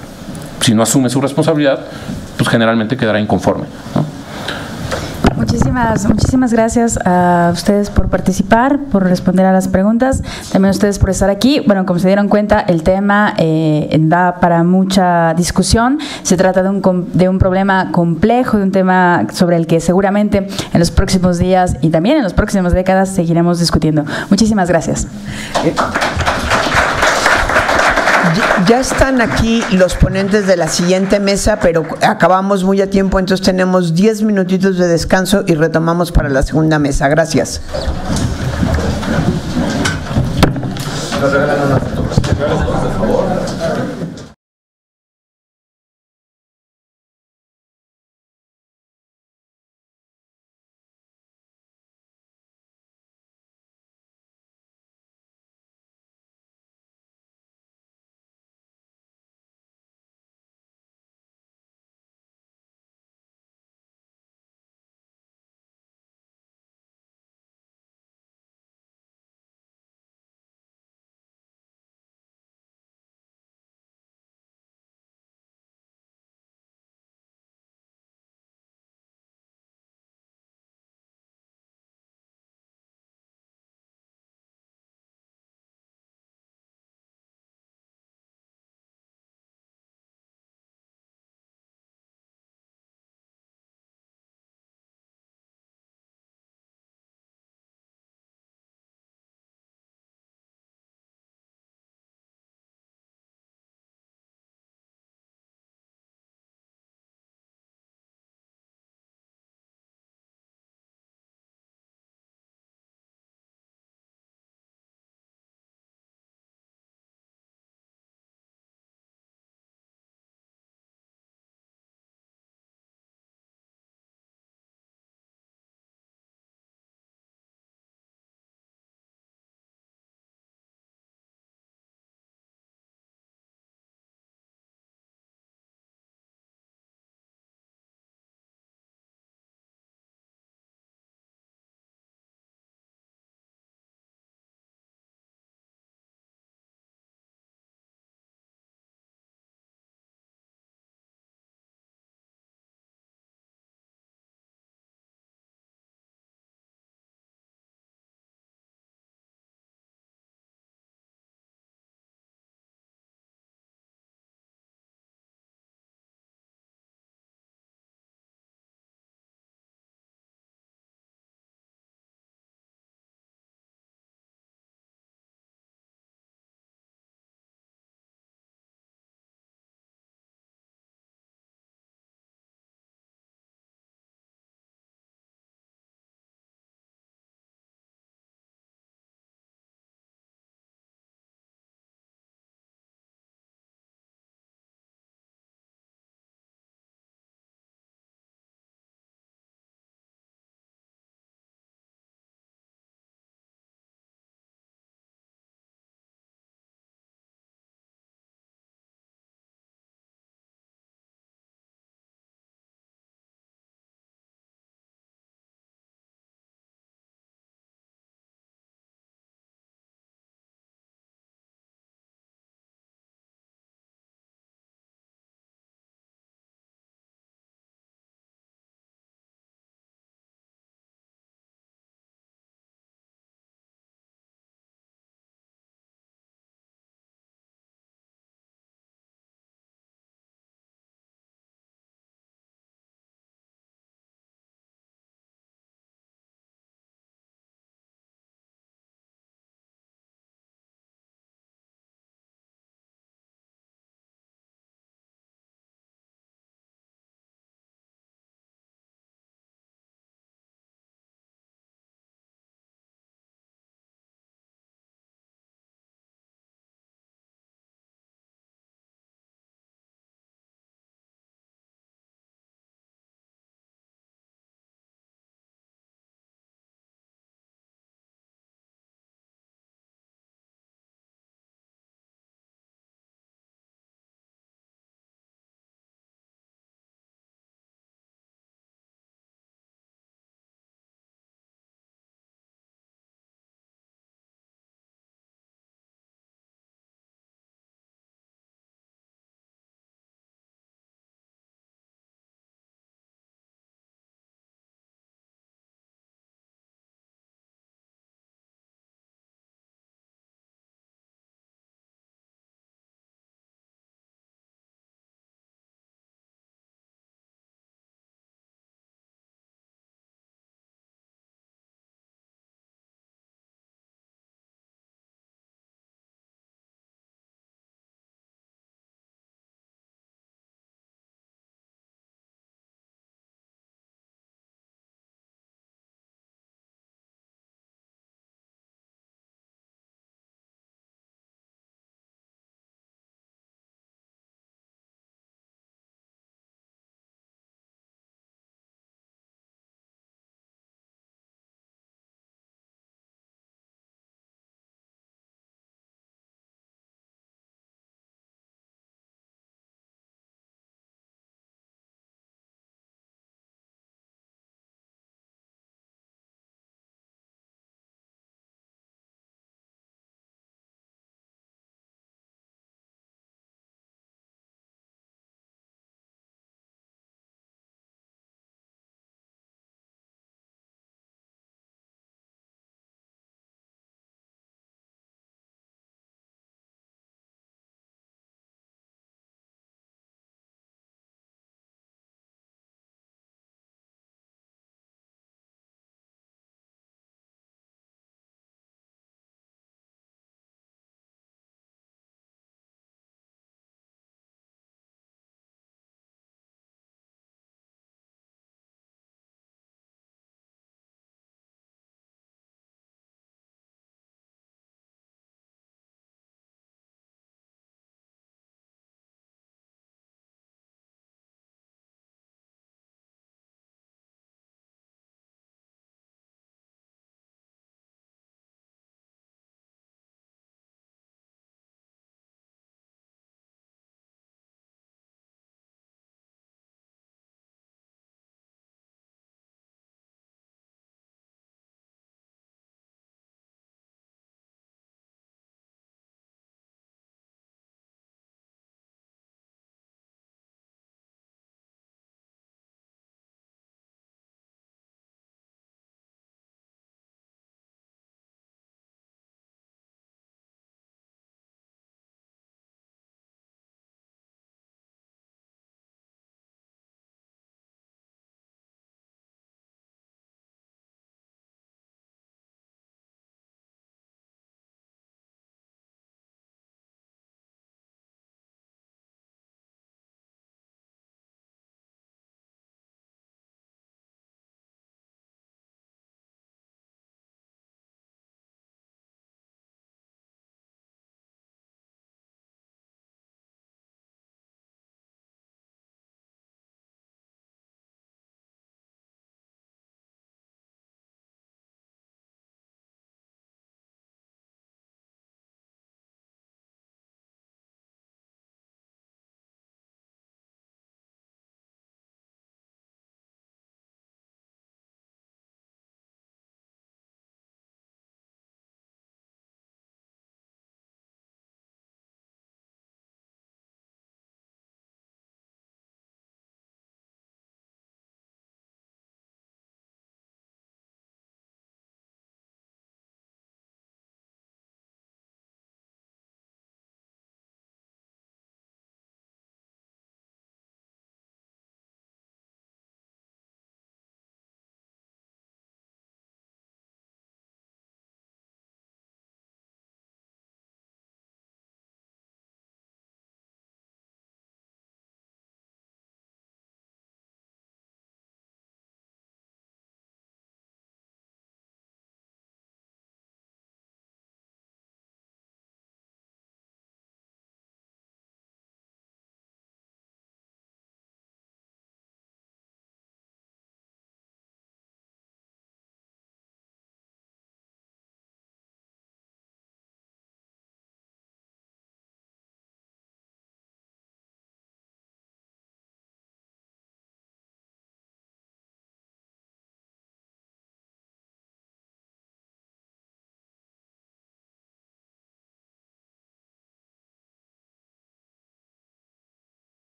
Speaker 5: si no asume su responsabilidad, pues generalmente quedará inconforme, ¿no?
Speaker 4: Muchísimas, muchísimas gracias a ustedes por participar, por responder a las preguntas, también a ustedes por estar aquí. Bueno, como se dieron cuenta, el tema eh, da para mucha discusión. Se trata de un, de un problema complejo, de un tema sobre el que seguramente en los próximos días y también en las próximas décadas seguiremos discutiendo. Muchísimas gracias.
Speaker 2: Ya están aquí los ponentes de la siguiente mesa, pero acabamos muy a tiempo, entonces tenemos diez minutitos de descanso y retomamos para la segunda mesa. Gracias. Nos regalan una fotografía, por favor.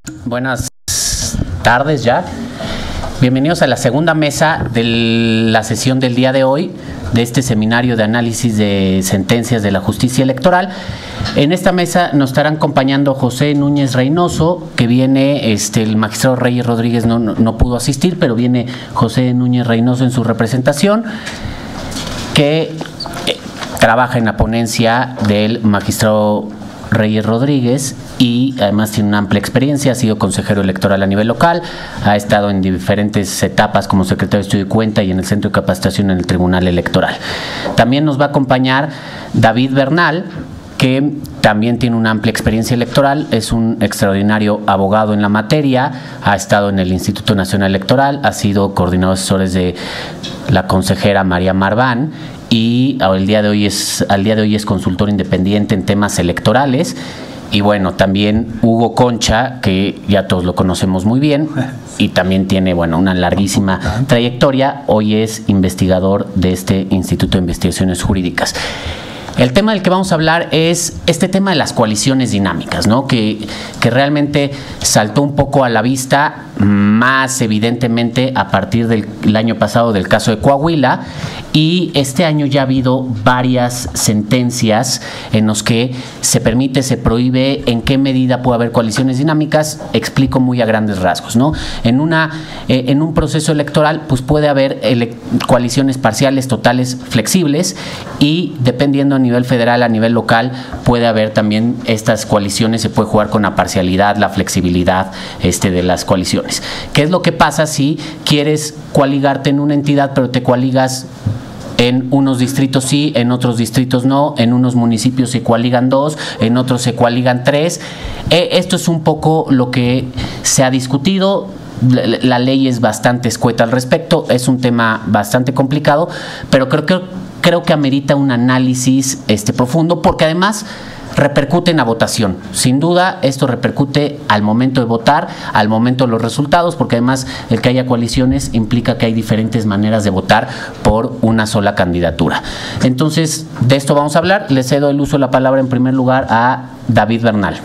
Speaker 9: Buenas tardes ya. Bienvenidos a la segunda mesa de la sesión del día de hoy de este seminario de análisis de sentencias de la justicia electoral. En esta mesa nos estarán acompañando José Núñez Reynoso, que viene, este, el magistrado Reyes Rodríguez no, no, no pudo asistir, pero viene José Núñez Reynoso en su representación, que eh, trabaja en la ponencia del magistrado Reyes Rodríguez y además tiene una amplia experiencia, ha sido consejero electoral a nivel local, ha estado en diferentes etapas como secretario de Estudio y Cuenta y en el Centro de Capacitación en el Tribunal Electoral. También nos va a acompañar David Bernal, que también tiene una amplia experiencia electoral, es un extraordinario abogado en la materia, ha estado en el Instituto Nacional Electoral, ha sido coordinador de asesores de la consejera María Marván y al día de hoy es, al día de hoy es consultor independiente en temas electorales. Y bueno, también Hugo Concha, que ya todos lo conocemos muy bien y también tiene, bueno, una larguísima trayectoria, hoy es investigador de este Instituto de Investigaciones Jurídicas. El tema del que vamos a hablar es este tema de las coaliciones dinámicas, ¿no? Que, que realmente saltó un poco a la vista, más evidentemente a partir del el año pasado del caso de Coahuila, y este año ya ha habido varias sentencias en los que se permite, se prohíbe en qué medida puede haber coaliciones dinámicas. Explico muy a grandes rasgos, ¿no? En, una, eh, en un proceso electoral pues puede haber ele coaliciones parciales, totales, flexibles, y dependiendo a nivel federal, a nivel local, puede haber también estas coaliciones, se puede jugar con la parcialidad, la flexibilidad este, de las coaliciones. ¿Qué es lo que pasa si quieres coaligarte en una entidad pero te coaligas en unos distritos sí, en otros distritos no, en unos municipios se coaligan dos, en otros se coaligan tres? Eh, esto es un poco lo que se ha discutido. La, la ley es bastante escueta al respecto, es un tema bastante complicado, pero creo que, creo que amerita un análisis este, profundo, porque además repercute en la votación. Sin duda, esto repercute al momento de votar, al momento de los resultados, porque además el que haya coaliciones implica que hay diferentes maneras de votar por una sola candidatura. Entonces, de esto vamos a hablar. Le cedo el uso de la palabra en primer lugar a David Bernal.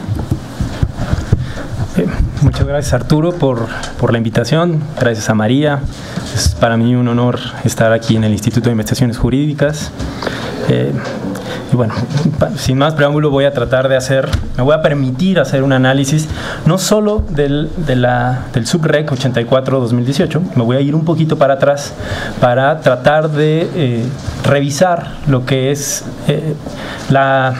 Speaker 10: Eh, muchas gracias, Arturo, por, por la invitación. Gracias a María. Es para mí un honor estar aquí en el Instituto de Investigaciones Jurídicas. Eh, Y bueno, sin más preámbulo voy a tratar de hacer, me voy a permitir hacer un análisis no solo del, de la, del SUBREC ochenta y cuatro dos mil dieciocho, me voy a ir un poquito para atrás para tratar de eh, revisar lo que es eh, la,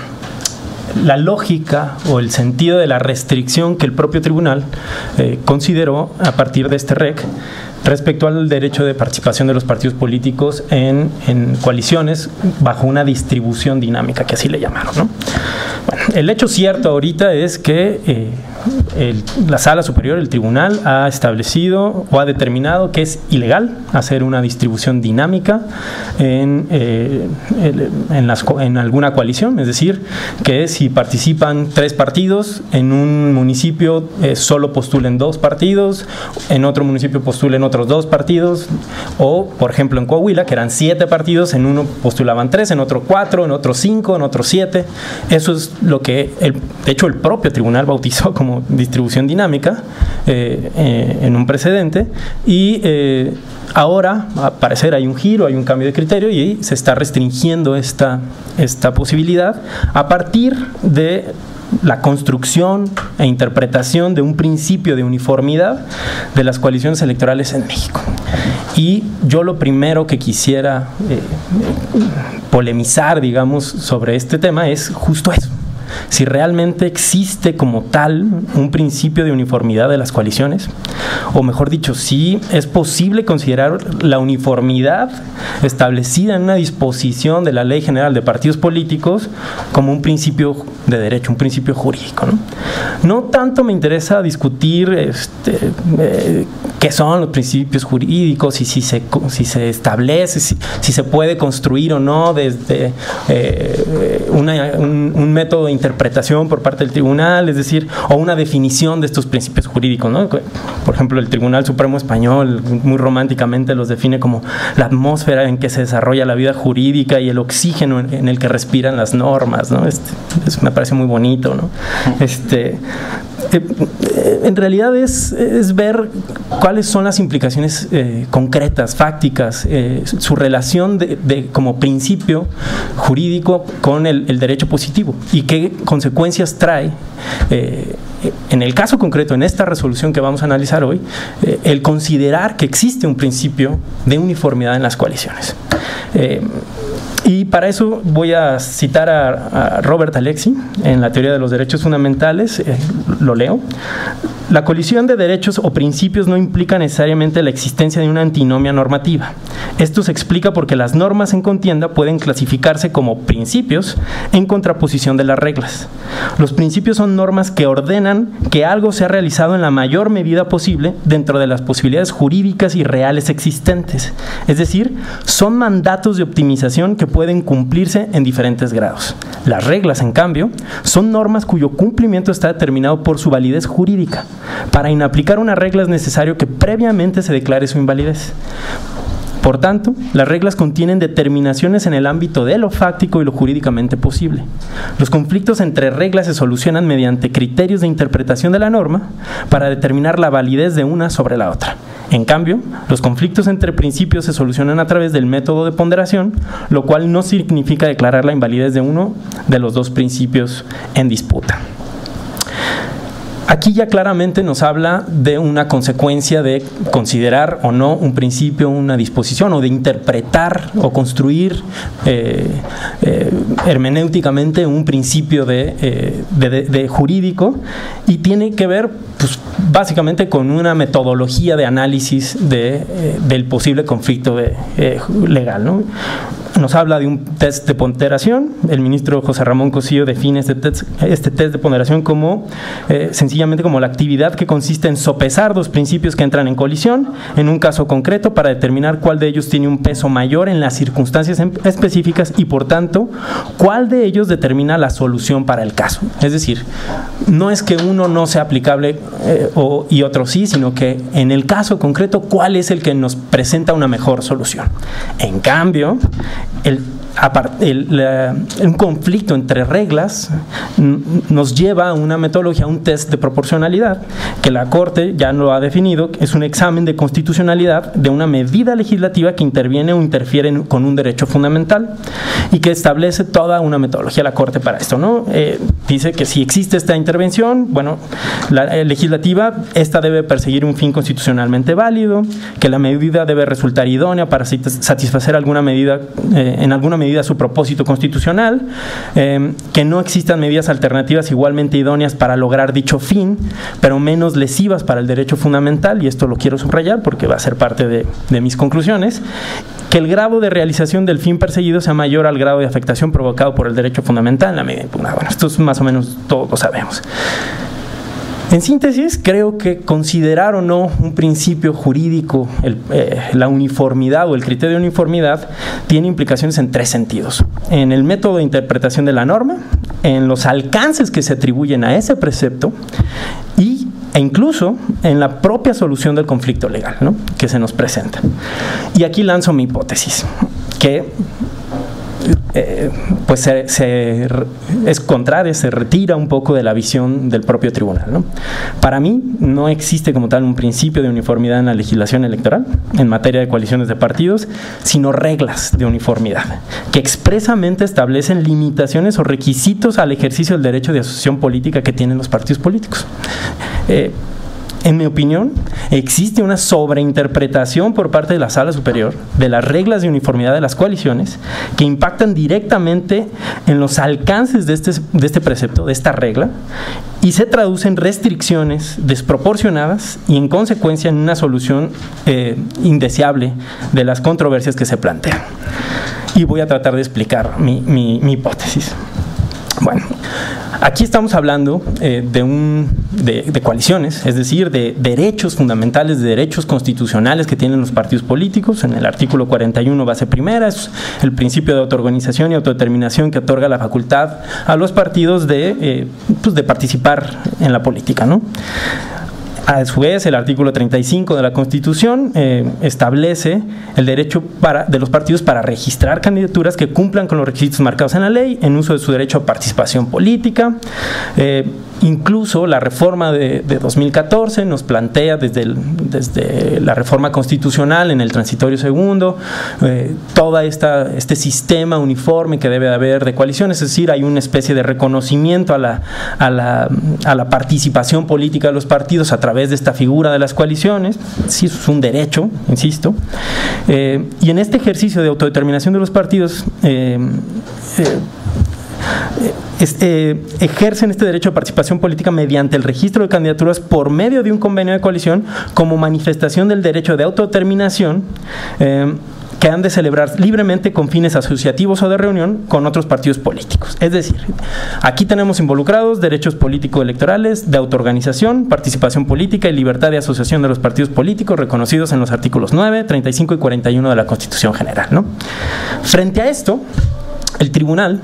Speaker 10: la lógica o el sentido de la restricción que el propio tribunal eh, consideró a partir de este R E C respecto al derecho de participación de los partidos políticos en, en coaliciones bajo una distribución dinámica, que así le llamaron, ¿no? Bueno, el hecho cierto ahorita es que eh, el, la Sala Superior, el Tribunal, ha establecido o ha determinado que es ilegal hacer una distribución dinámica en, eh, en, las, en alguna coalición, es decir, que si participan tres partidos, en un municipio eh, solo postulen dos partidos, en otro municipio postulen otros dos partidos, o por ejemplo en Coahuila, que eran siete partidos, en uno postulaban tres, en otro cuatro, en otro cinco, en otro siete. Eso es lo que, el, de hecho, el propio tribunal bautizó como distribución dinámica eh, eh, en un precedente, y eh, ahora, al parecer, hay un giro, hay un cambio de criterio y se está restringiendo esta, esta posibilidad a partir de la construcción e interpretación de un principio de uniformidad de las coaliciones electorales en México. Y yo lo primero que quisiera eh, polemizar, digamos, sobre este tema es justo eso. Si realmente existe como tal un principio de uniformidad de las coaliciones, o mejor dicho, si es posible considerar la uniformidad establecida en una disposición de la Ley General de Partidos Políticos como un principio de derecho, un principio jurídico, ¿no? No tanto me interesa discutir este, eh, qué son los principios jurídicos y si se, si se establece, si, si se puede construir o no desde eh, una, un, un método de interpretación por parte del tribunal, es decir, o una definición de estos principios jurídicos, ¿no? Por ejemplo, el Tribunal Supremo Español muy románticamente los define como la atmósfera en que se desarrolla la vida jurídica y el oxígeno en, en el que respiran las normas, ¿no? Este, eso me parece muy bonito, ¿no? Este, eh, en realidad es, es ver cuáles son las implicaciones eh, concretas, fácticas, eh, su relación de, de, como principio jurídico con el, el derecho positivo y qué consecuencias trae, eh, en el caso concreto, en esta resolución que vamos a analizar hoy, eh, el considerar que existe un principio de uniformidad en las coaliciones. Eh, Y para eso voy a citar a, a Robert Alexy en la teoría de los derechos fundamentales, eh, lo leo. La colisión de derechos o principios no implica necesariamente la existencia de una antinomia normativa. Esto se explica porque las normas en contienda pueden clasificarse como principios en contraposición de las reglas. Los principios son normas que ordenan que algo sea realizado en la mayor medida posible dentro de las posibilidades jurídicas y reales existentes. Es decir, son mandatos de optimización que pueden cumplirse en diferentes grados. Las reglas, en cambio, son normas cuyo cumplimiento está determinado por su validez jurídica. Para inaplicar una regla es necesario que previamente se declare su invalidez. Por tanto, las reglas contienen determinaciones en el ámbito de lo fáctico y lo jurídicamente posible. Los conflictos entre reglas se solucionan mediante criterios de interpretación de la norma para determinar la validez de una sobre la otra. En cambio, los conflictos entre principios se solucionan a través del método de ponderación, lo cual no significa declarar la invalidez de uno de los dos principios en disputa. Aquí ya claramente nos habla de una consecuencia de considerar o no un principio, una disposición, o de interpretar o construir eh, eh, hermenéuticamente un principio de, eh, de, de, de jurídico, y tiene que ver pues, básicamente con una metodología de análisis de, eh, del posible conflicto de, eh, legal, ¿no? Nos habla de un test de ponderación. El ministro José Ramón Cosío define este test, este test de ponderación como eh, sencillamente como la actividad que consiste en sopesar dos principios que entran en colisión en un caso concreto para determinar cuál de ellos tiene un peso mayor en las circunstancias específicas y, por tanto, cuál de ellos determina la solución para el caso. Es decir, no es que uno no sea aplicable eh, o, y otro sí, sino que en el caso concreto, cuál es el que nos presenta una mejor solución. En cambio, el El, la, un conflicto entre reglas nos lleva a una metodología, a un test de proporcionalidad que la Corte ya lo ha definido, es un examen de constitucionalidad de una medida legislativa que interviene o interfiere en, con un derecho fundamental y que establece toda una metodología la Corte para esto, ¿no? Eh, dice que si existe esta intervención, bueno, la eh, legislativa, esta debe perseguir un fin constitucionalmente válido, que la medida debe resultar idónea para satisfacer alguna medida, eh, en alguna medida a su propósito constitucional, eh, que no existan medidas alternativas igualmente idóneas para lograr dicho fin, pero menos lesivas para el derecho fundamental, y esto lo quiero subrayar porque va a ser parte de, de mis conclusiones, que el grado de realización del fin perseguido sea mayor al grado de afectación provocado por el derecho fundamental en la medida impugnada. Bueno, esto es más o menos todo lo sabemos. En síntesis, creo que considerar o no un principio jurídico, el, eh, la uniformidad o el criterio de uniformidad, tiene implicaciones en tres sentidos: en el método de interpretación de la norma, en los alcances que se atribuyen a ese precepto y, e incluso en la propia solución del conflicto legal, ¿no?, que se nos presenta. Y aquí lanzo mi hipótesis, que Eh, pues se, se, es contraria, se retira un poco de la visión del propio tribunal, ¿no? Para mí no existe como tal un principio de uniformidad en la legislación electoral en materia de coaliciones de partidos, sino reglas de uniformidad que expresamente establecen limitaciones o requisitos al ejercicio del derecho de asociación política que tienen los partidos políticos. Eh, En mi opinión, existe una sobreinterpretación por parte de la Sala Superior de las reglas de uniformidad de las coaliciones que impactan directamente en los alcances de este, de este precepto, de esta regla, y se traducen restricciones desproporcionadas y, en consecuencia, en una solución eh, indeseable de las controversias que se plantean. Y voy a tratar de explicar mi, mi, mi hipótesis. Bueno, aquí estamos hablando eh, de, un, de, de coaliciones, es decir, de derechos fundamentales, de derechos constitucionales que tienen los partidos políticos. En el artículo cuarenta y uno, base primera, es el principio de autoorganización y autodeterminación que otorga la facultad a los partidos de, eh, pues de participar en la política, ¿no? A su vez, el artículo treinta y cinco de la Constitución eh, establece el derecho para, de los partidos para registrar candidaturas que cumplan con los requisitos marcados en la ley en uso de su derecho a participación política. Eh, incluso la reforma de, de dos mil catorce nos plantea desde, el, desde la reforma constitucional en el transitorio segundo, eh, todo esta, este sistema uniforme que debe de haber de coaliciones, es decir, hay una especie de reconocimiento a la, a la, a la participación política de los partidos a través de esta figura de las coaliciones. Sí, eso es un derecho, insisto. Eh, y en este ejercicio de autodeterminación de los partidos, eh, eh, Es, eh, ejercen este derecho de participación política mediante el registro de candidaturas por medio de un convenio de coalición como manifestación del derecho de autodeterminación eh, que han de celebrar libremente con fines asociativos o de reunión con otros partidos políticos. Es decir, aquí tenemos involucrados derechos político-electorales, de autoorganización, participación política y libertad de asociación de los partidos políticos reconocidos en los artículos nueve, treinta y cinco y cuarenta y uno de la Constitución General, ¿no? Frente a esto, el tribunal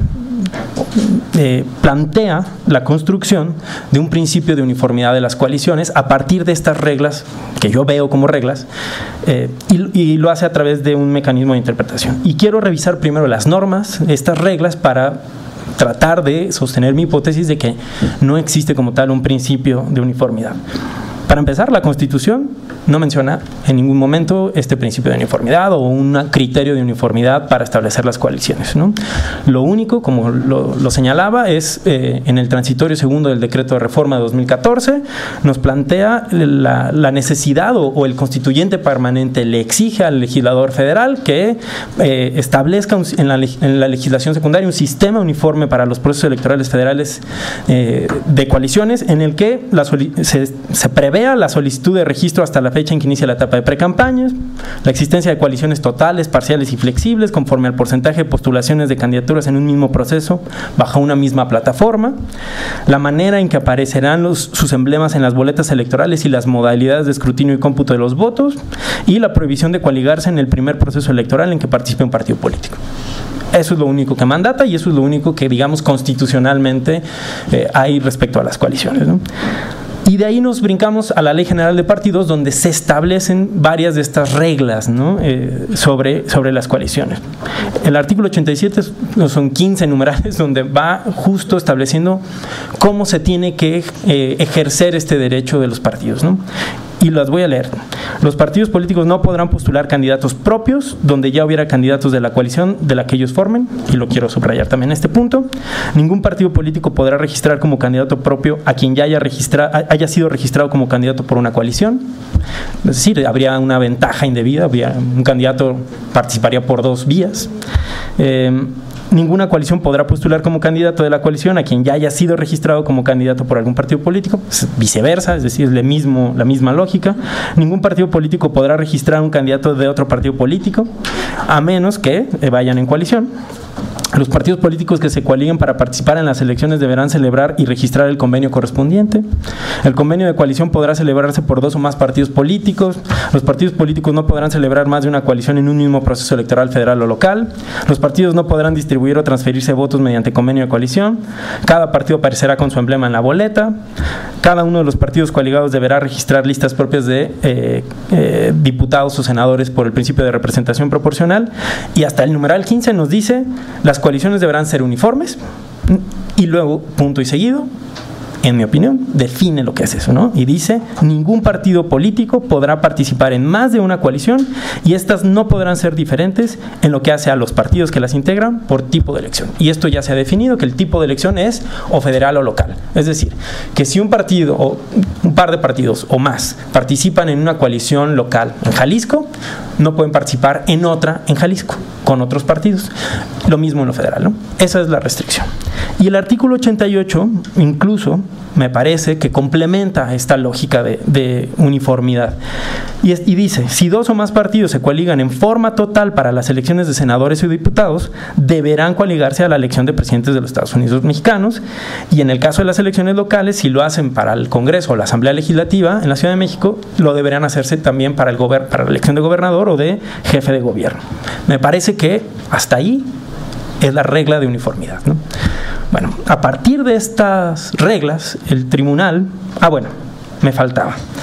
Speaker 10: Eh, plantea la construcción de un principio de uniformidad de las coaliciones a partir de estas reglas, que yo veo como reglas, eh, y, y lo hace a través de un mecanismo de interpretación. Y quiero revisar primero las normas, estas reglas, para tratar de sostener mi hipótesis de que no existe como tal un principio de uniformidad. Para empezar, la Constitución no menciona en ningún momento este principio de uniformidad o un criterio de uniformidad para establecer las coaliciones, ¿no? Lo único, como lo, lo señalaba, es eh, en el transitorio segundo del decreto de reforma de dos mil catorce, nos plantea la, la necesidad o, o el constituyente permanente le exige al legislador federal que eh, establezca un, en, la, en la legislación secundaria un sistema uniforme para los procesos electorales federales eh, de coaliciones en el que la se, se prevea la solicitud de registro hasta la fecha en que inicia la etapa de precampañas, la existencia de coaliciones totales, parciales y flexibles conforme al porcentaje de postulaciones de candidaturas en un mismo proceso bajo una misma plataforma, la manera en que aparecerán los, sus emblemas en las boletas electorales y las modalidades de escrutinio y cómputo de los votos, y la prohibición de coaligarse en el primer proceso electoral en que participe un partido político. Eso es lo único que mandata y eso es lo único que, digamos, constitucionalmente eh, hay respecto a las coaliciones, ¿no? Y de ahí nos brincamos a la Ley General de Partidos, donde se establecen varias de estas reglas, ¿no? eh, sobre, sobre las coaliciones. El artículo ochenta y siete son quince numerales, donde va justo estableciendo cómo se tiene que eh, ejercer este derecho de los partidos, ¿no? Y las voy a leer. Los partidos políticos no podrán postular candidatos propios donde ya hubiera candidatos de la coalición de la que ellos formen, y lo quiero subrayar también en este punto. Ningún partido político podrá registrar como candidato propio a quien ya haya, registra, haya sido registrado como candidato por una coalición. Es decir, habría una ventaja indebida, habría, un candidato participaría por dos vías. Eh, Ninguna coalición podrá postular como candidato de la coalición a quien ya haya sido registrado como candidato por algún partido político, viceversa, es decir, es la, mismo, la misma lógica. Ningún partido político podrá registrar un candidato de otro partido político, a menos que vayan en coalición. Los partidos políticos que se coaliguen para participar en las elecciones deberán celebrar y registrar el convenio correspondiente. El convenio de coalición podrá celebrarse por dos o más partidos políticos. Los partidos políticos no podrán celebrar más de una coalición en un mismo proceso electoral federal o local. Los partidos no podrán distribuir o transferirse votos mediante convenio de coalición. Cada partido aparecerá con su emblema en la boleta. Cada uno de los partidos coaligados deberá registrar listas propias de eh, eh, diputados o senadores por el principio de representación proporcional. Y hasta el numeral quince nos dice: las coaliciones deberán ser uniformes, y luego, punto y seguido, en mi opinión, define lo que es eso, ¿no? Y dice: ningún partido político podrá participar en más de una coalición y estas no podrán ser diferentes en lo que hace a los partidos que las integran por tipo de elección. Y esto ya se ha definido, que el tipo de elección es o federal o local. Es decir, que si un partido o un par de partidos o más participan en una coalición local en Jalisco, no pueden participar en otra en Jalisco con otros partidos. Lo mismo en lo federal, ¿no? Esa es la restricción. Y el artículo ochenta y ocho incluso me parece que complementa esta lógica de, de uniformidad. Y, es, y dice: si dos o más partidos se coaligan en forma total para las elecciones de senadores y diputados, deberán coaligarse a la elección de presidentes de los Estados Unidos mexicanos, y en el caso de las elecciones locales, si lo hacen para el Congreso o la Asamblea Legislativa en la Ciudad de México, lo deberán hacerse también para, el gober, para la elección de gobernador o de jefe de gobierno. Me parece que hasta ahí es la regla de uniformidad, ¿no? Bueno, a partir de estas reglas, el tribunal, ah bueno, me faltaba,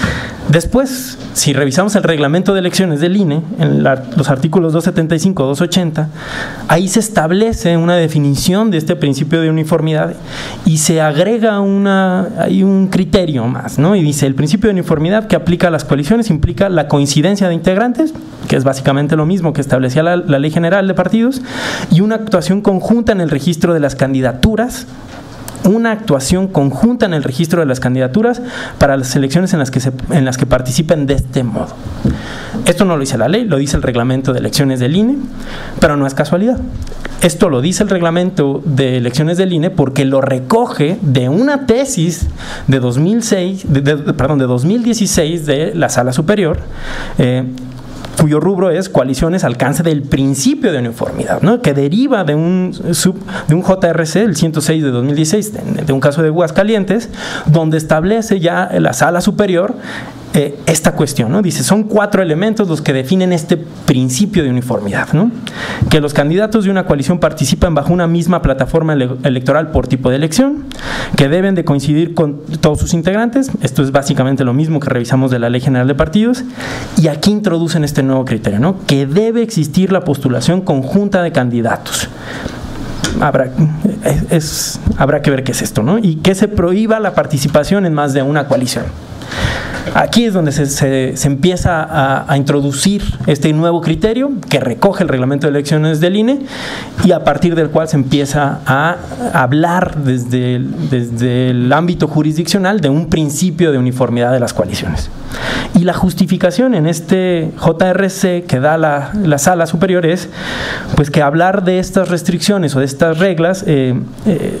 Speaker 10: Después, si revisamos el reglamento de elecciones del I N E, en la, los artículos doscientos setenta y cinco, doscientos ochenta, ahí se establece una definición de este principio de uniformidad y se agrega una, hay un criterio más, ¿no? Y dice, el principio de uniformidad que aplica a las coaliciones implica la coincidencia de integrantes, que es básicamente lo mismo que establecía la, la Ley General de Partidos, y una actuación conjunta en el registro de las candidaturas, una actuación conjunta en el registro de las candidaturas para las elecciones en las que, se, en las que participen de este modo. Esto no lo dice la ley, lo dice el reglamento de elecciones del I N E, pero no es casualidad. Esto lo dice el reglamento de elecciones del I N E porque lo recoge de una tesis de dos mil seis, de, de, perdón, de dos mil dieciséis de la Sala Superior, eh, cuyo rubro es coaliciones alcance del principio de uniformidad, ¿no? Que deriva de un, sub, de un J R C, el ciento seis de dos mil dieciséis, de, de un caso de Aguascalientes, donde establece ya la Sala Superior eh, esta cuestión, ¿no? Dice, son cuatro elementos los que definen este principio de uniformidad, ¿no? Que los candidatos de una coalición participan bajo una misma plataforma ele electoral por tipo de elección, que deben de coincidir con todos sus integrantes, esto es básicamente lo mismo que revisamos de la Ley General de Partidos, y aquí introducen este nuevo criterio, ¿no? Que debe existir la postulación conjunta de candidatos. Habrá, es, es, habrá que ver qué es esto, ¿no? Y que se prohíba la participación en más de una coalición. Aquí es donde se, se, se empieza a, a introducir este nuevo criterio que recoge el reglamento de elecciones del I N E y a partir del cual se empieza a hablar desde el, desde el ámbito jurisdiccional de un principio de uniformidad de las coaliciones. Y la justificación en este J R C que da la, la Sala Superior es pues que hablar de estas restricciones o de estas reglas eh, eh,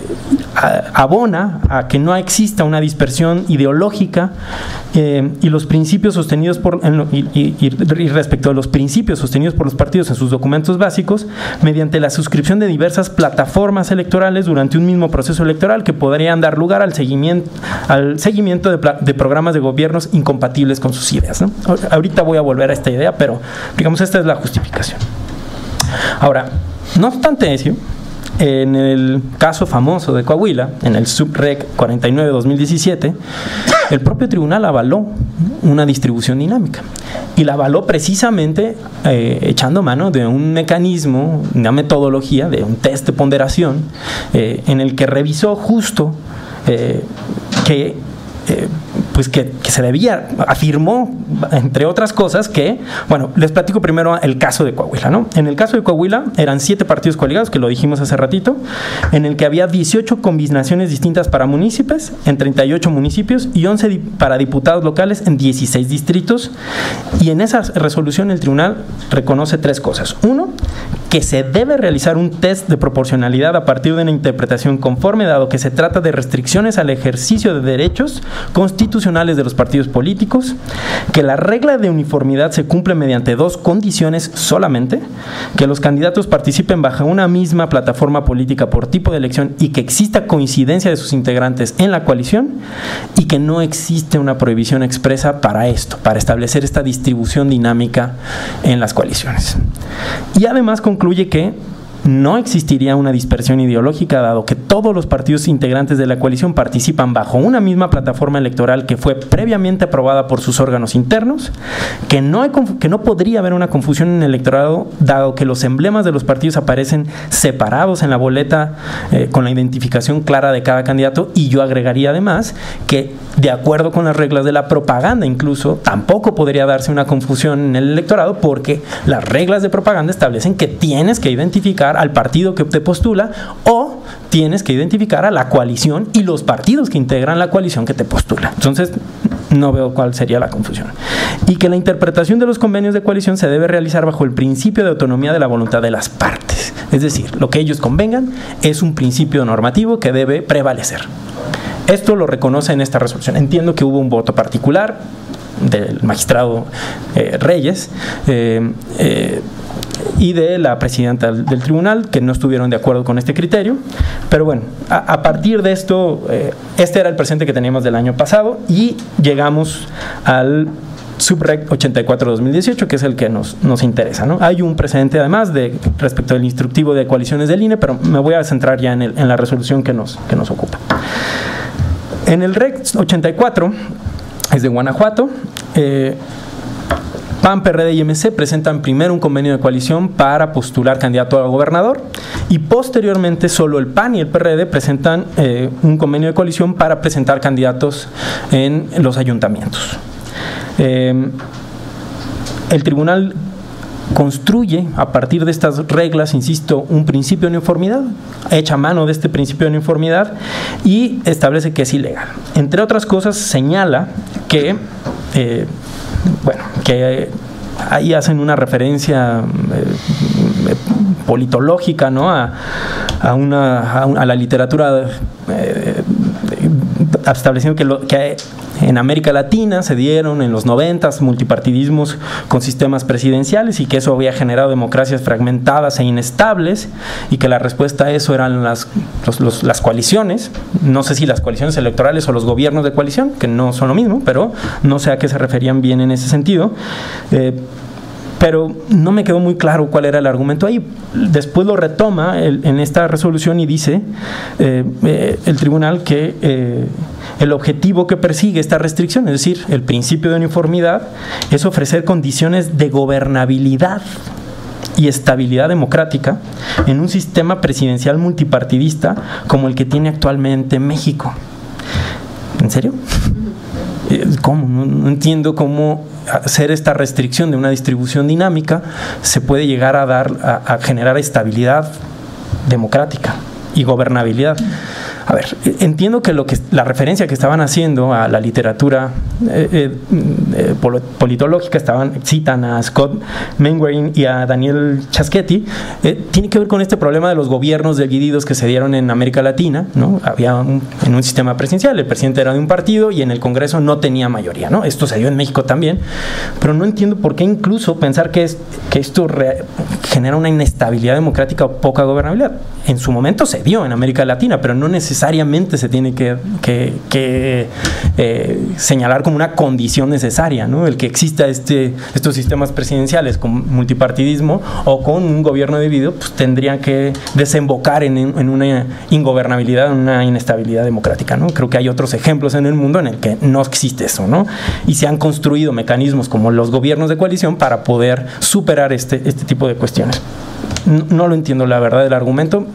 Speaker 10: abona a que no exista una dispersión ideológica eh, y los principios sostenidos por en, y, y, y respecto a los principios sostenidos por los partidos en sus documentos básicos mediante la suscripción de diversas plataformas electorales durante un mismo proceso electoral que podrían dar lugar al seguimiento al seguimiento de, de programas de gobiernos incompatibles con sus ideas, ¿no? Ahorita voy a volver a esta idea, pero digamos esta es la justificación. Ahora, no obstante eso, en el caso famoso de Coahuila, en el Subreg cuarenta y nueve de dos mil diecisiete, el propio tribunal avaló una distribución dinámica y la avaló precisamente eh, echando mano de un mecanismo, una metodología, de un test de ponderación eh, en el que revisó justo eh, que Eh, pues que, que se debía, afirmó, entre otras cosas, que, bueno, les platico primero el caso de Coahuila, ¿no? En el caso de Coahuila eran siete partidos coligados, que lo dijimos hace ratito, en el que había dieciocho combinaciones distintas para municipios, en treinta y ocho municipios, y once di para diputados locales en dieciséis distritos, y en esa resolución el tribunal reconoce tres cosas. Uno, que se debe realizar un test de proporcionalidad a partir de una interpretación conforme, dado que se trata de restricciones al ejercicio de derechos constitucionales de los partidos políticos, que la regla de uniformidad se cumple mediante dos condiciones solamente, que los candidatos participen bajo una misma plataforma política por tipo de elección y que exista coincidencia de sus integrantes en la coalición y que no existe una prohibición expresa para esto, para establecer esta distribución dinámica en las coaliciones. Y además concluye que no existiría una dispersión ideológica, dado que todos los partidos integrantes de la coalición participan bajo una misma plataforma electoral que fue previamente aprobada por sus órganos internos, que no, hay, que no podría haber una confusión en el electorado, dado que los emblemas de los partidos aparecen separados en la boleta eh, con la identificación clara de cada candidato, y yo agregaría además que, de acuerdo con las reglas de la propaganda incluso, tampoco podría darse una confusión en el electorado, porque las reglas de propaganda establecen que tienes que identificar al partido que te postula o tienes que identificar a la coalición y los partidos que integran la coalición que te postula. Entonces, no veo cuál sería la confusión. Y que la interpretación de los convenios de coalición se debe realizar bajo el principio de autonomía de la voluntad de las partes. Es decir, lo que ellos convengan es un principio normativo que debe prevalecer. Esto lo reconoce en esta resolución. Entiendo que hubo un voto particular del magistrado eh, Reyes, eh, eh, y de la presidenta del tribunal, que no estuvieron de acuerdo con este criterio, pero bueno, a, a partir de esto, eh, este era el presente que teníamos del año pasado y llegamos al Subreg ochenta y cuatro de dos mil dieciocho, que es el que nos, nos interesa, ¿no? Hay un precedente además de respecto al instructivo de coaliciones del I N E, pero me voy a centrar ya en, el, en la resolución que nos, que nos ocupa. En el Reg ochenta y cuatro es de Guanajuato. Eh, P A N, P R D y M C presentan primero un convenio de coalición para postular candidato a gobernador y posteriormente solo el P A N y el P R D presentan eh, un convenio de coalición para presentar candidatos en los ayuntamientos. Eh, el tribunal construye a partir de estas reglas, insisto, un principio de uniformidad, echa mano de este principio de uniformidad y establece que es ilegal. Entre otras cosas, señala que, eh, bueno, que ahí hacen una referencia eh, politológica, ¿no?, a, a, una, a, una, a la literatura eh, estableciendo que, lo, que en América Latina se dieron en los noventas multipartidismos con sistemas presidenciales y que eso había generado democracias fragmentadas e inestables y que la respuesta a eso eran las, los, los, las coaliciones, no sé si las coaliciones electorales o los gobiernos de coalición, que no son lo mismo, pero no sé a qué se referían bien en ese sentido. Eh, pero no me quedó muy claro cuál era el argumento ahí. Después lo retoma el, en esta resolución y dice eh, eh, el tribunal que eh, el objetivo que persigue esta restricción, es decir, el principio de uniformidad, es ofrecer condiciones de gobernabilidad y estabilidad democrática en un sistema presidencial multipartidista como el que tiene actualmente México. ¿En serio? ¿Cómo? No, no entiendo cómo hacer esta restricción de una distribución dinámica se puede llegar a dar a, a generar estabilidad democrática y gobernabilidad. A ver, entiendo que lo que la referencia que estaban haciendo a la literatura eh, eh, politológica, estaban citan a Scott Mainwaring y a Daniel Chaschetti, eh, tiene que ver con este problema de los gobiernos divididos que se dieron en América Latina, ¿no? Había un, en un sistema presidencial, el presidente era de un partido y en el Congreso no tenía mayoría, ¿no? Esto se dio en México también, pero no entiendo por qué incluso pensar que, es, que esto re, genera una inestabilidad democrática o poca gobernabilidad. En su momento se dio en América Latina, pero no necesariamente se tiene que, que, que eh, señalar como una condición necesaria, ¿no? El que exista este, estos sistemas presidenciales con multipartidismo o con un gobierno dividido, pues tendrían que desembocar en, en una ingobernabilidad, en una inestabilidad democrática, ¿no? Creo que hay otros ejemplos en el mundo en el que no existe eso, ¿no? Y se han construido mecanismos como los gobiernos de coalición para poder superar este, este tipo de cuestiones. No, no lo entiendo, la verdad, del argumento,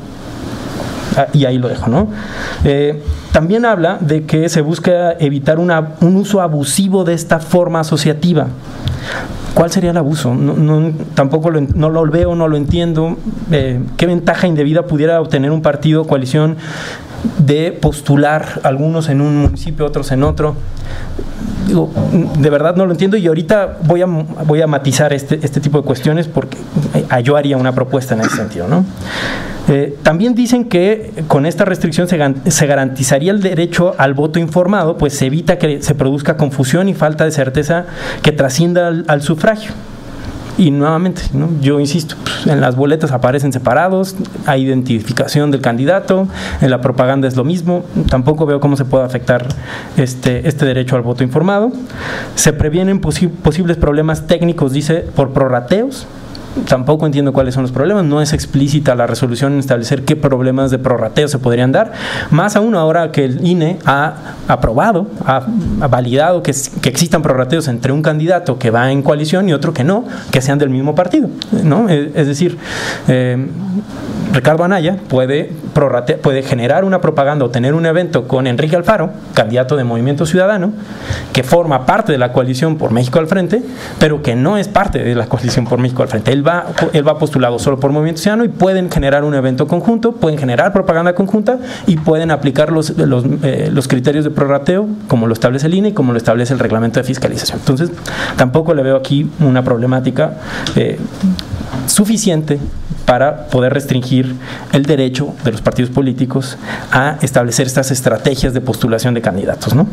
Speaker 10: y ahí lo dejo, ¿no? Eh, también habla de que se busca evitar una, un uso abusivo de esta forma asociativa. ¿Cuál sería el abuso? No, no, tampoco lo, no lo veo, no lo entiendo. Eh, ¿Qué ventaja indebida pudiera obtener un partido o coalición de postular algunos en un municipio, otros en otro? Digo, de verdad no lo entiendo y ahorita voy a, voy a matizar este, este tipo de cuestiones porque yo haría una propuesta en ese sentido, ¿no? Eh, también dicen que con esta restricción se, se garantizaría el derecho al voto informado, pues se evita que se produzca confusión y falta de certeza que trascienda al, al sufragio. Y nuevamente, ¿no?, yo insisto, pues, en las boletas aparecen separados, hay identificación del candidato, en la propaganda es lo mismo, tampoco veo cómo se puede afectar este, este derecho al voto informado. Se previenen posi posibles problemas técnicos, dice, por prorrateos. Tampoco entiendo cuáles son los problemas, no es explícita la resolución en establecer qué problemas de prorrateo se podrían dar, más aún ahora que el I N E ha aprobado, ha, ha validado que, que existan prorrateos entre un candidato que va en coalición y otro que no, que sean del mismo partido, ¿no? Es, es decir, eh, Ricardo Anaya puede, prorrate, puede generar una propaganda o tener un evento con Enrique Alfaro, candidato de Movimiento Ciudadano, que forma parte de la coalición por México al Frente, pero que no es parte de la coalición por México al Frente. Él va, él va postulado solo por Movimiento Ciudadano y pueden generar un evento conjunto, pueden generar propaganda conjunta y pueden aplicar los, los, eh, los criterios de prorrateo como lo establece el I N E y como lo establece el reglamento de fiscalización. Entonces, tampoco le veo aquí una problemática eh, suficiente para poder restringir el derecho de los partidos políticos a establecer estas estrategias de postulación de candidatos, ¿no?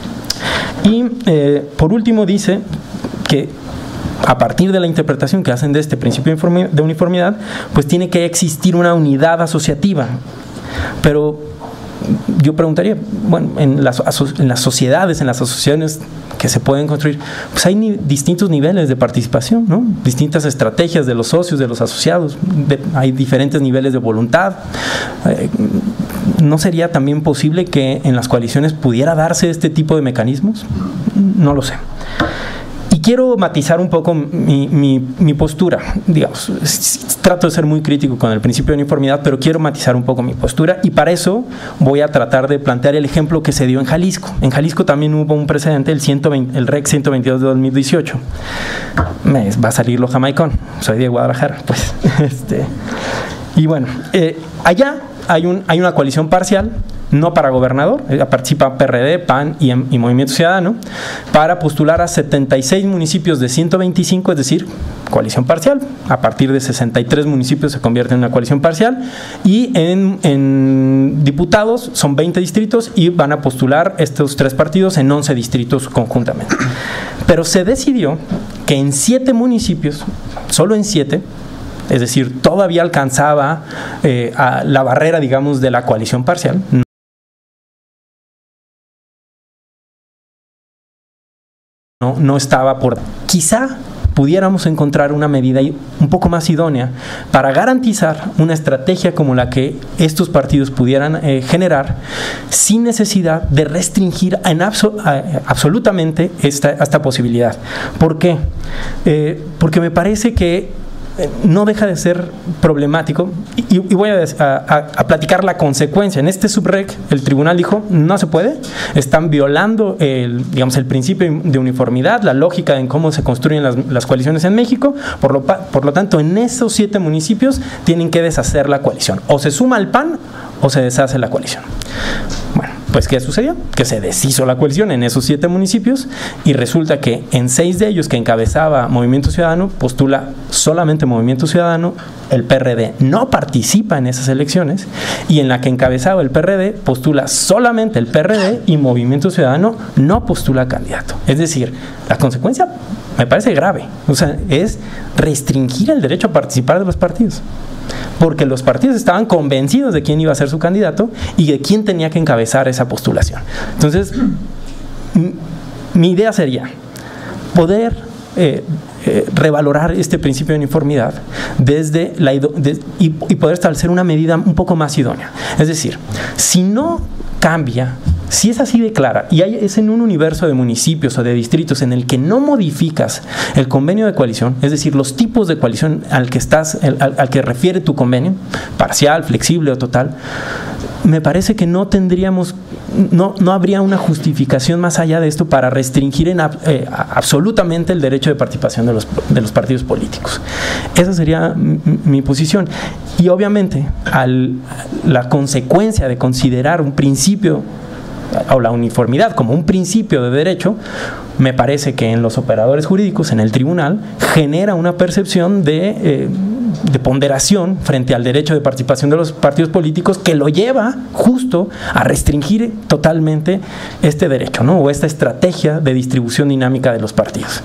Speaker 10: Y eh, por último dice que a partir de la interpretación que hacen de este principio de uniformidad, pues tiene que existir una unidad asociativa, pero yo preguntaría, bueno, en las, en las sociedades, en las asociaciones que se pueden construir, pues hay ni, distintos niveles de participación, ¿no? Distintas estrategias de los socios, de los asociados, de, hay diferentes niveles de voluntad, eh, ¿no sería también posible que en las coaliciones pudiera darse este tipo de mecanismos? No lo sé. Y quiero matizar un poco mi, mi, mi postura. Digamos, trato de ser muy crítico con el principio de uniformidad, pero quiero matizar un poco mi postura, y para eso voy a tratar de plantear el ejemplo que se dio en Jalisco. En Jalisco también hubo un precedente, el, ciento veinte, el R E C ciento veintidós de dos mil dieciocho. Me va a salir lo jamaicón, soy de Guadalajara, pues. Este, y bueno, eh, allá hay, un, hay una coalición parcial, no para gobernador, participa P R D, P A N y, y Movimiento Ciudadano, para postular a setenta y seis municipios de ciento veinticinco, es decir, coalición parcial. A partir de sesenta y tres municipios se convierte en una coalición parcial, y en, en diputados son veinte distritos y van a postular estos tres partidos en once distritos conjuntamente. Pero se decidió que en siete municipios, solo en siete, es decir, todavía alcanzaba eh, a la barrera, digamos, de la coalición parcial. No, no estaba por... Quizá pudiéramos encontrar una medida un poco más idónea para garantizar una estrategia como la que estos partidos pudieran eh, generar, sin necesidad de restringir en abso a, absolutamente esta, esta posibilidad. ¿Por qué? Eh, porque me parece que no deja de ser problemático, y, y voy a, a, a platicar la consecuencia. En este subrec el tribunal dijo, no se puede, están violando el, digamos, el principio de uniformidad, la lógica en cómo se construyen las, las coaliciones en México, por lo, por lo tanto en esos siete municipios tienen que deshacer la coalición, o se suma al P A N o se deshace la coalición. Bueno, pues ¿qué sucedió? Que se deshizo la coalición en esos siete municipios, y resulta que en seis de ellos que encabezaba Movimiento Ciudadano, postula solamente Movimiento Ciudadano, el P R D no participa en esas elecciones, y en la que encabezaba el P R D postula solamente el P R D y Movimiento Ciudadano no postula candidato. Es decir, la consecuencia me parece grave, o sea, es restringir el derecho a participar de los partidos, porque los partidos estaban convencidos de quién iba a ser su candidato y de quién tenía que encabezar esa postulación. Entonces, mi idea sería poder eh, eh, revalorar este principio de uniformidad desde la, de, y, y poder establecer una medida un poco más idónea. Es decir, si no cambia, si es así de clara y hay, es en un universo de municipios o de distritos en el que no modificas el convenio de coalición, es decir, los tipos de coalición al que estás, al, al que refiere tu convenio, parcial, flexible o total, me parece que no tendríamos, no, no habría una justificación más allá de esto para restringir en, eh, absolutamente el derecho de participación de los, de los partidos políticos. Esa sería mi, mi posición. Y obviamente, al, la consecuencia de considerar un principio o la uniformidad como un principio de derecho, me parece que en los operadores jurídicos, en el tribunal, genera una percepción de, eh, de ponderación frente al derecho de participación de los partidos políticos, que lo lleva justo a restringir totalmente este derecho, ¿no? O esta estrategia de distribución dinámica de los partidos.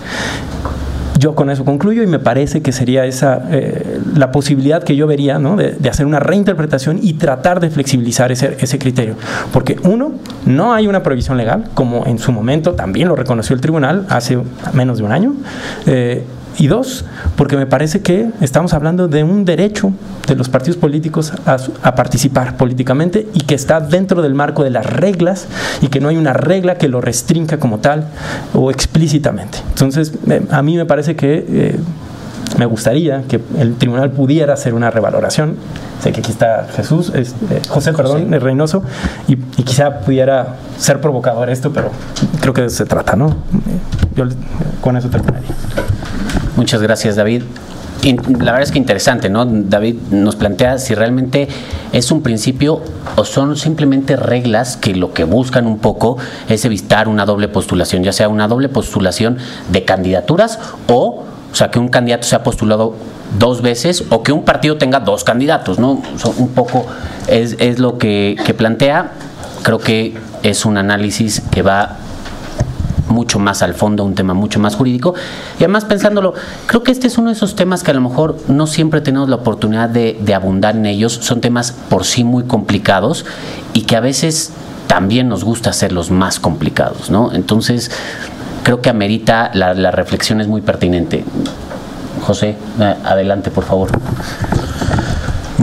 Speaker 10: Yo con eso concluyo, y me parece que sería esa eh, la posibilidad que yo vería, ¿no? de, de hacer una reinterpretación y tratar de flexibilizar ese, ese criterio. Porque uno, no hay una prohibición legal, como en su momento también lo reconoció el tribunal hace menos de un año. Eh, y dos, porque me parece que estamos hablando de un derecho de los partidos políticos a, a participar políticamente, y que está dentro del marco de las reglas, y que no hay una regla que lo restrinja como tal o explícitamente. Entonces, eh, a mí me parece que eh, me gustaría que el tribunal pudiera hacer una revaloración. Sé que aquí está Jesús, es, eh, José, perdón, José. Reynoso, y, y quizá pudiera ser provocador esto, pero creo que de eso se trata, ¿no? Yo con eso terminaría.
Speaker 9: Muchas gracias, David. La verdad es que interesante, ¿no? David nos plantea si realmente es un principio o son simplemente reglas que lo que buscan un poco es evitar una doble postulación, ya sea una doble postulación de candidaturas, o, o sea, que un candidato sea postulado dos veces, o que un partido tenga dos candidatos, ¿no? So, un poco es, es lo que, que plantea. Creo que es un análisis que va mucho más al fondo, un tema mucho más jurídico, y además pensándolo, creo que este es uno de esos temas que a lo mejor no siempre tenemos la oportunidad de, de abundar en ellos. Son temas por sí muy complicados y que a veces también nos gusta hacerlos más complicados, ¿no? Entonces creo que amerita, la, la reflexión es muy pertinente. José, adelante, por favor.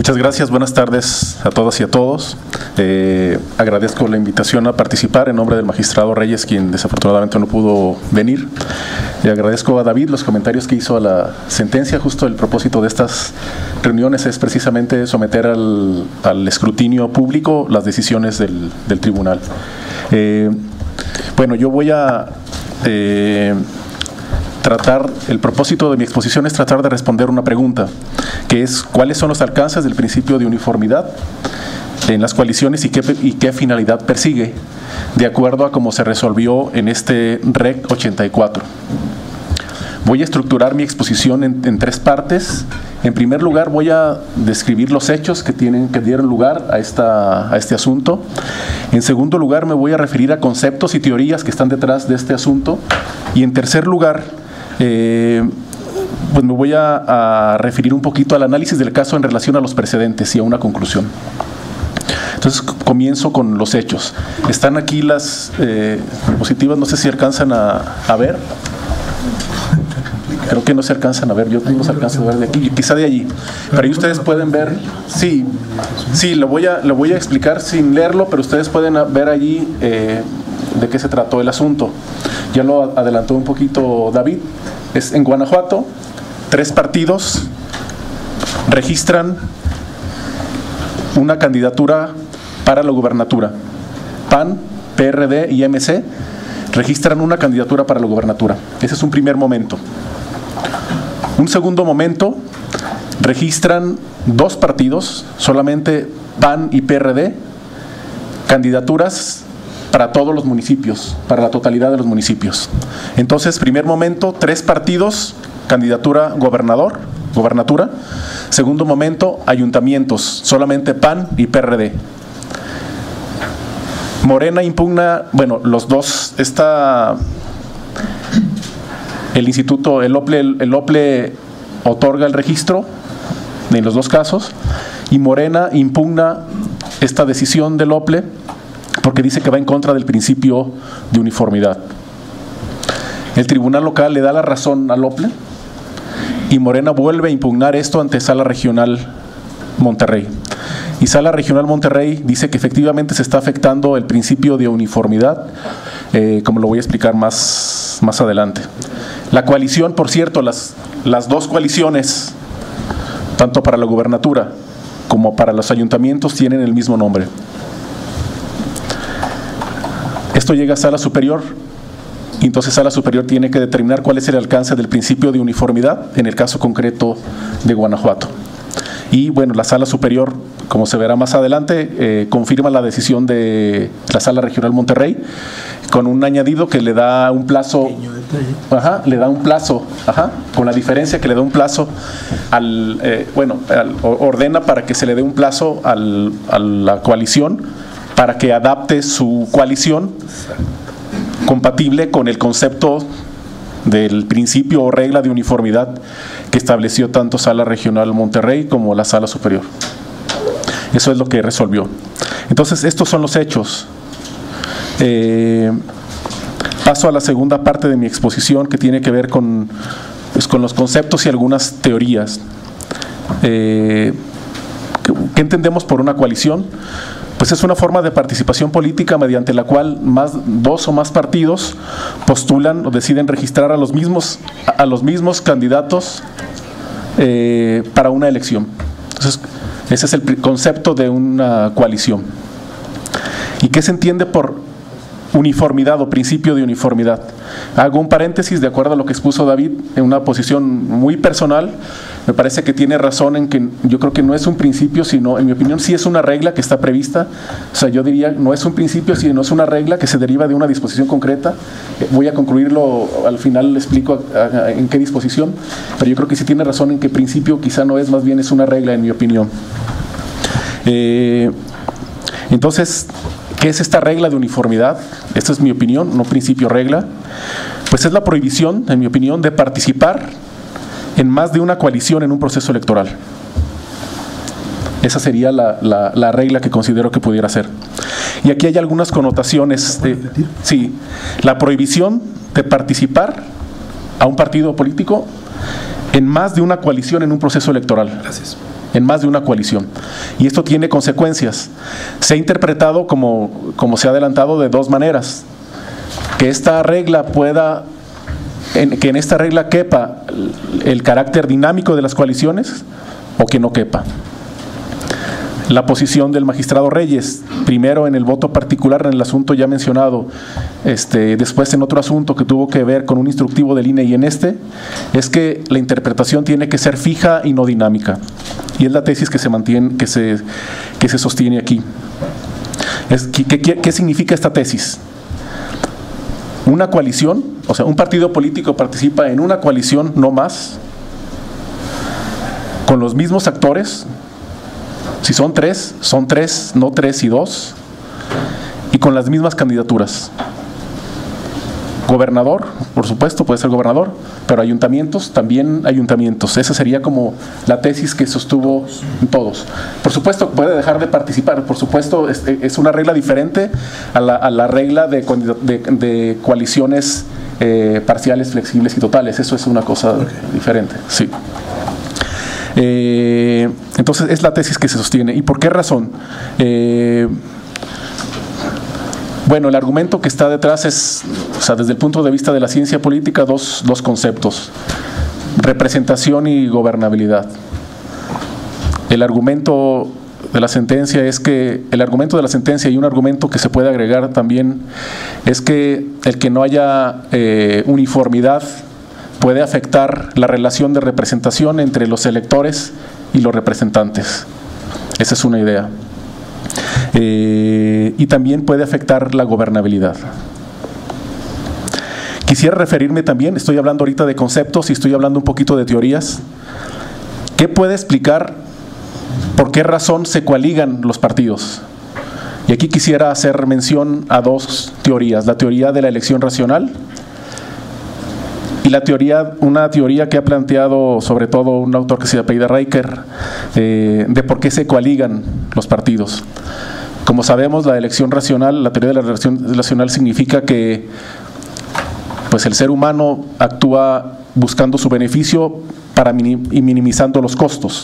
Speaker 11: Muchas gracias, buenas tardes a todas y a todos. Eh, agradezco la invitación a participar en nombre del magistrado Reyes, quien desafortunadamente no pudo venir. Y agradezco a David los comentarios que hizo a la sentencia. Justo el propósito de estas reuniones es precisamente someter al, al escrutinio público las decisiones del, del tribunal. Eh, bueno, yo voy a... Eh, tratar, el propósito de mi exposición es tratar de responder una pregunta, que es ¿cuáles son los alcances del principio de uniformidad en las coaliciones y qué, y qué finalidad persigue, de acuerdo a cómo se resolvió en este R E C ochenta y cuatro? Voy a estructurar mi exposición en, en tres partes. En primer lugar, voy a describir los hechos que, tienen, que dieron lugar a, esta, a este asunto. En segundo lugar, me voy a referir a conceptos y teorías que están detrás de este asunto. Y en tercer lugar, eh, pues me voy a, a referir un poquito al análisis del caso en relación a los precedentes y a una conclusión. Entonces, comienzo con los hechos. Están aquí las eh, diapositivas, no sé si alcanzan a, a ver. Creo que no se alcanzan a ver, yo no se alcanza a ver de aquí, quizá de allí. Pero ahí ustedes pueden ver, sí, sí, lo voy a, lo voy a explicar sin leerlo, pero ustedes pueden ver allí eh, de qué se trató el asunto. Ya lo adelantó un poquito David. Es en Guanajuato, tres partidos registran una candidatura para la gubernatura. P A N, P R D y M C registran una candidatura para la gubernatura. Ese es un primer momento. Un segundo momento, registran dos partidos, solamente P A N y P R D, candidaturas para todos los municipios, para la totalidad de los municipios. Entonces, primer momento, tres partidos, candidatura gobernador, gobernatura. Segundo momento, ayuntamientos, solamente P A N y P R D. Morena impugna, bueno, los dos, está el instituto, el OPLE, el OPLE otorga el registro en los dos casos y Morena impugna esta decisión del OPLE porque dice que va en contra del principio de uniformidad. El tribunal local le da la razón al OPLE y Morena vuelve a impugnar esto ante Sala Regional Monterrey. Y Sala Regional Monterrey dice que efectivamente se está afectando el principio de uniformidad, eh, como lo voy a explicar más, más adelante. La coalición, por cierto, las, las dos coaliciones, tanto para la gubernatura como para los ayuntamientos, tienen el mismo nombre. Esto llega a Sala Superior, y entonces Sala Superior tiene que determinar cuál es el alcance del principio de uniformidad en el caso concreto de Guanajuato. Y bueno, la Sala Superior, como se verá más adelante, eh, confirma la decisión de la Sala Regional Monterrey con un añadido que le da un plazo, ajá, le da un plazo, ajá, con la diferencia que le da un plazo al, eh, bueno, al, ordena para que se le dé un plazo al, a la coalición para que adapte su coalición compatible con el concepto del principio o regla de uniformidad que estableció tanto Sala Regional Monterrey como la Sala Superior. Eso es lo que resolvió. Entonces, estos son los hechos. Eh, paso a la segunda parte de mi exposición, que tiene que ver con, pues, con los conceptos y algunas teorías. Eh, ¿qué, ¿Qué entendemos por una coalición? Pues es una forma de participación política mediante la cual más, dos o más partidos postulan o deciden registrar a los mismos, a los mismos candidatos eh, para una elección. Entonces, ese es el concepto de una coalición. ¿Y qué se entiende por uniformidad o principio de uniformidad? Hago un paréntesis de acuerdo a lo que expuso David en una posición muy personal. Me parece que tiene razón en que yo creo que no es un principio, sino, en mi opinión, sí es una regla que está prevista. O sea, yo diría, no es un principio, sino es una regla que se deriva de una disposición concreta. Voy a concluirlo, al final le explico a, a, en qué disposición, pero yo creo que sí tiene razón en que principio quizá no es, más bien es una regla, en mi opinión. Eh, entonces, ¿qué es esta regla de uniformidad? Esta es mi opinión, no principio, regla. Pues es la prohibición, en mi opinión, de participar en más de una coalición en un proceso electoral. Esa sería la, la, la regla que considero que pudiera ser. Y aquí hay algunas connotaciones. De, sí, la prohibición de participar a un partido político en más de una coalición en un proceso electoral.
Speaker 12: Gracias.
Speaker 11: en más de una coalición. Y esto tiene consecuencias. Se ha interpretado, como, como se ha adelantado, de dos maneras. Que esta regla pueda, en, que en esta regla quepa el carácter dinámico de las coaliciones o que no quepa. La posición del magistrado Reyes, primero en el voto particular en el asunto ya mencionado, este, después en otro asunto que tuvo que ver con un instructivo del I N E y en este, es que la interpretación tiene que ser fija y no dinámica. Y es la tesis que se mantiene, que se, que se sostiene aquí. Es, ¿qué, qué, ¿Qué significa esta tesis? Una coalición, o sea, un partido político participa en una coalición, no más, con los mismos actores. Si son tres, son tres, no tres y dos, y con las mismas candidaturas. Gobernador, por supuesto, puede ser gobernador, pero ayuntamientos, también ayuntamientos. Esa sería como la tesis que sostuvo en todos. Por supuesto, puede dejar de participar, por supuesto, es, es una regla diferente a la, a la regla de, de, de coaliciones eh, parciales, flexibles y totales. Eso es una cosa okay. diferente, sí. Eh, entonces es la tesis que se sostiene. ¿Y por qué razón? Eh, bueno, el argumento que está detrás es, o sea, desde el punto de vista de la ciencia política, dos, dos conceptos: representación y gobernabilidad. El argumento de la sentencia es que, el argumento de la sentencia y un argumento que se puede agregar también es que el que no haya eh, uniformidad puede afectar la relación de representación entre los electores y los representantes. Esa es una idea. Eh, y también puede afectar la gobernabilidad. Quisiera referirme también, estoy hablando ahorita de conceptos y estoy hablando un poquito de teorías. ¿Qué puede explicar por qué razón se coaligan los partidos? Y aquí quisiera hacer mención a dos teorías: la teoría de la elección racional y la teoría, una teoría que ha planteado sobre todo un autor que se apellida Riker, eh, de por qué se coaligan los partidos. Como sabemos, la elección racional, la teoría de la elección racional significa que pues el ser humano actúa buscando su beneficio para minim, y minimizando los costos.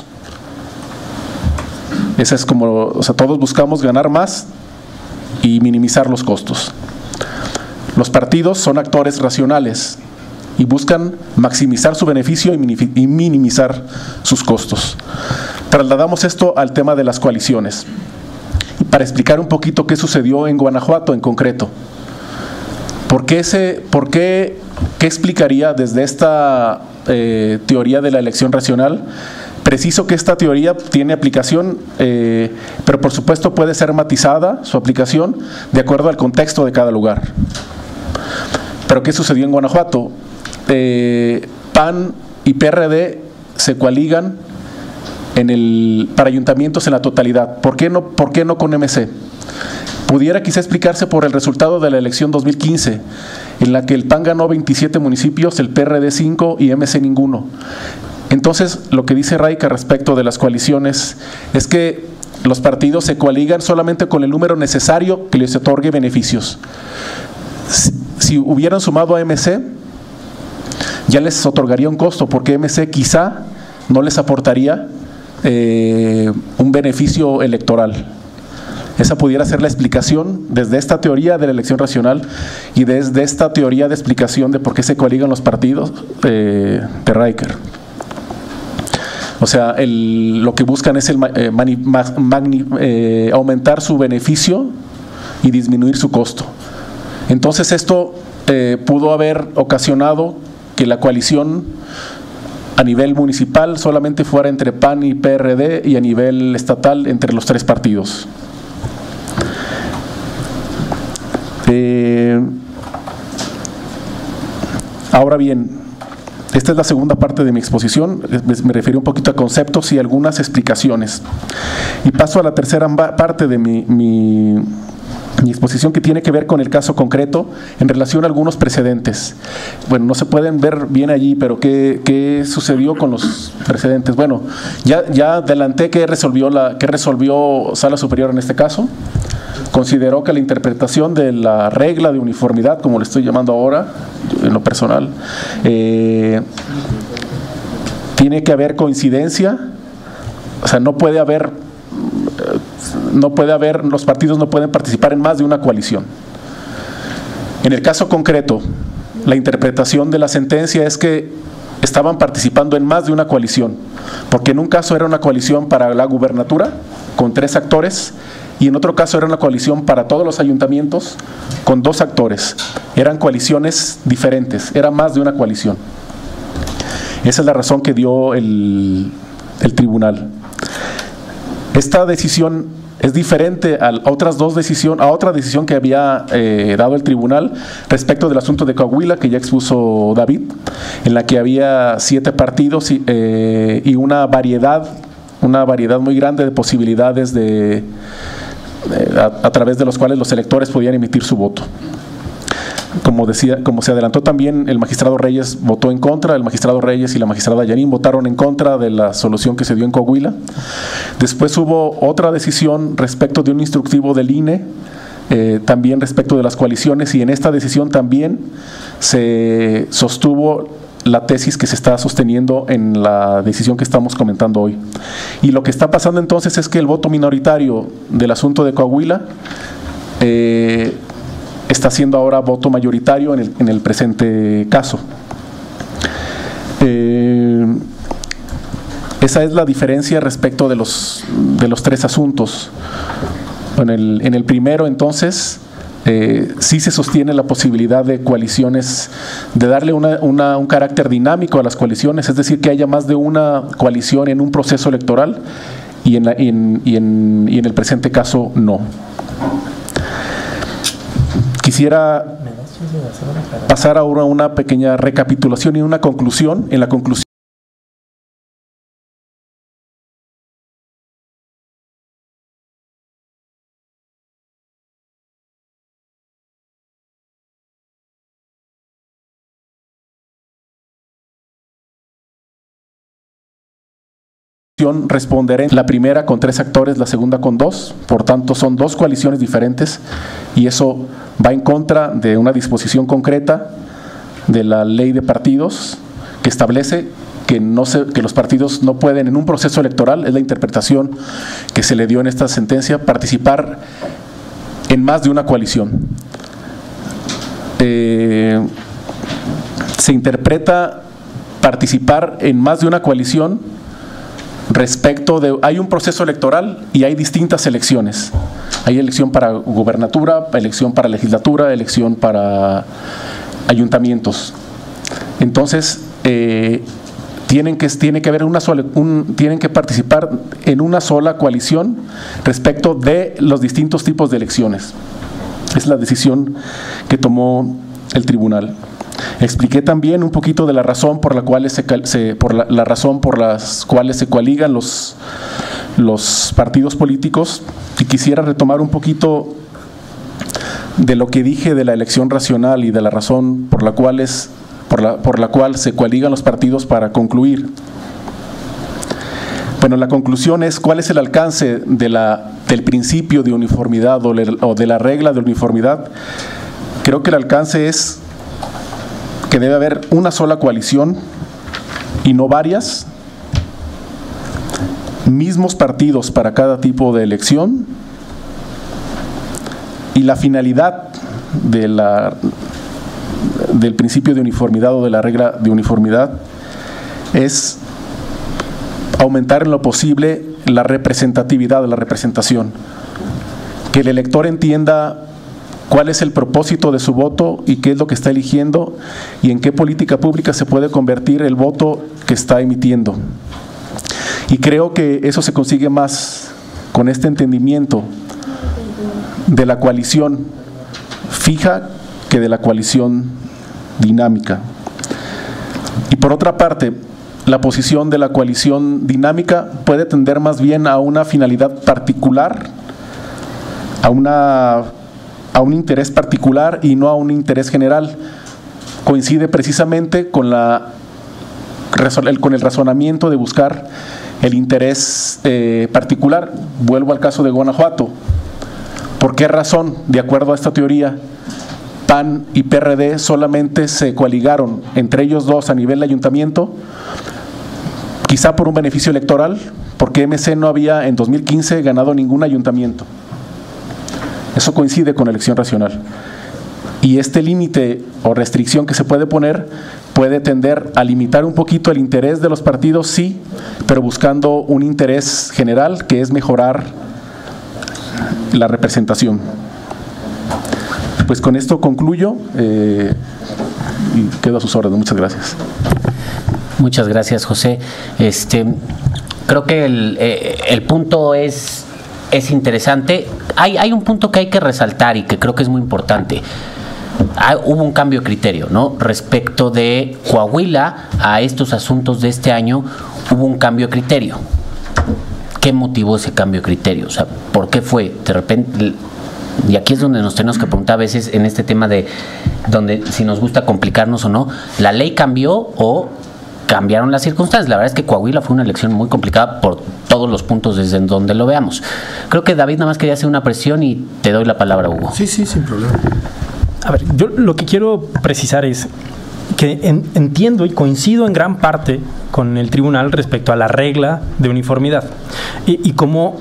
Speaker 11: Esa es como, o sea, todos buscamos ganar más y minimizar los costos. Los partidos son actores racionales y buscan maximizar su beneficio y minimizar sus costos. Trasladamos esto al tema de las coaliciones, para explicar un poquito qué sucedió en Guanajuato en concreto. ¿Por qué, ese, por qué, qué explicaría desde esta eh, teoría de la elección racional? Preciso que esta teoría tiene aplicación, eh, pero por supuesto puede ser matizada su aplicación de acuerdo al contexto de cada lugar. ¿Pero qué sucedió en Guanajuato? Eh, P A N y P R D se coaligan en el, para ayuntamientos en la totalidad. ¿Por qué no, por qué no con M C? Pudiera quizá explicarse por el resultado de la elección dos mil quince, en la que el P A N ganó veintisiete municipios, el P R D cinco y M C ninguno. Entonces, lo que dice Raica respecto de las coaliciones es que los partidos se coaligan solamente con el número necesario que les otorgue beneficios. Si, si hubieran sumado a M C, ya les otorgaría un costo, porque M C quizá no les aportaría eh, un beneficio electoral. Esa pudiera ser la explicación desde esta teoría de la elección racional y desde esta teoría de explicación de por qué se coaligan los partidos eh, de Riker. O sea, el, lo que buscan es el, eh, mani, magni, eh, aumentar su beneficio y disminuir su costo. Entonces esto eh, pudo haber ocasionado que la coalición a nivel municipal solamente fuera entre P A N y P R D y a nivel estatal entre los tres partidos. Eh, ahora bien, esta es la segunda parte de mi exposición. Me refiero un poquito a conceptos y algunas explicaciones. Y paso a la tercera parte de mi, mi, mi exposición, que tiene que ver con el caso concreto en relación a algunos precedentes. Bueno, no se pueden ver bien allí, pero ¿qué, qué sucedió con los precedentes? Bueno, ya, ya adelanté que resolvió, la, que resolvió Sala Superior en este caso. Consideró que la interpretación de la regla de uniformidad, como le estoy llamando ahora, en lo personal, eh, tiene que haber coincidencia o sea, no puede haber, no puede haber, los partidos no pueden participar en más de una coalición. En el caso concreto, la interpretación de la sentencia es que estaban participando en más de una coalición, porque en un caso era una coalición para la gubernatura, con tres actores, y en otro caso era una coalición para todos los ayuntamientos, con dos actores. Eran coaliciones diferentes, era más de una coalición. Esa es la razón que dio el, el tribunal. Esta decisión es diferente a otras dos decisiones, a otra decisión que había eh, dado el tribunal respecto del asunto de Coahuila, que ya expuso David, en la que había siete partidos y, eh, y una variedad, una variedad muy grande de posibilidades de, de a, a través de los cuales los electores podían emitir su voto. Como decía, como se adelantó también, el magistrado Reyes votó en contra, el magistrado Reyes y la magistrada Yanín votaron en contra de la solución que se dio en Coahuila. Después hubo otra decisión respecto de un instructivo del I N E, eh, también respecto de las coaliciones, y en esta decisión también se sostuvo la tesis que se está sosteniendo en la decisión que estamos comentando hoy. Y lo que está pasando entonces es que el voto minoritario del asunto de Coahuila eh, está siendo ahora voto mayoritario en el, en el presente caso. Eh, esa es la diferencia respecto de los, de los tres asuntos. En el, en el primero, entonces, eh, sí se sostiene la posibilidad de coaliciones, de darle una, una, un carácter dinámico a las coaliciones, es decir, que haya más de una coalición en un proceso electoral, y en, la, en, y en, y en el presente caso no. Quisiera pasar ahora a una pequeña recapitulación y una conclusión. En la conclusión, responderé la primera con tres actores, la segunda con dos, por tanto son dos coaliciones diferentes, y eso va en contra de una disposición concreta de la ley de partidos que establece que, no se, que los partidos no pueden en un proceso electoral, es la interpretación que se le dio en esta sentencia, participar en más de una coalición. Eh, se interpreta participar en más de una coalición respecto de, hay un proceso electoral y hay distintas elecciones. Hay elección para gubernatura, elección para legislatura, elección para ayuntamientos. Entonces, eh, tienen que, tiene que haber una sola, un, tienen que participar en una sola coalición respecto de los distintos tipos de elecciones. Es la decisión que tomó el tribunal. Expliqué también un poquito de la razón por la cual se, se por la, la razón por las cuales se coaligan los, los partidos políticos, y quisiera retomar un poquito de lo que dije de la elección racional y de la razón por la cual es, por la, por la cual se coaligan los partidos para concluir. Bueno, la conclusión es cuál es el alcance de la, del principio de uniformidad o, le, o de la regla de uniformidad. Creo que el alcance es que debe haber una sola coalición y no varias, mismos partidos para cada tipo de elección, y la finalidad de la, del principio de uniformidad o de la regla de uniformidad es aumentar en lo posible la representatividad de la representación, que el elector entienda cuál es el propósito de su voto y qué es lo que está eligiendo y en qué política pública se puede convertir el voto que está emitiendo. Y creo que eso se consigue más con este entendimiento de la coalición fija que de la coalición dinámica. Y por otra parte, la posición de la coalición dinámica puede tender más bien a una finalidad particular, a una a un interés particular y no a un interés general. Coincide precisamente con, la, con el razonamiento de buscar el interés eh, particular. Vuelvo al caso de Guanajuato. ¿Por qué razón, de acuerdo a esta teoría, P A N y P R D solamente se coaligaron entre ellos dos a nivel de ayuntamiento? Quizá por un beneficio electoral, porque M C no había en dos mil quince ganado ningún ayuntamiento. Eso coincide con elección racional. Y este límite o restricción que se puede poner puede tender a limitar un poquito el interés de los partidos, sí, pero buscando un interés general que es mejorar la representación. Pues con esto concluyo eh, y quedo a sus órdenes. Muchas gracias.
Speaker 9: Muchas gracias, José. Este, creo que el, eh, el punto es, es interesante. Hay, hay un punto que hay que resaltar y que creo que es muy importante. Ah, hubo un cambio de criterio, ¿no? Respecto de Coahuila a estos asuntos de este año, hubo un cambio de criterio. ¿Qué motivó ese cambio de criterio? O sea, ¿por qué fue? De repente, y aquí es donde nos tenemos que preguntar a veces en este tema de donde si nos gusta complicarnos o no, ¿la ley cambió o cambiaron las circunstancias? La verdad es que Coahuila fue una elección muy complicada por todos los puntos desde donde lo veamos. Creo que David nada más quería hacer una presión y te doy la palabra, Hugo.
Speaker 1: Sí, sí, sin problema.
Speaker 10: A ver, yo lo que quiero precisar es que en, entiendo y coincido en gran parte con el tribunal respecto a la regla de uniformidad y, y cómo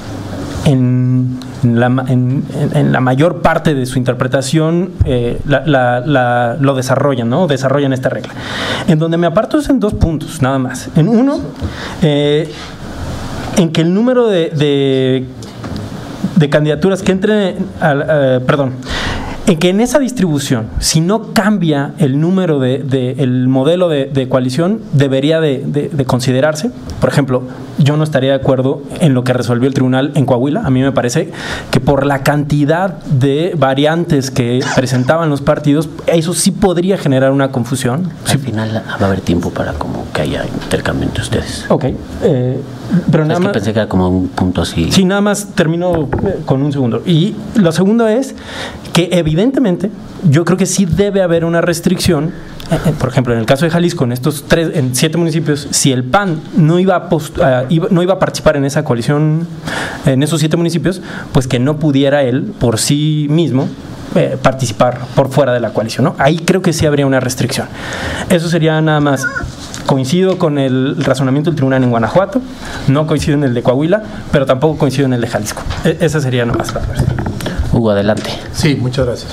Speaker 10: en la, en, en la mayor parte de su interpretación eh, la, la, la, lo desarrollan, ¿no? Desarrollan esta regla. En donde me aparto es en dos puntos, nada más. En uno, eh, en que el número de, de, de candidaturas que entren, al, uh, perdón, en que en esa distribución, si no cambia el número de, de el modelo de, de coalición, debería de, de, de considerarse. Por ejemplo, yo no estaría de acuerdo en lo que resolvió el tribunal en Coahuila. A mí me parece que por la cantidad de variantes que presentaban los partidos, eso sí podría generar una confusión.
Speaker 9: Al sí. final va a haber tiempo para como que haya intercambio entre ustedes.
Speaker 10: Ok. Eh, pero nada
Speaker 9: es que
Speaker 10: más,
Speaker 9: pensé que era como un punto así.
Speaker 10: Sí, nada más termino con un segundo. Y lo segundo es que evidentemente yo creo que sí debe haber una restricción. Por ejemplo, en el caso de Jalisco, en estos tres, en siete municipios, si el P A N no iba a post, uh, iba, no iba a participar en esa coalición, en esos siete municipios, pues que no pudiera él por sí mismo eh, participar por fuera de la coalición, ¿no? Ahí creo que sí habría una restricción. Eso sería nada más. Coincido con el razonamiento del tribunal en Guanajuato, no coincido en el de Coahuila, pero tampoco coincido en el de Jalisco. E esa sería nomás la verdad.
Speaker 9: Hugo, adelante.
Speaker 1: Sí, muchas gracias.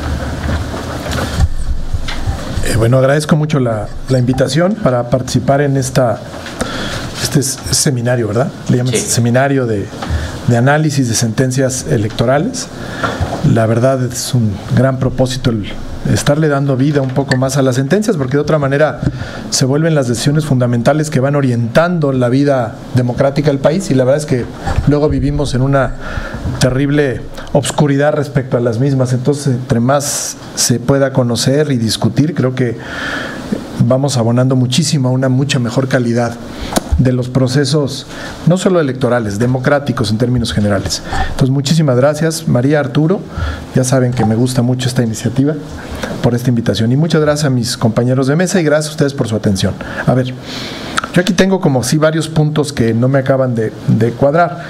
Speaker 1: Eh, bueno, agradezco mucho la, la invitación para participar en esta este seminario, ¿verdad? Le llaman sí. Seminario de, de análisis de sentencias electorales. La verdad es un gran propósito el estarle dando vida un poco más a las sentencias, porque de otra manera se vuelven las decisiones fundamentales que van orientando la vida democrática del país, y la verdad es que luego vivimos en una terrible obscuridad respecto a las mismas. Entonces, entre más se pueda conocer y discutir, creo que vamos abonando muchísimo a una mucha mejor calidad de los procesos, no solo electorales, democráticos en términos generales. Entonces, muchísimas gracias, María, Arturo. Ya saben que me gusta mucho esta iniciativa, por esta invitación. Y muchas gracias a mis compañeros de mesa y gracias a ustedes por su atención. A ver, yo aquí tengo como sí varios puntos que no me acaban de, de cuadrar.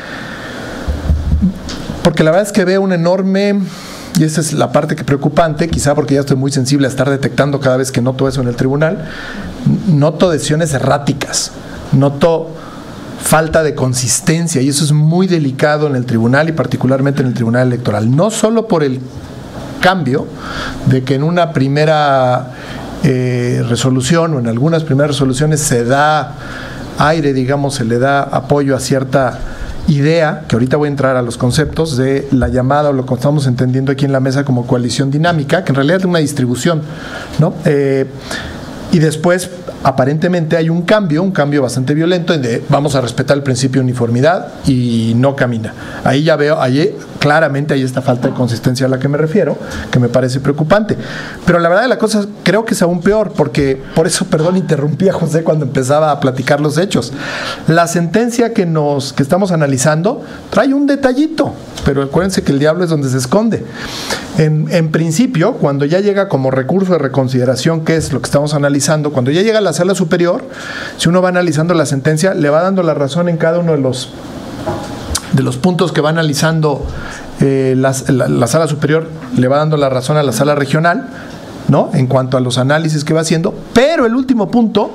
Speaker 1: Porque la verdad es que veo un enorme... Y esa es la parte que preocupante, quizá porque ya estoy muy sensible a estar detectando cada vez que noto eso en el tribunal. Noto decisiones erráticas, noto falta de consistencia, y eso es muy delicado en el tribunal y particularmente en el tribunal electoral. No solo por el cambio de que en una primera eh, resolución o en algunas primeras resoluciones se da aire, digamos, se le da apoyo a cierta idea, que ahorita voy a entrar a los conceptos de la llamada, o lo que estamos entendiendo aquí en la mesa como coalición dinámica, que en realidad es una distribución, ¿no? Eh, y después, aparentemente hay un cambio, un cambio bastante violento, en de vamos a respetar el principio de uniformidad y no camina. Ahí ya veo, ahí claramente hay esta falta de consistencia a la que me refiero, que me parece preocupante. Pero la verdad de la cosa creo que es aún peor, porque por eso, perdón, interrumpí a José cuando empezaba a platicar los hechos. La sentencia que nos que estamos analizando trae un detallito, pero acuérdense que el diablo es donde se esconde. En, en principio, cuando ya llega como recurso de reconsideración, que es lo que estamos analizando, cuando ya llega a la sala superior, si uno va analizando la sentencia, le va dando la razón en cada uno de los de los puntos que va analizando eh, la, la, la sala superior, le va dando la razón a la sala regional, ¿no? En cuanto a los análisis que va haciendo, pero el último punto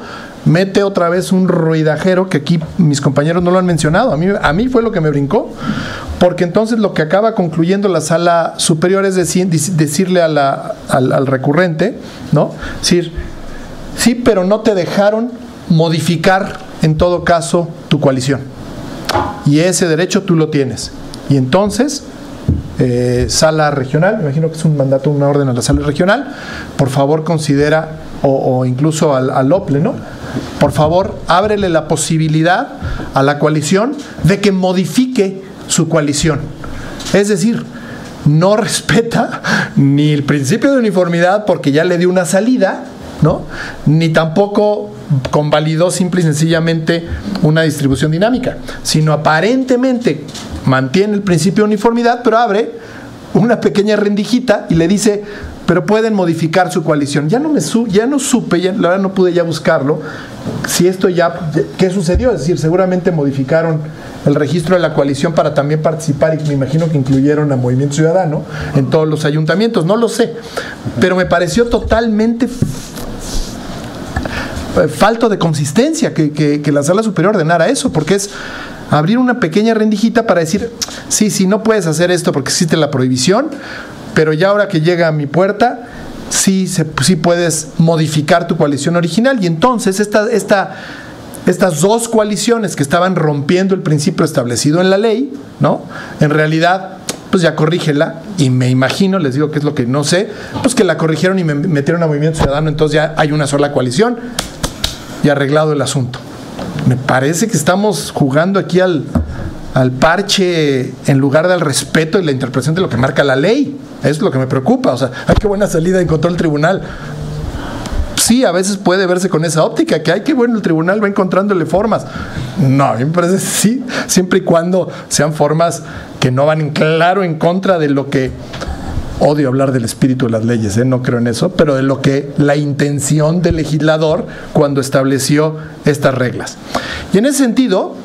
Speaker 1: mete otra vez un ruidajero que aquí mis compañeros no lo han mencionado. A mí, a mí fue lo que me brincó, porque entonces lo que acaba concluyendo la sala superior es decir, decirle a la, al, al recurrente, ¿no? Decir, sí, pero no te dejaron modificar en todo caso tu coalición. Y ese derecho tú lo tienes. Y entonces, eh, sala regional, me imagino que es un mandato, una orden a la sala regional, por favor considera, o, o incluso al, al OPLE, ¿no? Por favor, ábrele la posibilidad a la coalición de que modifique su coalición. Es decir, no respeta ni el principio de uniformidad porque ya le dio una salida, ¿no? Ni tampoco convalidó simple y sencillamente una distribución dinámica, sino aparentemente mantiene el principio de uniformidad, pero abre una pequeña rendijita y le dice, pero pueden modificar su coalición. Ya no me su, ya no supe, ya, la verdad no pude ya buscarlo, si esto ya, ¿qué sucedió? Es decir, seguramente modificaron el registro de la coalición para también participar, y me imagino que incluyeron a Movimiento Ciudadano en todos los ayuntamientos, no lo sé, pero me pareció totalmente falto de consistencia que, que, que la sala superior ordenara eso, porque es abrir una pequeña rendijita para decir, sí, sí, no puedes hacer esto porque existe la prohibición, pero ya ahora que llega a mi puerta, sí, se, sí puedes modificar tu coalición original. Y entonces esta, esta, estas dos coaliciones que estaban rompiendo el principio establecido en la ley, ¿no? En realidad, pues ya corrígela, y me imagino, les digo que es lo que no sé, pues que la corrigieron y me metieron a Movimiento Ciudadano, entonces ya hay una sola coalición y arreglado el asunto. Me parece que estamos jugando aquí al, al parche en lugar del respeto y la interpretación de lo que marca la ley. Eso es lo que me preocupa. O sea, ay, qué buena salida encontró el tribunal. Sí, a veces puede verse con esa óptica, que ay, qué bueno, el tribunal va encontrándole formas. No, a mí me parece sí, siempre y cuando sean formas que no van en claro en contra de lo que... Odio hablar del espíritu de las leyes, ¿eh? No creo en eso, pero de lo que la intención del legislador cuando estableció estas reglas. Y en ese sentido,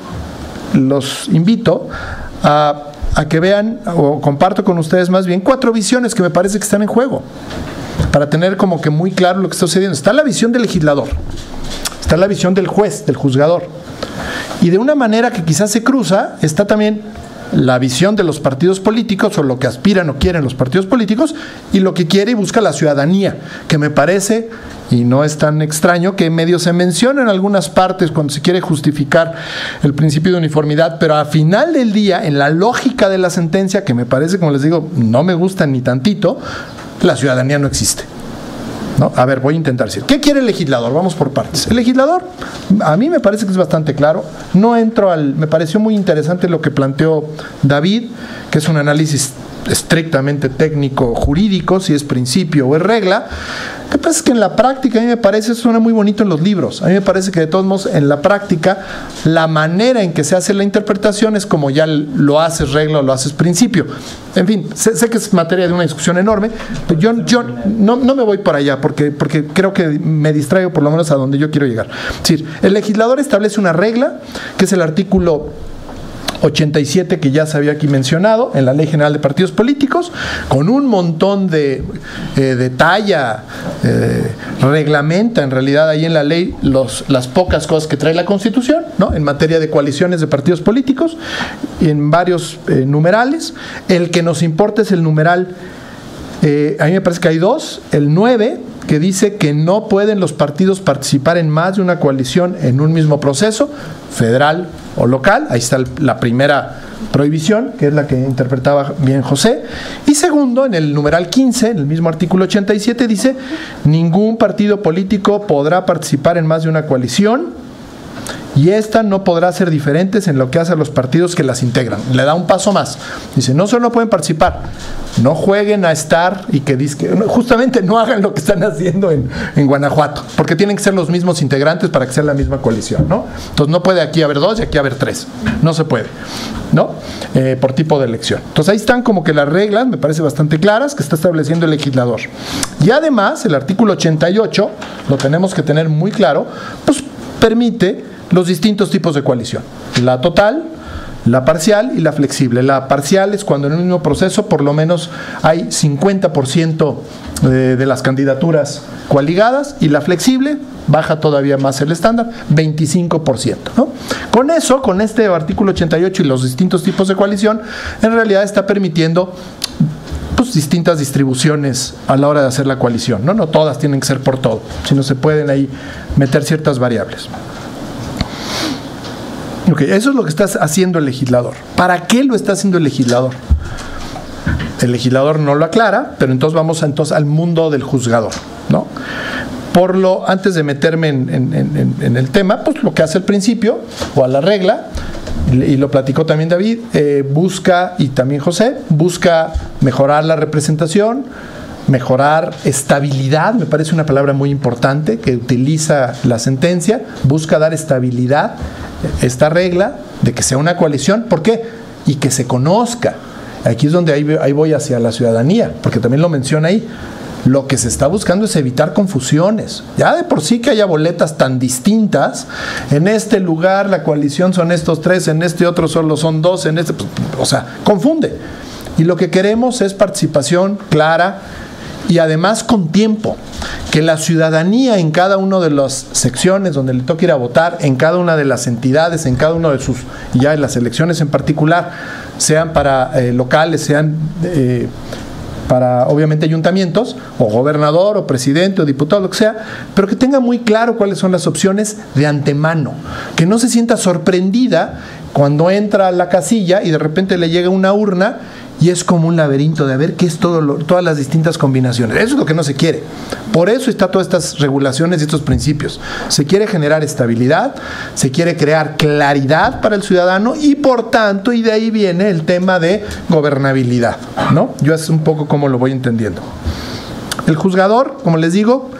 Speaker 1: los invito a, a que vean, o comparto con ustedes más bien, cuatro visiones que me parece que están en juego, para tener como que muy claro lo que está sucediendo. Está la visión del legislador, está la visión del juez, del juzgador, y de una manera que quizás se cruza, está también la visión de los partidos políticos, o lo que aspiran o quieren los partidos políticos, y lo que quiere y busca la ciudadanía, que me parece, y no es tan extraño, que medio se menciona en algunas partes cuando se quiere justificar el principio de uniformidad, pero a final del día, en la lógica de la sentencia, que me parece, como les digo, no me gusta ni tantito, la ciudadanía no existe, ¿no? A ver, voy a intentar decir, ¿qué quiere el legislador? Vamos por partes. El legislador, a mí me parece que es bastante claro. No entro al... Me pareció muy interesante lo que planteó David, que es un análisis estrictamente técnico jurídico, si es principio o es regla. Lo que pasa es que en la práctica, a mí me parece, suena muy bonito en los libros. A mí me parece que de todos modos, en la práctica, la manera en que se hace la interpretación es como ya lo haces regla o lo haces principio. En fin, sé, sé que es materia de una discusión enorme, pero yo, yo no, no me voy por allá, porque, porque creo que me distraigo por lo menos a donde yo quiero llegar. Es decir, el legislador establece una regla, que es el artículo ochenta y siete, que ya se había aquí mencionado, en la Ley General de Partidos Políticos, con un montón de eh, detalla, eh, reglamenta en realidad ahí en la ley los, las pocas cosas que trae la Constitución, ¿no? En materia de coaliciones de partidos políticos, en varios eh, numerales. El que nos importa es el numeral, eh, a mí me parece que hay dos, el nueve, que dice que no pueden los partidos participar en más de una coalición en un mismo proceso, federal o local. Ahí está la primera prohibición, que es la que interpretaba bien José. Y segundo, en el numeral quince, en el mismo artículo ochenta y siete, dice: ningún partido político podrá participar en más de una coalición, y esta no podrá ser diferentes en lo que hace a los partidos que las integran. Le da un paso más. Dice, no solo no pueden participar, no jueguen a estar y que disque, justamente no hagan lo que están haciendo en, en Guanajuato, porque tienen que ser los mismos integrantes para que sea la misma coalición, ¿no? Entonces no puede aquí haber dos y aquí haber tres. No se puede, ¿no? Eh, por tipo de elección. Entonces ahí están como que las reglas, me parece bastante claras, que está estableciendo el legislador. Y además, el artículo ochenta y ocho, lo tenemos que tener muy claro, pues permite los distintos tipos de coalición. La total, la parcial y la flexible. La parcial es cuando en el mismo proceso por lo menos hay cincuenta por ciento de, de las candidaturas coaligadas, y la flexible baja todavía más el estándar, veinticinco por ciento, ¿no? Con eso, con este artículo ochenta y ocho y los distintos tipos de coalición, en realidad está permitiendo pues, distintas distribuciones a la hora de hacer la coalición, ¿no? No todas tienen que ser por todo, sino se pueden ahí meter ciertas variables. Ok, eso es lo que está haciendo el legislador. ¿Para qué lo está haciendo el legislador? El legislador no lo aclara, pero entonces vamos a, entonces, al mundo del juzgador, ¿no? Por lo, antes de meterme en, en, en, en el tema, pues lo que hace el principio, o a la regla, y, y lo platicó también David, eh, busca, y también José, busca mejorar la representación, mejorar estabilidad, me parece una palabra muy importante que utiliza la sentencia, busca dar estabilidad, esta regla de que sea una coalición, ¿por qué? Y que se conozca. Aquí es donde ahí, ahí voy hacia la ciudadanía, porque también lo menciona ahí. Lo que se está buscando es evitar confusiones. Ya de por sí que haya boletas tan distintas, en este lugar la coalición son estos tres, en este otro solo son dos, en este, pues, o sea, confunde. Y lo que queremos es participación clara y además con tiempo, que la ciudadanía en cada una de las secciones donde le toque ir a votar, en cada una de las entidades, en cada una de sus, y ya en las elecciones en particular, sean para eh, locales, sean eh, para obviamente ayuntamientos, o gobernador, o presidente, o diputado, lo que sea, pero que tenga muy claro cuáles son las opciones de antemano, que no se sienta sorprendida cuando entra a la casilla y de repente le llega una urna y es como un laberinto de a ver qué es todo lo, todas las distintas combinaciones. Eso es lo que no se quiere. Por eso está todas estas regulaciones y estos principios. Se quiere generar estabilidad, se quiere crear claridad para el ciudadano y por tanto, y de ahí viene el tema de gobernabilidad, ¿no? Yo es un poco como lo voy entendiendo. El juzgador, como les digo,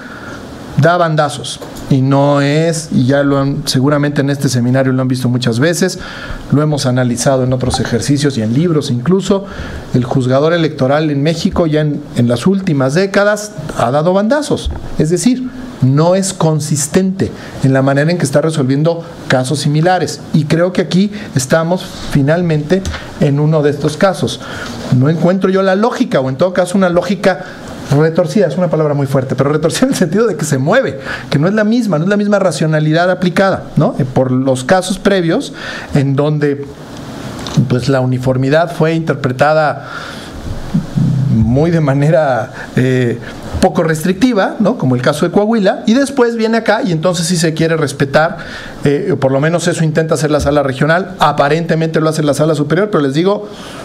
Speaker 1: da bandazos. Y no es, y ya lo han, seguramente en este seminario lo han visto muchas veces, lo hemos analizado en otros ejercicios y en libros incluso, el juzgador electoral en México ya en, en las últimas décadas ha dado bandazos, es decir, no es consistente en la manera en que está resolviendo casos similares, y creo que aquí estamos finalmente en uno de estos casos. No encuentro yo la lógica, o en todo caso una lógica retorcida, es una palabra muy fuerte, pero retorcida en el sentido de que se mueve, que no es la misma, no es la misma racionalidad aplicada, ¿no? Por los casos previos en donde pues la uniformidad fue interpretada muy de manera eh, poco restrictiva, ¿no? Como el caso de Coahuila, y después viene acá y entonces sí se quiere respetar, eh, por lo menos eso intenta hacer la sala regional, aparentemente lo hace la sala superior, pero les digo,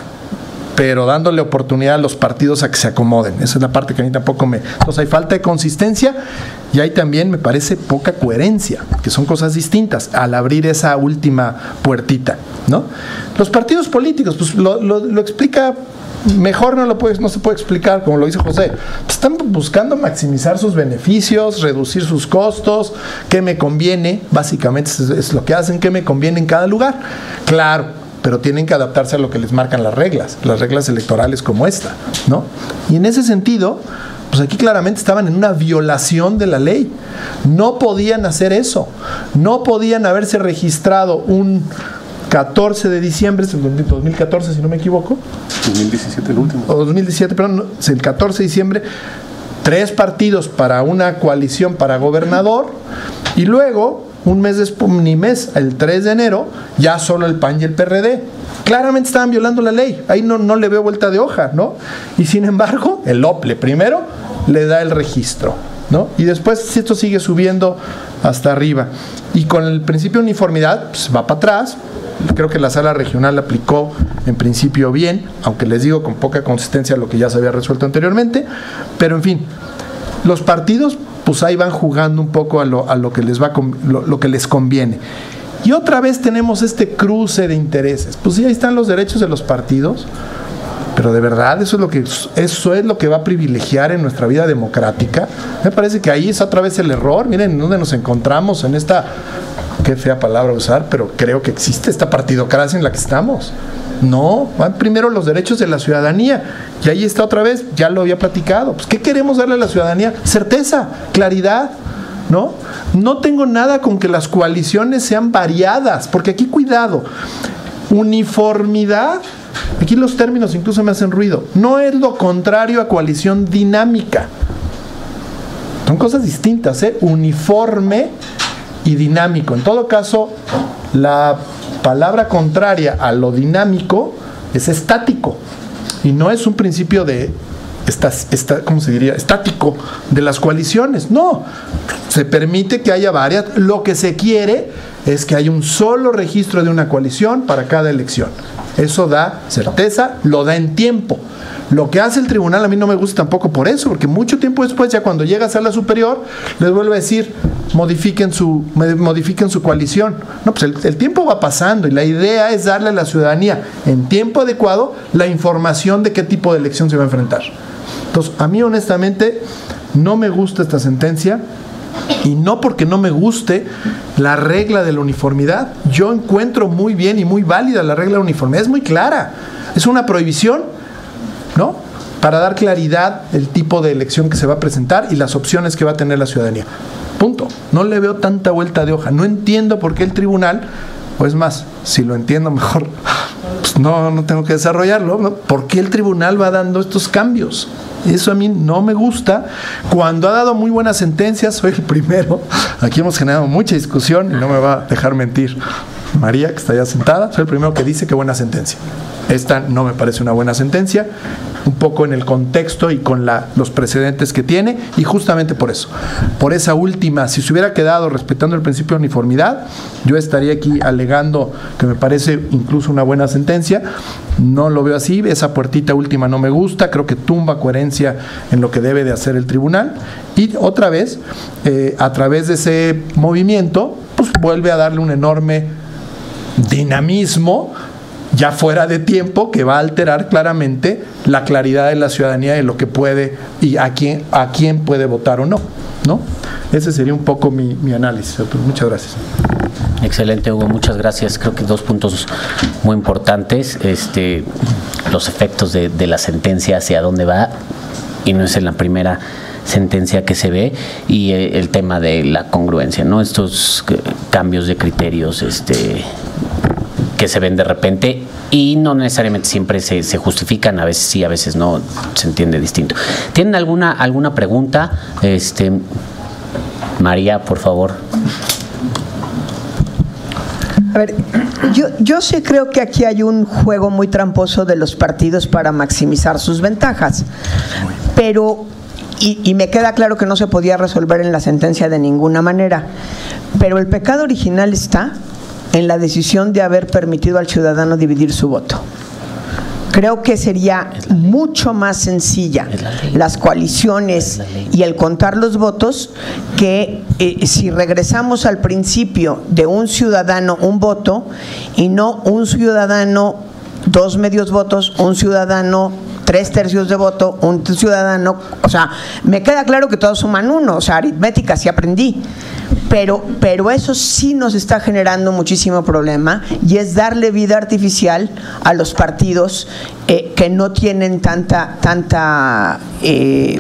Speaker 1: pero dándole oportunidad a los partidos a que se acomoden. Esa es la parte que a mí tampoco me... Entonces hay falta de consistencia y hay también, me parece, poca coherencia, que son cosas distintas al abrir esa última puertita, ¿no? Los partidos políticos, pues lo, lo, lo explica... Mejor no, lo puede, no se puede explicar, como lo dice José. Están buscando maximizar sus beneficios, reducir sus costos, qué me conviene, básicamente es, es lo que hacen, qué me conviene en cada lugar. Claro, pero tienen que adaptarse a lo que les marcan las reglas, las reglas electorales como esta, ¿no? Y en ese sentido, pues aquí claramente estaban en una violación de la ley. No podían hacer eso. No podían haberse registrado un catorce de diciembre, dos mil catorce si no me equivoco.
Speaker 11: dos mil diecisiete el último.
Speaker 1: O dos mil diecisiete, perdón, no, el catorce de diciembre, tres partidos para una coalición para gobernador y luego, un mes después, ni mes, el tres de enero, ya solo el P A N y el P R D. Claramente estaban violando la ley, ahí no, no le veo vuelta de hoja, ¿no? Y sin embargo, el O P L E primero le da el registro, ¿no? Y después esto sigue subiendo hasta arriba. Y con el principio de uniformidad, pues va para atrás. Creo que la sala regional aplicó en principio bien, aunque les digo con poca consistencia a lo que ya se había resuelto anteriormente, pero en fin, los partidos pues ahí van jugando un poco a lo, a lo que les va lo, lo que les conviene. Y otra vez tenemos este cruce de intereses. Pues sí, ahí están los derechos de los partidos, pero de verdad eso es lo que eso es lo que va a privilegiar en nuestra vida democrática. Me parece que ahí es otra vez el error. Miren dónde nos encontramos en esta, qué fea palabra usar, pero creo que existe esta partidocracia en la que estamos. No, van primero los derechos de la ciudadanía. Y ahí está otra vez, ya lo había platicado. Pues, ¿qué queremos darle a la ciudadanía? Certeza, claridad, ¿no? No tengo nada con que las coaliciones sean variadas, porque aquí cuidado. Uniformidad, aquí los términos incluso me hacen ruido, no es lo contrario a coalición dinámica. Son cosas distintas, ¿eh? Uniforme y dinámico. En todo caso, la palabra contraria a lo dinámico es estático y no es un principio de esta, esta, ¿cómo se diría? Estático de las coaliciones. No, se permite que haya varias. Lo que se quiere es que haya un solo registro de una coalición para cada elección. Eso da certeza, lo da en tiempo. Lo que hace el tribunal a mí no me gusta tampoco por eso, porque mucho tiempo después, ya cuando llega a ser la superior, les vuelve a decir, modifiquen su, modifiquen su coalición. No, pues el, el tiempo va pasando y la idea es darle a la ciudadanía en tiempo adecuado la información de qué tipo de elección se va a enfrentar. Entonces, a mí honestamente no me gusta esta sentencia, y no porque no me guste la regla de la uniformidad. Yo encuentro muy bien y muy válida la regla de la uniformidad, es muy clara, es una prohibición, ¿no?, para dar claridad el tipo de elección que se va a presentar y las opciones que va a tener la ciudadanía. Punto. No le veo tanta vuelta de hoja. No entiendo por qué el tribunal, o es más, si lo entiendo mejor, pues no, no tengo que desarrollarlo, ¿no? ¿Por qué el tribunal va dando estos cambios? Eso a mí no me gusta. Cuando ha dado muy buenas sentencias, soy el primero. Aquí hemos generado mucha discusión y no me va a dejar mentir María, que está ya sentada, soy el primero que dice que buena sentencia. Esta no me parece una buena sentencia, un poco en el contexto y con la, los precedentes que tiene, y justamente por eso, por esa última, si se hubiera quedado respetando el principio de uniformidad, yo estaría aquí alegando que me parece incluso una buena sentencia. No lo veo así, esa puertita última no me gusta, creo que tumba coherencia en lo que debe de hacer el tribunal, y otra vez, eh, a través de ese movimiento, pues vuelve a darle un enorme dinamismo ya fuera de tiempo, que va a alterar claramente la claridad de la ciudadanía de lo que puede y a quién, a quién puede votar o no, ¿no? Ese sería un poco mi, mi análisis. Muchas gracias.
Speaker 9: Excelente, Hugo, muchas gracias. Creo que dos puntos muy importantes, este, los efectos de, de la sentencia, hacia dónde va, y no es en la primera sentencia que se ve, y eh, el tema de la congruencia, ¿no? Estos eh, cambios de criterios, este que se ven de repente y no necesariamente siempre se, se justifican, a veces sí, a veces no, se entiende distinto. ¿Tienen alguna, alguna pregunta? Este, María, por favor.
Speaker 2: A ver, yo, yo sí creo que aquí hay un juego muy tramposo de los partidos para maximizar sus ventajas, pero, y, y me queda claro que no se podía resolver en la sentencia de ninguna manera, pero el pecado original está en la decisión de haber permitido al ciudadano dividir su voto. Creo que sería mucho más sencilla las coaliciones y el contar los votos que eh, si regresamos al principio de un ciudadano, un voto, y no un ciudadano, dos medios votos, un ciudadano, tres tercios de voto, un ciudadano. O sea, me queda claro que todos suman uno, o sea, aritmética sí aprendí. Pero, pero eso sí nos está generando muchísimo problema, y es darle vida artificial a los partidos eh, que no tienen tanta, tanta eh,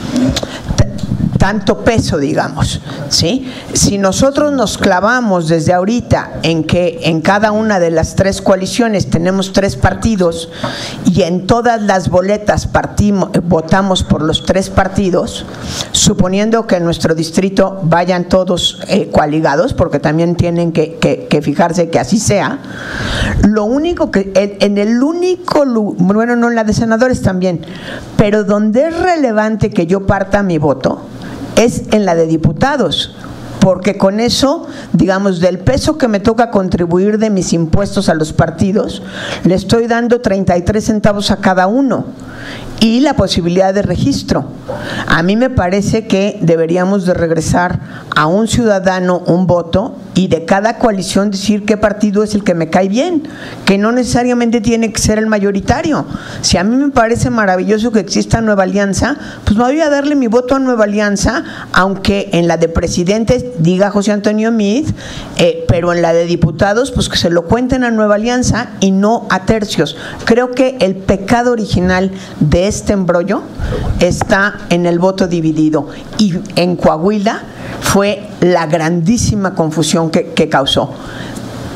Speaker 2: tanto peso, digamos, ¿sí? Si nosotros nos clavamos desde ahorita en que en cada una de las tres coaliciones tenemos tres partidos y en todas las boletas partimos, votamos por los tres partidos, suponiendo que en nuestro distrito vayan todos eh, coaligados, porque también tienen que, que, que fijarse que así sea, lo único que, en, en el único, bueno, no en la de senadores también, pero donde es relevante que yo parta mi voto, es en la de diputados, porque con eso, digamos, del peso que me toca contribuir de mis impuestos a los partidos, le estoy dando treinta y tres centavos a cada uno, y la posibilidad de registro. A mí me parece que deberíamos de regresar a un ciudadano un voto, y de cada coalición decir qué partido es el que me cae bien, que no necesariamente tiene que ser el mayoritario. Si a mí me parece maravilloso que exista Nueva Alianza, pues me voy a darle mi voto a Nueva Alianza, aunque en la de presidentes diga José Antonio Meade, eh, pero en la de diputados, pues que se lo cuenten a Nueva Alianza y no a tercios. Creo que el pecado original de este embrollo está en el voto dividido, y en Coahuila fue la grandísima confusión que, que causó.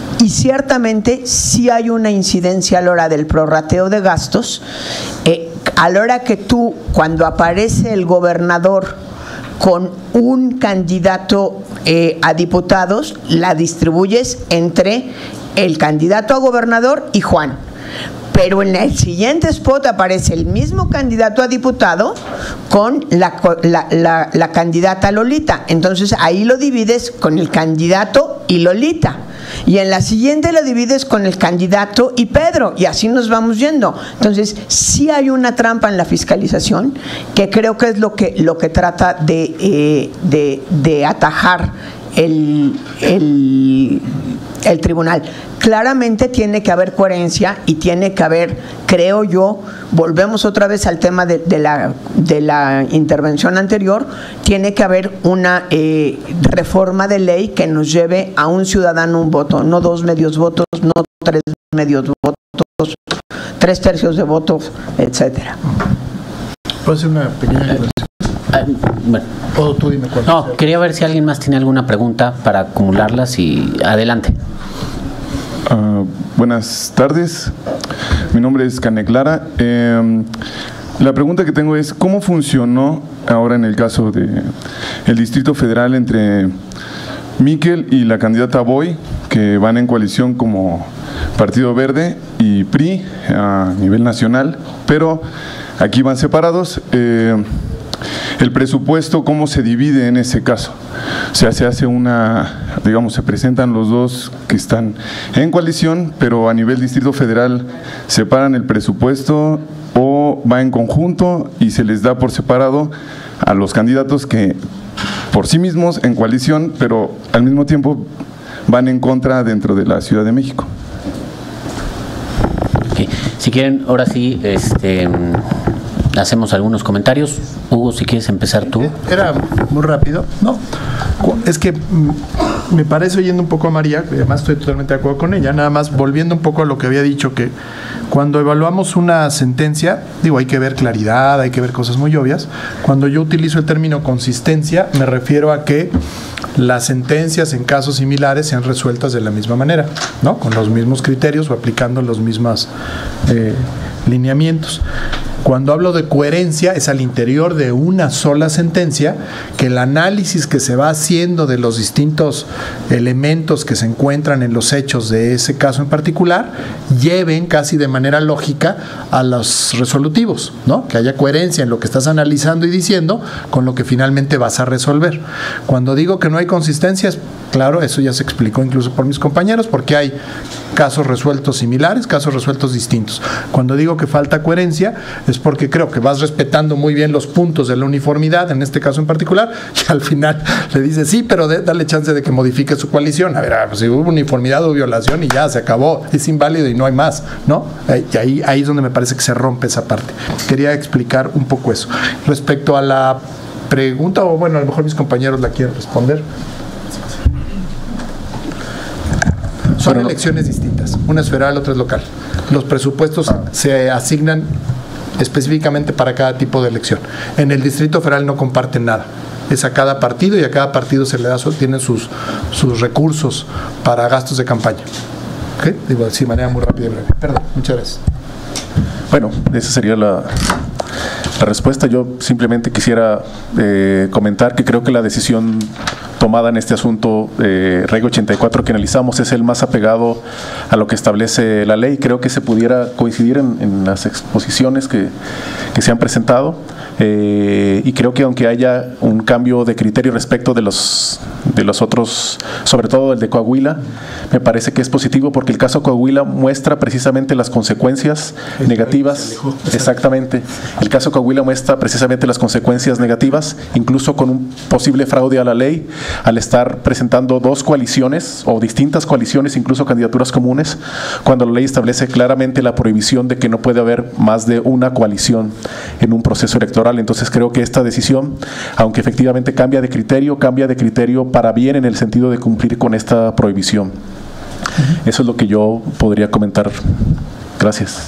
Speaker 2: Y ciertamente sí hay una incidencia a la hora del prorrateo de gastos, eh, a la hora que tú, cuando aparece el gobernador con un candidato eh, a diputados, la distribuyes entre el candidato a gobernador y Juan. Pero en el siguiente spot aparece el mismo candidato a diputado con la, la, la, la candidata Lolita. Entonces ahí lo divides con el candidato y Lolita. Y en la siguiente lo divides con el candidato y Pedro. Y así nos vamos yendo. Entonces sí hay una trampa en la fiscalización que creo que es lo que, lo que trata de, eh, de, de atajar el, el, el tribunal. Claramente tiene que haber coherencia y tiene que haber, creo yo, volvemos otra vez al tema de, de, la, de la intervención anterior, tiene que haber una eh, reforma de ley que nos lleve a un ciudadano un voto, no dos medios votos, no tres medios votos, tres tercios de votos, etcétera.
Speaker 12: ¿Puedo hacer una pequeña aclaración?
Speaker 9: Bueno.
Speaker 12: O tú dime cuál.
Speaker 9: No, quería ver si alguien más tiene alguna pregunta para acumularlas y adelante.
Speaker 13: Uh, buenas tardes, mi nombre es Caneclara. Eh, la pregunta que tengo es, ¿cómo funcionó ahora en el caso de el Distrito Federal entre Miquel y la candidata Boy, que van en coalición como Partido Verde y P R I a nivel nacional, pero aquí van separados? Eh, el presupuesto, ¿cómo se divide en ese caso? O sea, se hace una, digamos, se presentan los dos que están en coalición, pero a nivel Distrito Federal separan el presupuesto o va en conjunto y se les da por separado a los candidatos que por sí mismos en coalición, pero al mismo tiempo van en contra dentro de la Ciudad de México.
Speaker 9: Okay. Si quieren, ahora sí, este, hacemos algunos comentarios. Hugo, si quieres empezar tú.
Speaker 12: Era muy rápido. No, es que me parece, oyendo un poco a María, que además estoy totalmente de acuerdo con ella, nada más volviendo un poco a lo que había dicho, que cuando evaluamos una sentencia, digo, hay que ver claridad, hay que ver cosas muy obvias. Cuando yo utilizo el término consistencia, me refiero a que las sentencias en casos similares sean resueltas de la misma manera, ¿no? Con los mismos criterios o aplicando los mismos eh, lineamientos. Cuando hablo de coherencia, es al interior de una sola sentencia que el análisis que se va haciendo de los distintos elementos que se encuentran en los hechos de ese caso en particular lleven casi de manera lógica a los resolutivos, ¿no? Que haya coherencia en lo que estás analizando y diciendo con lo que finalmente vas a resolver. Cuando digo que no hay consistencias, claro, eso ya se explicó incluso por mis compañeros, porque hay casos resueltos similares, casos resueltos distintos. Cuando digo que falta coherencia, es porque creo que vas respetando muy bien los puntos de la uniformidad, en este caso en particular, y al final le dices, sí, pero de, dale chance de que modifique su coalición. A ver, pues si hubo uniformidad o violación y ya, se acabó, es inválido y no hay más, ¿no? Y ahí, ahí es donde me parece que se rompe esa parte. Quería explicar un poco eso. Respecto a la pregunta, o bueno, a lo mejor mis compañeros la quieren responder. Son Pero elecciones no. distintas, una es federal, otra es local. Los presupuestos ah. se asignan específicamente para cada tipo de elección. En el Distrito Federal no comparten nada. Es a cada partido y a cada partido se le da, tienen sus, sus recursos para gastos de campaña. ¿Okay? Digo así de manera muy rápida y breve. Perdón, muchas gracias.
Speaker 11: Bueno, esa sería la, la respuesta. Yo simplemente quisiera eh, comentar que creo que la decisión tomada en este asunto, eh, regla ochenta y cuatro que analizamos, es el más apegado a lo que establece la ley. Creo que se pudiera coincidir en, en las exposiciones que, que se han presentado, eh, y creo que aunque haya un cambio de criterio respecto de los, de los otros, sobre todo el de Coahuila, me parece que es positivo porque el caso Coahuila muestra precisamente las consecuencias negativas. Exactamente. El caso Coahuila muestra precisamente las consecuencias negativas, incluso con un posible fraude a la ley, al estar presentando dos coaliciones o distintas coaliciones, incluso candidaturas comunes, cuando la ley establece claramente la prohibición de que no puede haber más de una coalición en un proceso electoral. Entonces creo que esta decisión, aunque efectivamente cambia de criterio, cambia de criterio para bien en el sentido de cumplir con esta prohibición. Uh-huh. Eso es lo que yo podría comentar. Gracias.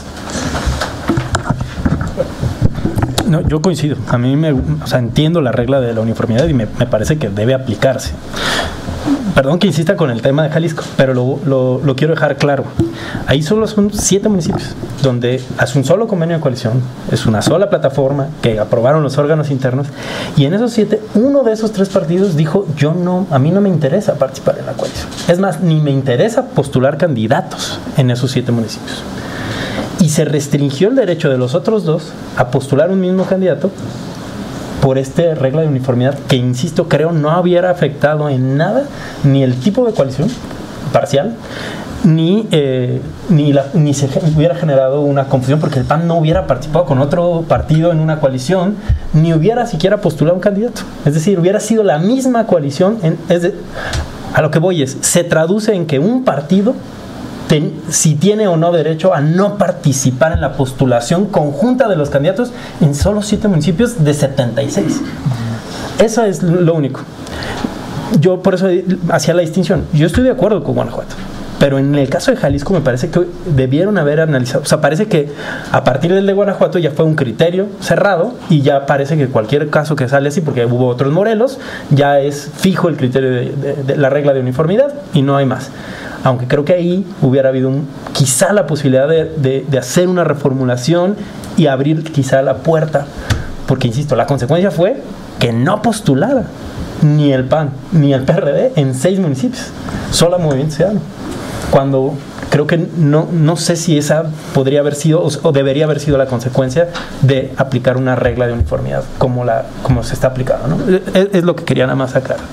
Speaker 10: No, yo coincido. A mí me, o sea, entiendo la regla de la uniformidad y me, me parece que debe aplicarse. perdón que insista con el tema de Jalisco, pero lo, lo, lo quiero dejar claro. Ahí solo son siete municipios donde hace un solo convenio de coalición, es una sola plataforma que aprobaron los órganos internos, y en esos siete, uno de esos tres partidos dijo, yo no, a mí no me interesa participar en la coalición. Es más, ni me interesa postular candidatos en esos siete municipios. Y se restringió el derecho de los otros dos a postular un mismo candidato por esta regla de uniformidad que, insisto, creo no hubiera afectado en nada ni el tipo de coalición parcial, ni, eh, ni, la, ni se hubiera generado una confusión porque el P A N no hubiera participado con otro partido en una coalición, ni hubiera siquiera postulado un candidato. Es decir, hubiera sido la misma coalición. En, es de, a lo que voy es, se traduce en que un partido ten, si tiene o no derecho a no participar en la postulación conjunta de los candidatos en solo siete municipios de setenta y seis. Eso es lo único. Yo por eso hacía la distinción. Yo estoy de acuerdo con Guanajuato, pero en el caso de Jalisco me parece que debieron haber analizado, o sea, parece que a partir del de Guanajuato ya fue un criterio cerrado y ya parece que cualquier caso que sale así, porque hubo otros Morelos, ya es fijo el criterio de, de, de la regla de uniformidad y no hay más. Aunque creo que ahí hubiera habido un, quizá la posibilidad de, de, de hacer una reformulación y abrir quizá la puerta, porque insisto, la consecuencia fue que no postulara ni el P A N ni el P R D en seis municipios, solo Movimiento Ciudadano, cuando creo que no, no sé si esa podría haber sido o, o debería haber sido la consecuencia de aplicar una regla de uniformidad como, la, como se está aplicando, ¿no? Es, es lo que quería nada más aclarar.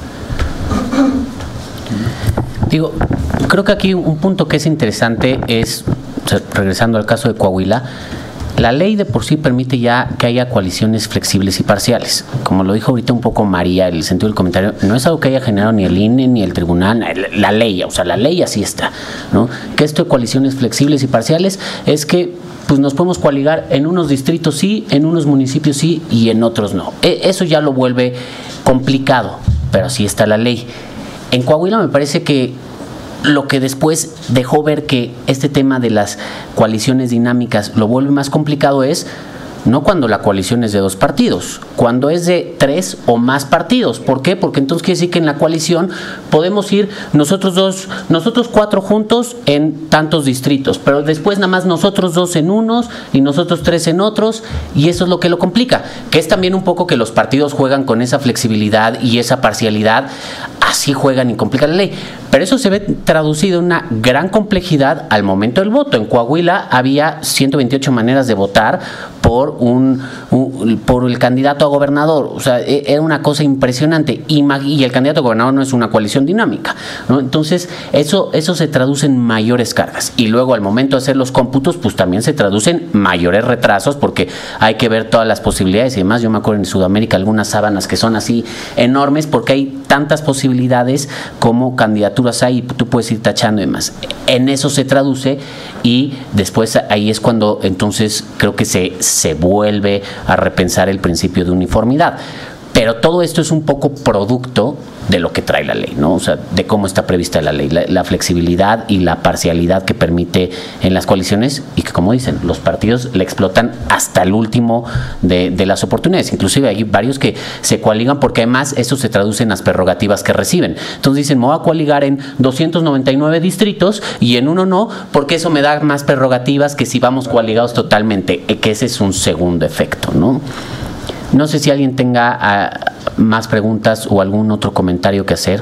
Speaker 9: Digo, creo que aquí un punto que es interesante es, o sea, regresando al caso de Coahuila, la ley de por sí permite ya que haya coaliciones flexibles y parciales. Como lo dijo ahorita un poco María, en el sentido del comentario, no es algo que haya generado ni el I N E ni el tribunal, la ley, o sea, la ley así está, ¿no? Que esto de coaliciones flexibles y parciales es que pues nos podemos coaligar en unos distritos sí, en unos municipios sí y en otros no. Eso ya lo vuelve complicado, pero así está la ley. En Coahuila me parece que lo que después dejó ver que este tema de las coaliciones dinámicas lo vuelve más complicado es no cuando la coalición es de dos partidos, cuando es de tres o más partidos. ¿Por qué? Porque entonces quiere decir que en la coalición podemos ir nosotros dos, nosotros cuatro juntos en tantos distritos, pero después nada más nosotros dos en unos y nosotros tres en otros, y eso es lo que lo complica, que es también un poco que los partidos juegan con esa flexibilidad y esa parcialidad, así juegan y complican la ley. Pero eso se ve traducido en una gran complejidad al momento del voto. En Coahuila había ciento veintiocho maneras de votar por un, un por el candidato a gobernador. O sea, era una cosa impresionante. Y, y el candidato a gobernador no es una coalición dinámica, ¿no? Entonces, eso, eso se traduce en mayores cargas. Y luego, al momento de hacer los cómputos, pues también se traducen mayores retrasos, porque hay que ver todas las posibilidades y demás. Yo me acuerdo en Sudamérica algunas sábanas que son así enormes, porque hay tantas posibilidades como candidaturas hay y tú puedes ir tachando y demás. En eso se traduce y después ahí es cuando entonces creo que se, se vuelve a repensar el principio de uniformidad. Pero todo esto es un poco producto de lo que trae la ley, ¿no? O sea, de cómo está prevista la ley, la, la flexibilidad y la parcialidad que permite en las coaliciones y que, como dicen, los partidos le explotan hasta el último de, de las oportunidades. Inclusive hay varios que se coaligan porque además eso se traduce en las prerrogativas que reciben. Entonces dicen, me voy a coaligar en doscientos noventa y nueve distritos y en uno no, porque eso me da más prerrogativas que si vamos coaligados totalmente, que ese es un segundo efecto, ¿no? No sé si alguien tenga uh, más preguntas o algún otro comentario que hacer.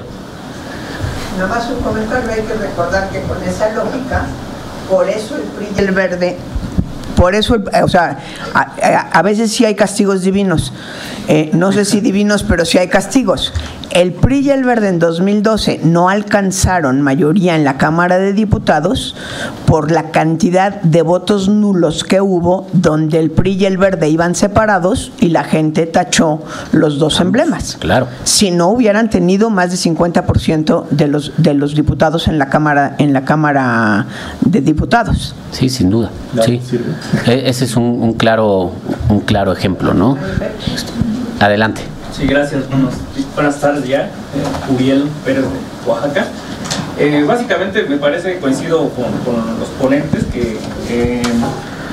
Speaker 2: Nada más un comentario, hay que recordar que con esa lógica, por eso el P R I y el Verde, por eso, o sea, a, a, a veces sí hay castigos divinos, eh, no sé si divinos, pero sí hay castigos. El P R I y el Verde en dos mil doce no alcanzaron mayoría en la Cámara de Diputados por la cantidad de votos nulos que hubo, donde el P R I y el Verde iban separados y la gente tachó los dos emblemas.
Speaker 9: Claro. Si
Speaker 2: no hubieran tenido más de cincuenta por ciento de los de los diputados en la Cámara en la Cámara de Diputados.
Speaker 9: Sí, sin duda. Sí. Ese es un, un claro un claro ejemplo, ¿no? Adelante.
Speaker 14: Sí, gracias. Buenos, buenas tardes ya. Eh, Uriel Pérez de Oaxaca. Eh, básicamente me parece que coincido con, con los ponentes que eh, el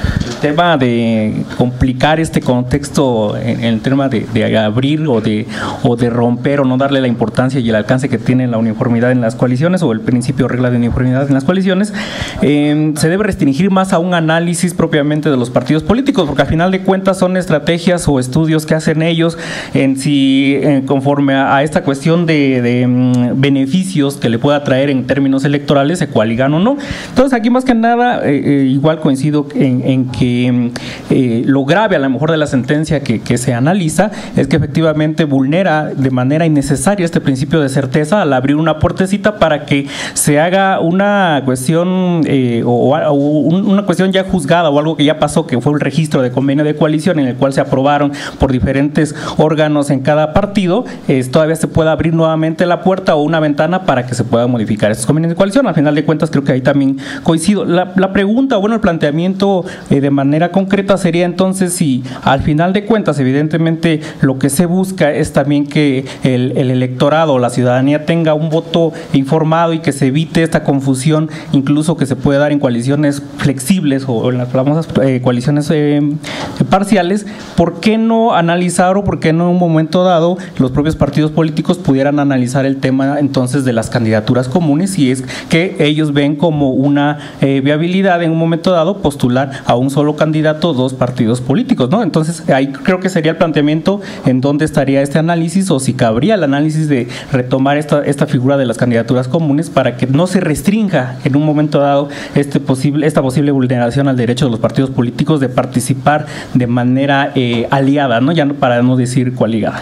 Speaker 10: tema de complicar este contexto en, en el tema de, de abrir o de, o de romper o no darle la importancia y el alcance que tiene la uniformidad en las coaliciones o el principio o regla de uniformidad en las coaliciones, eh, se debe restringir más a un análisis propiamente de los partidos políticos, porque al final de cuentas son estrategias o estudios que hacen ellos en si eh, conforme a, a esta cuestión de, de um, beneficios que le pueda traer en términos electorales, se coaligan o no. Entonces aquí más que nada eh, eh, igual coincido en, en que eh, lo grave a lo mejor de la sentencia que, que se analiza es que efectivamente vulnera de manera innecesaria este principio de certeza al abrir una puertecita para que se haga una cuestión eh, o, o una cuestión ya juzgada o algo que ya pasó, que fue el registro de convenio de coalición en el cual se aprobaron por diferentes órganos en cada partido, eh, todavía se pueda abrir nuevamente la puerta o una ventana para que se pueda modificar estos convenios de coalición. Al final de cuentas creo que ahí también coincido. La, la pregunta, bueno, el planteamiento eh, de manera concreta sería entonces si al final de cuentas evidentemente lo que se busca es también que el, el electorado o la ciudadanía tenga un voto informado y que se evite esta confusión incluso que se puede dar en coaliciones flexibles o en las famosas eh, coaliciones eh, parciales. ¿Por qué no analizar o por qué no en un momento dado los propios partidos políticos pudieran analizar el tema entonces de las candidaturas comunes, y es que ellos ven como una eh, viabilidad en un momento dado postular a un solo candidato dos partidos políticos, ¿no? Entonces ahí creo que sería el planteamiento en dónde estaría este análisis, o si cabría el análisis de retomar esta, esta figura de las candidaturas comunes para que no se restrinja en un momento dado este posible, esta posible vulneración al derecho de los partidos políticos de participar de manera eh, aliada, ¿no? Ya no, para no decir coaligada.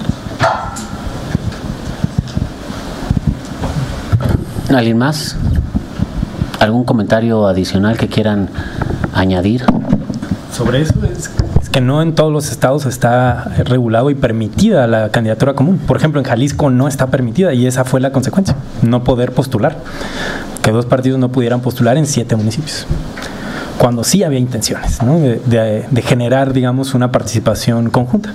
Speaker 9: ¿Alguien más? ¿Algún comentario adicional que quieran añadir?
Speaker 10: Sobre eso es, es que no en todos los estados está regulado y permitida la candidatura común. Por ejemplo, en Jalisco no está permitida y esa fue la consecuencia, no poder postular, que dos partidos no pudieran postular en siete municipios, cuando sí había intenciones, ¿no? de, de, de generar, digamos, una participación conjunta.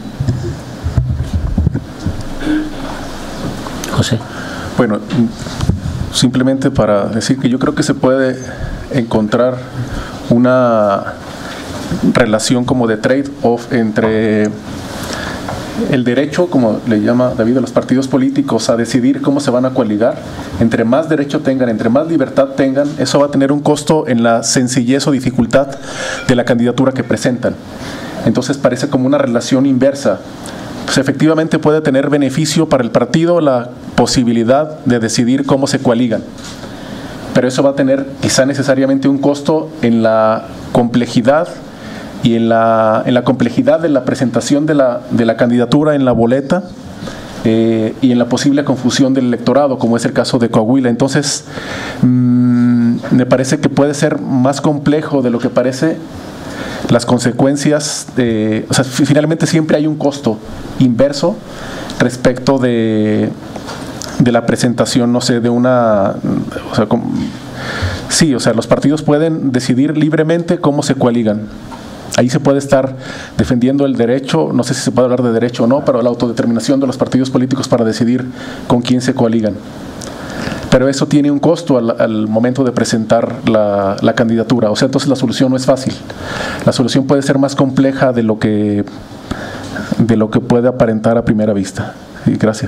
Speaker 9: José.
Speaker 11: Bueno, simplemente para decir que yo creo que se puede encontrar una relación como de trade-off entre el derecho, como le llama David, a los partidos políticos a decidir cómo se van a coaligar. Entre más derecho tengan, entre más libertad tengan, eso va a tener un costo en la sencillez o dificultad de la candidatura que presentan. Entonces parece como una relación inversa. Pues efectivamente puede tener beneficio para el partido la posibilidad de decidir cómo se coaligan, pero eso va a tener quizá necesariamente un costo en la complejidad y en la, en la complejidad de la presentación de la, de la candidatura en la boleta eh, y en la posible confusión del electorado, como es el caso de Coahuila. Entonces, mmm, me parece que puede ser más complejo de lo que parece las consecuencias. De, o sea, finalmente siempre hay un costo inverso respecto de, de la presentación, no sé, de una... O sea, como, sí, o sea, los partidos pueden decidir libremente cómo se coaligan. Ahí se puede estar defendiendo el derecho, no sé si se puede hablar de derecho o no, pero la autodeterminación de los partidos políticos para decidir con quién se coaligan. Pero eso tiene un costo al, al momento de presentar la, la candidatura. O sea, entonces la solución no es fácil. La solución puede ser más compleja de lo que, de lo que puede aparentar a primera vista. Sí, gracias.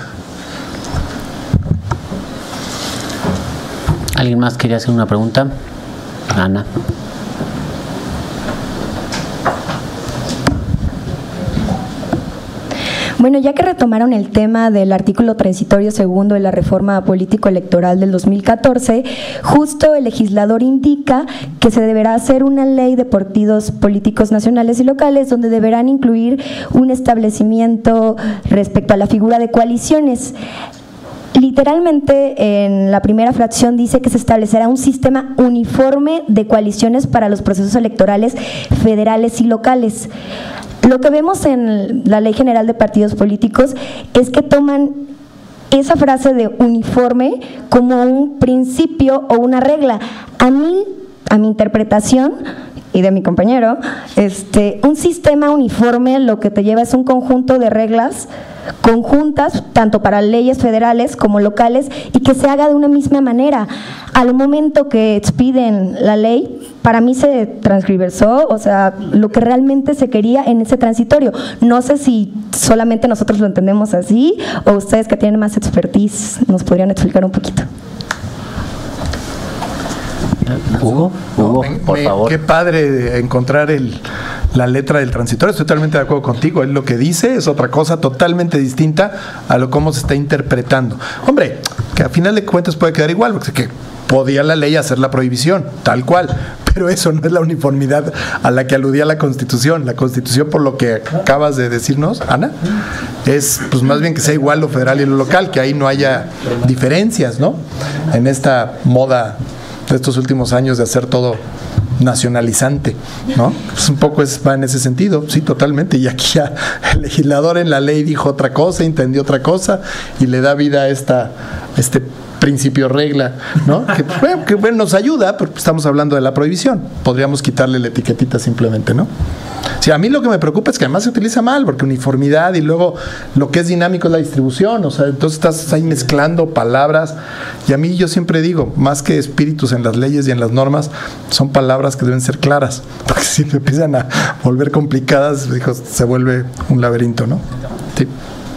Speaker 9: ¿Alguien más quería hacer una pregunta? Ana.
Speaker 15: Bueno, ya que retomaron el tema del artículo transitorio segundo de la reforma político-electoral del dos mil catorce, justo el legislador indica que se deberá hacer una ley de partidos políticos nacionales y locales donde deberán incluir un establecimiento respecto a la figura de coaliciones. Literalmente, en la primera fracción dice que se establecerá un sistema uniforme de coaliciones para los procesos electorales federales y locales. Lo que vemos en la Ley General de Partidos Políticos es que toman esa frase de uniforme como un principio o una regla. A mí, a mi interpretación y de mi compañero, este, un sistema uniforme lo que te lleva es un conjunto de reglas conjuntas, tanto para leyes federales como locales, y que se haga de una misma manera. Al momento que expiden la ley para mí se transgiversó, o sea, lo que realmente se quería en ese transitorio. No sé si solamente nosotros lo entendemos así o ustedes que tienen más expertise nos podrían explicar un poquito.
Speaker 9: Hugo, Hugo,
Speaker 12: no, me,
Speaker 9: por
Speaker 12: me,
Speaker 9: favor.
Speaker 12: Qué padre encontrar el, la letra del transitorio. Estoy totalmente de acuerdo contigo. Es lo que dice, es otra cosa totalmente distinta a lo cómo se está interpretando. Hombre, que a final de cuentas puede quedar igual, porque que podía la ley hacer la prohibición, tal cual. Pero eso no es la uniformidad a la que aludía la Constitución. La Constitución, por lo que acabas de decirnos, Ana, es pues más bien que sea igual lo federal y lo local, que ahí no haya diferencias, ¿no? En esta moda de estos últimos años de hacer todo nacionalizante, ¿no? Pues un poco es, va en ese sentido, sí, totalmente. Y aquí ya el legislador en la ley dijo otra cosa, entendió otra cosa y le da vida a esta, este principio regla, ¿no? Que, bueno, que bueno, nos ayuda, porque estamos hablando de la prohibición. Podríamos quitarle la etiquetita simplemente, ¿no? Sí, a mí lo que me preocupa es que además se utiliza mal, porque uniformidad y luego lo que es dinámico es la distribución, o sea, entonces estás ahí mezclando palabras, y a mí yo siempre digo, más que espíritus en las leyes y en las normas, son palabras que deben ser claras, porque si me empiezan a volver complicadas, dijo, se vuelve un laberinto, ¿no? Sí.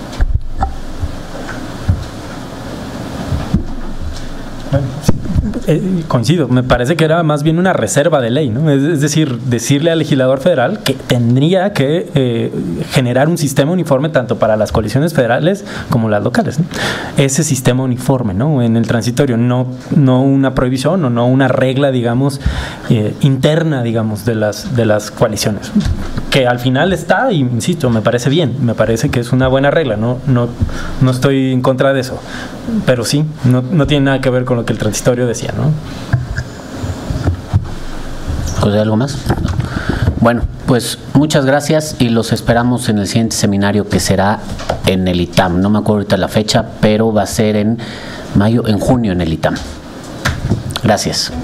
Speaker 10: Bueno, sí. Eh, coincido, me parece que era más bien una reserva de ley, ¿no? Es, es decir, decirle al legislador federal que tendría que eh, generar un sistema uniforme tanto para las coaliciones federales como las locales, ¿no? Ese sistema uniforme, ¿no? En el transitorio, no, no una prohibición o no una regla, digamos, eh, interna, digamos, de las, de las coaliciones. Que al final está, y insisto, me parece bien, me parece que es una buena regla, no, no, no estoy en contra de eso, pero sí, no, no tiene nada que ver con lo que el transitorio decía, ¿no?
Speaker 9: ¿José, algo más? Bueno, pues muchas gracias y los esperamos en el siguiente seminario que será en el I T A M. No me acuerdo ahorita la fecha, pero va a ser en mayo, en junio en el I T A M. Gracias.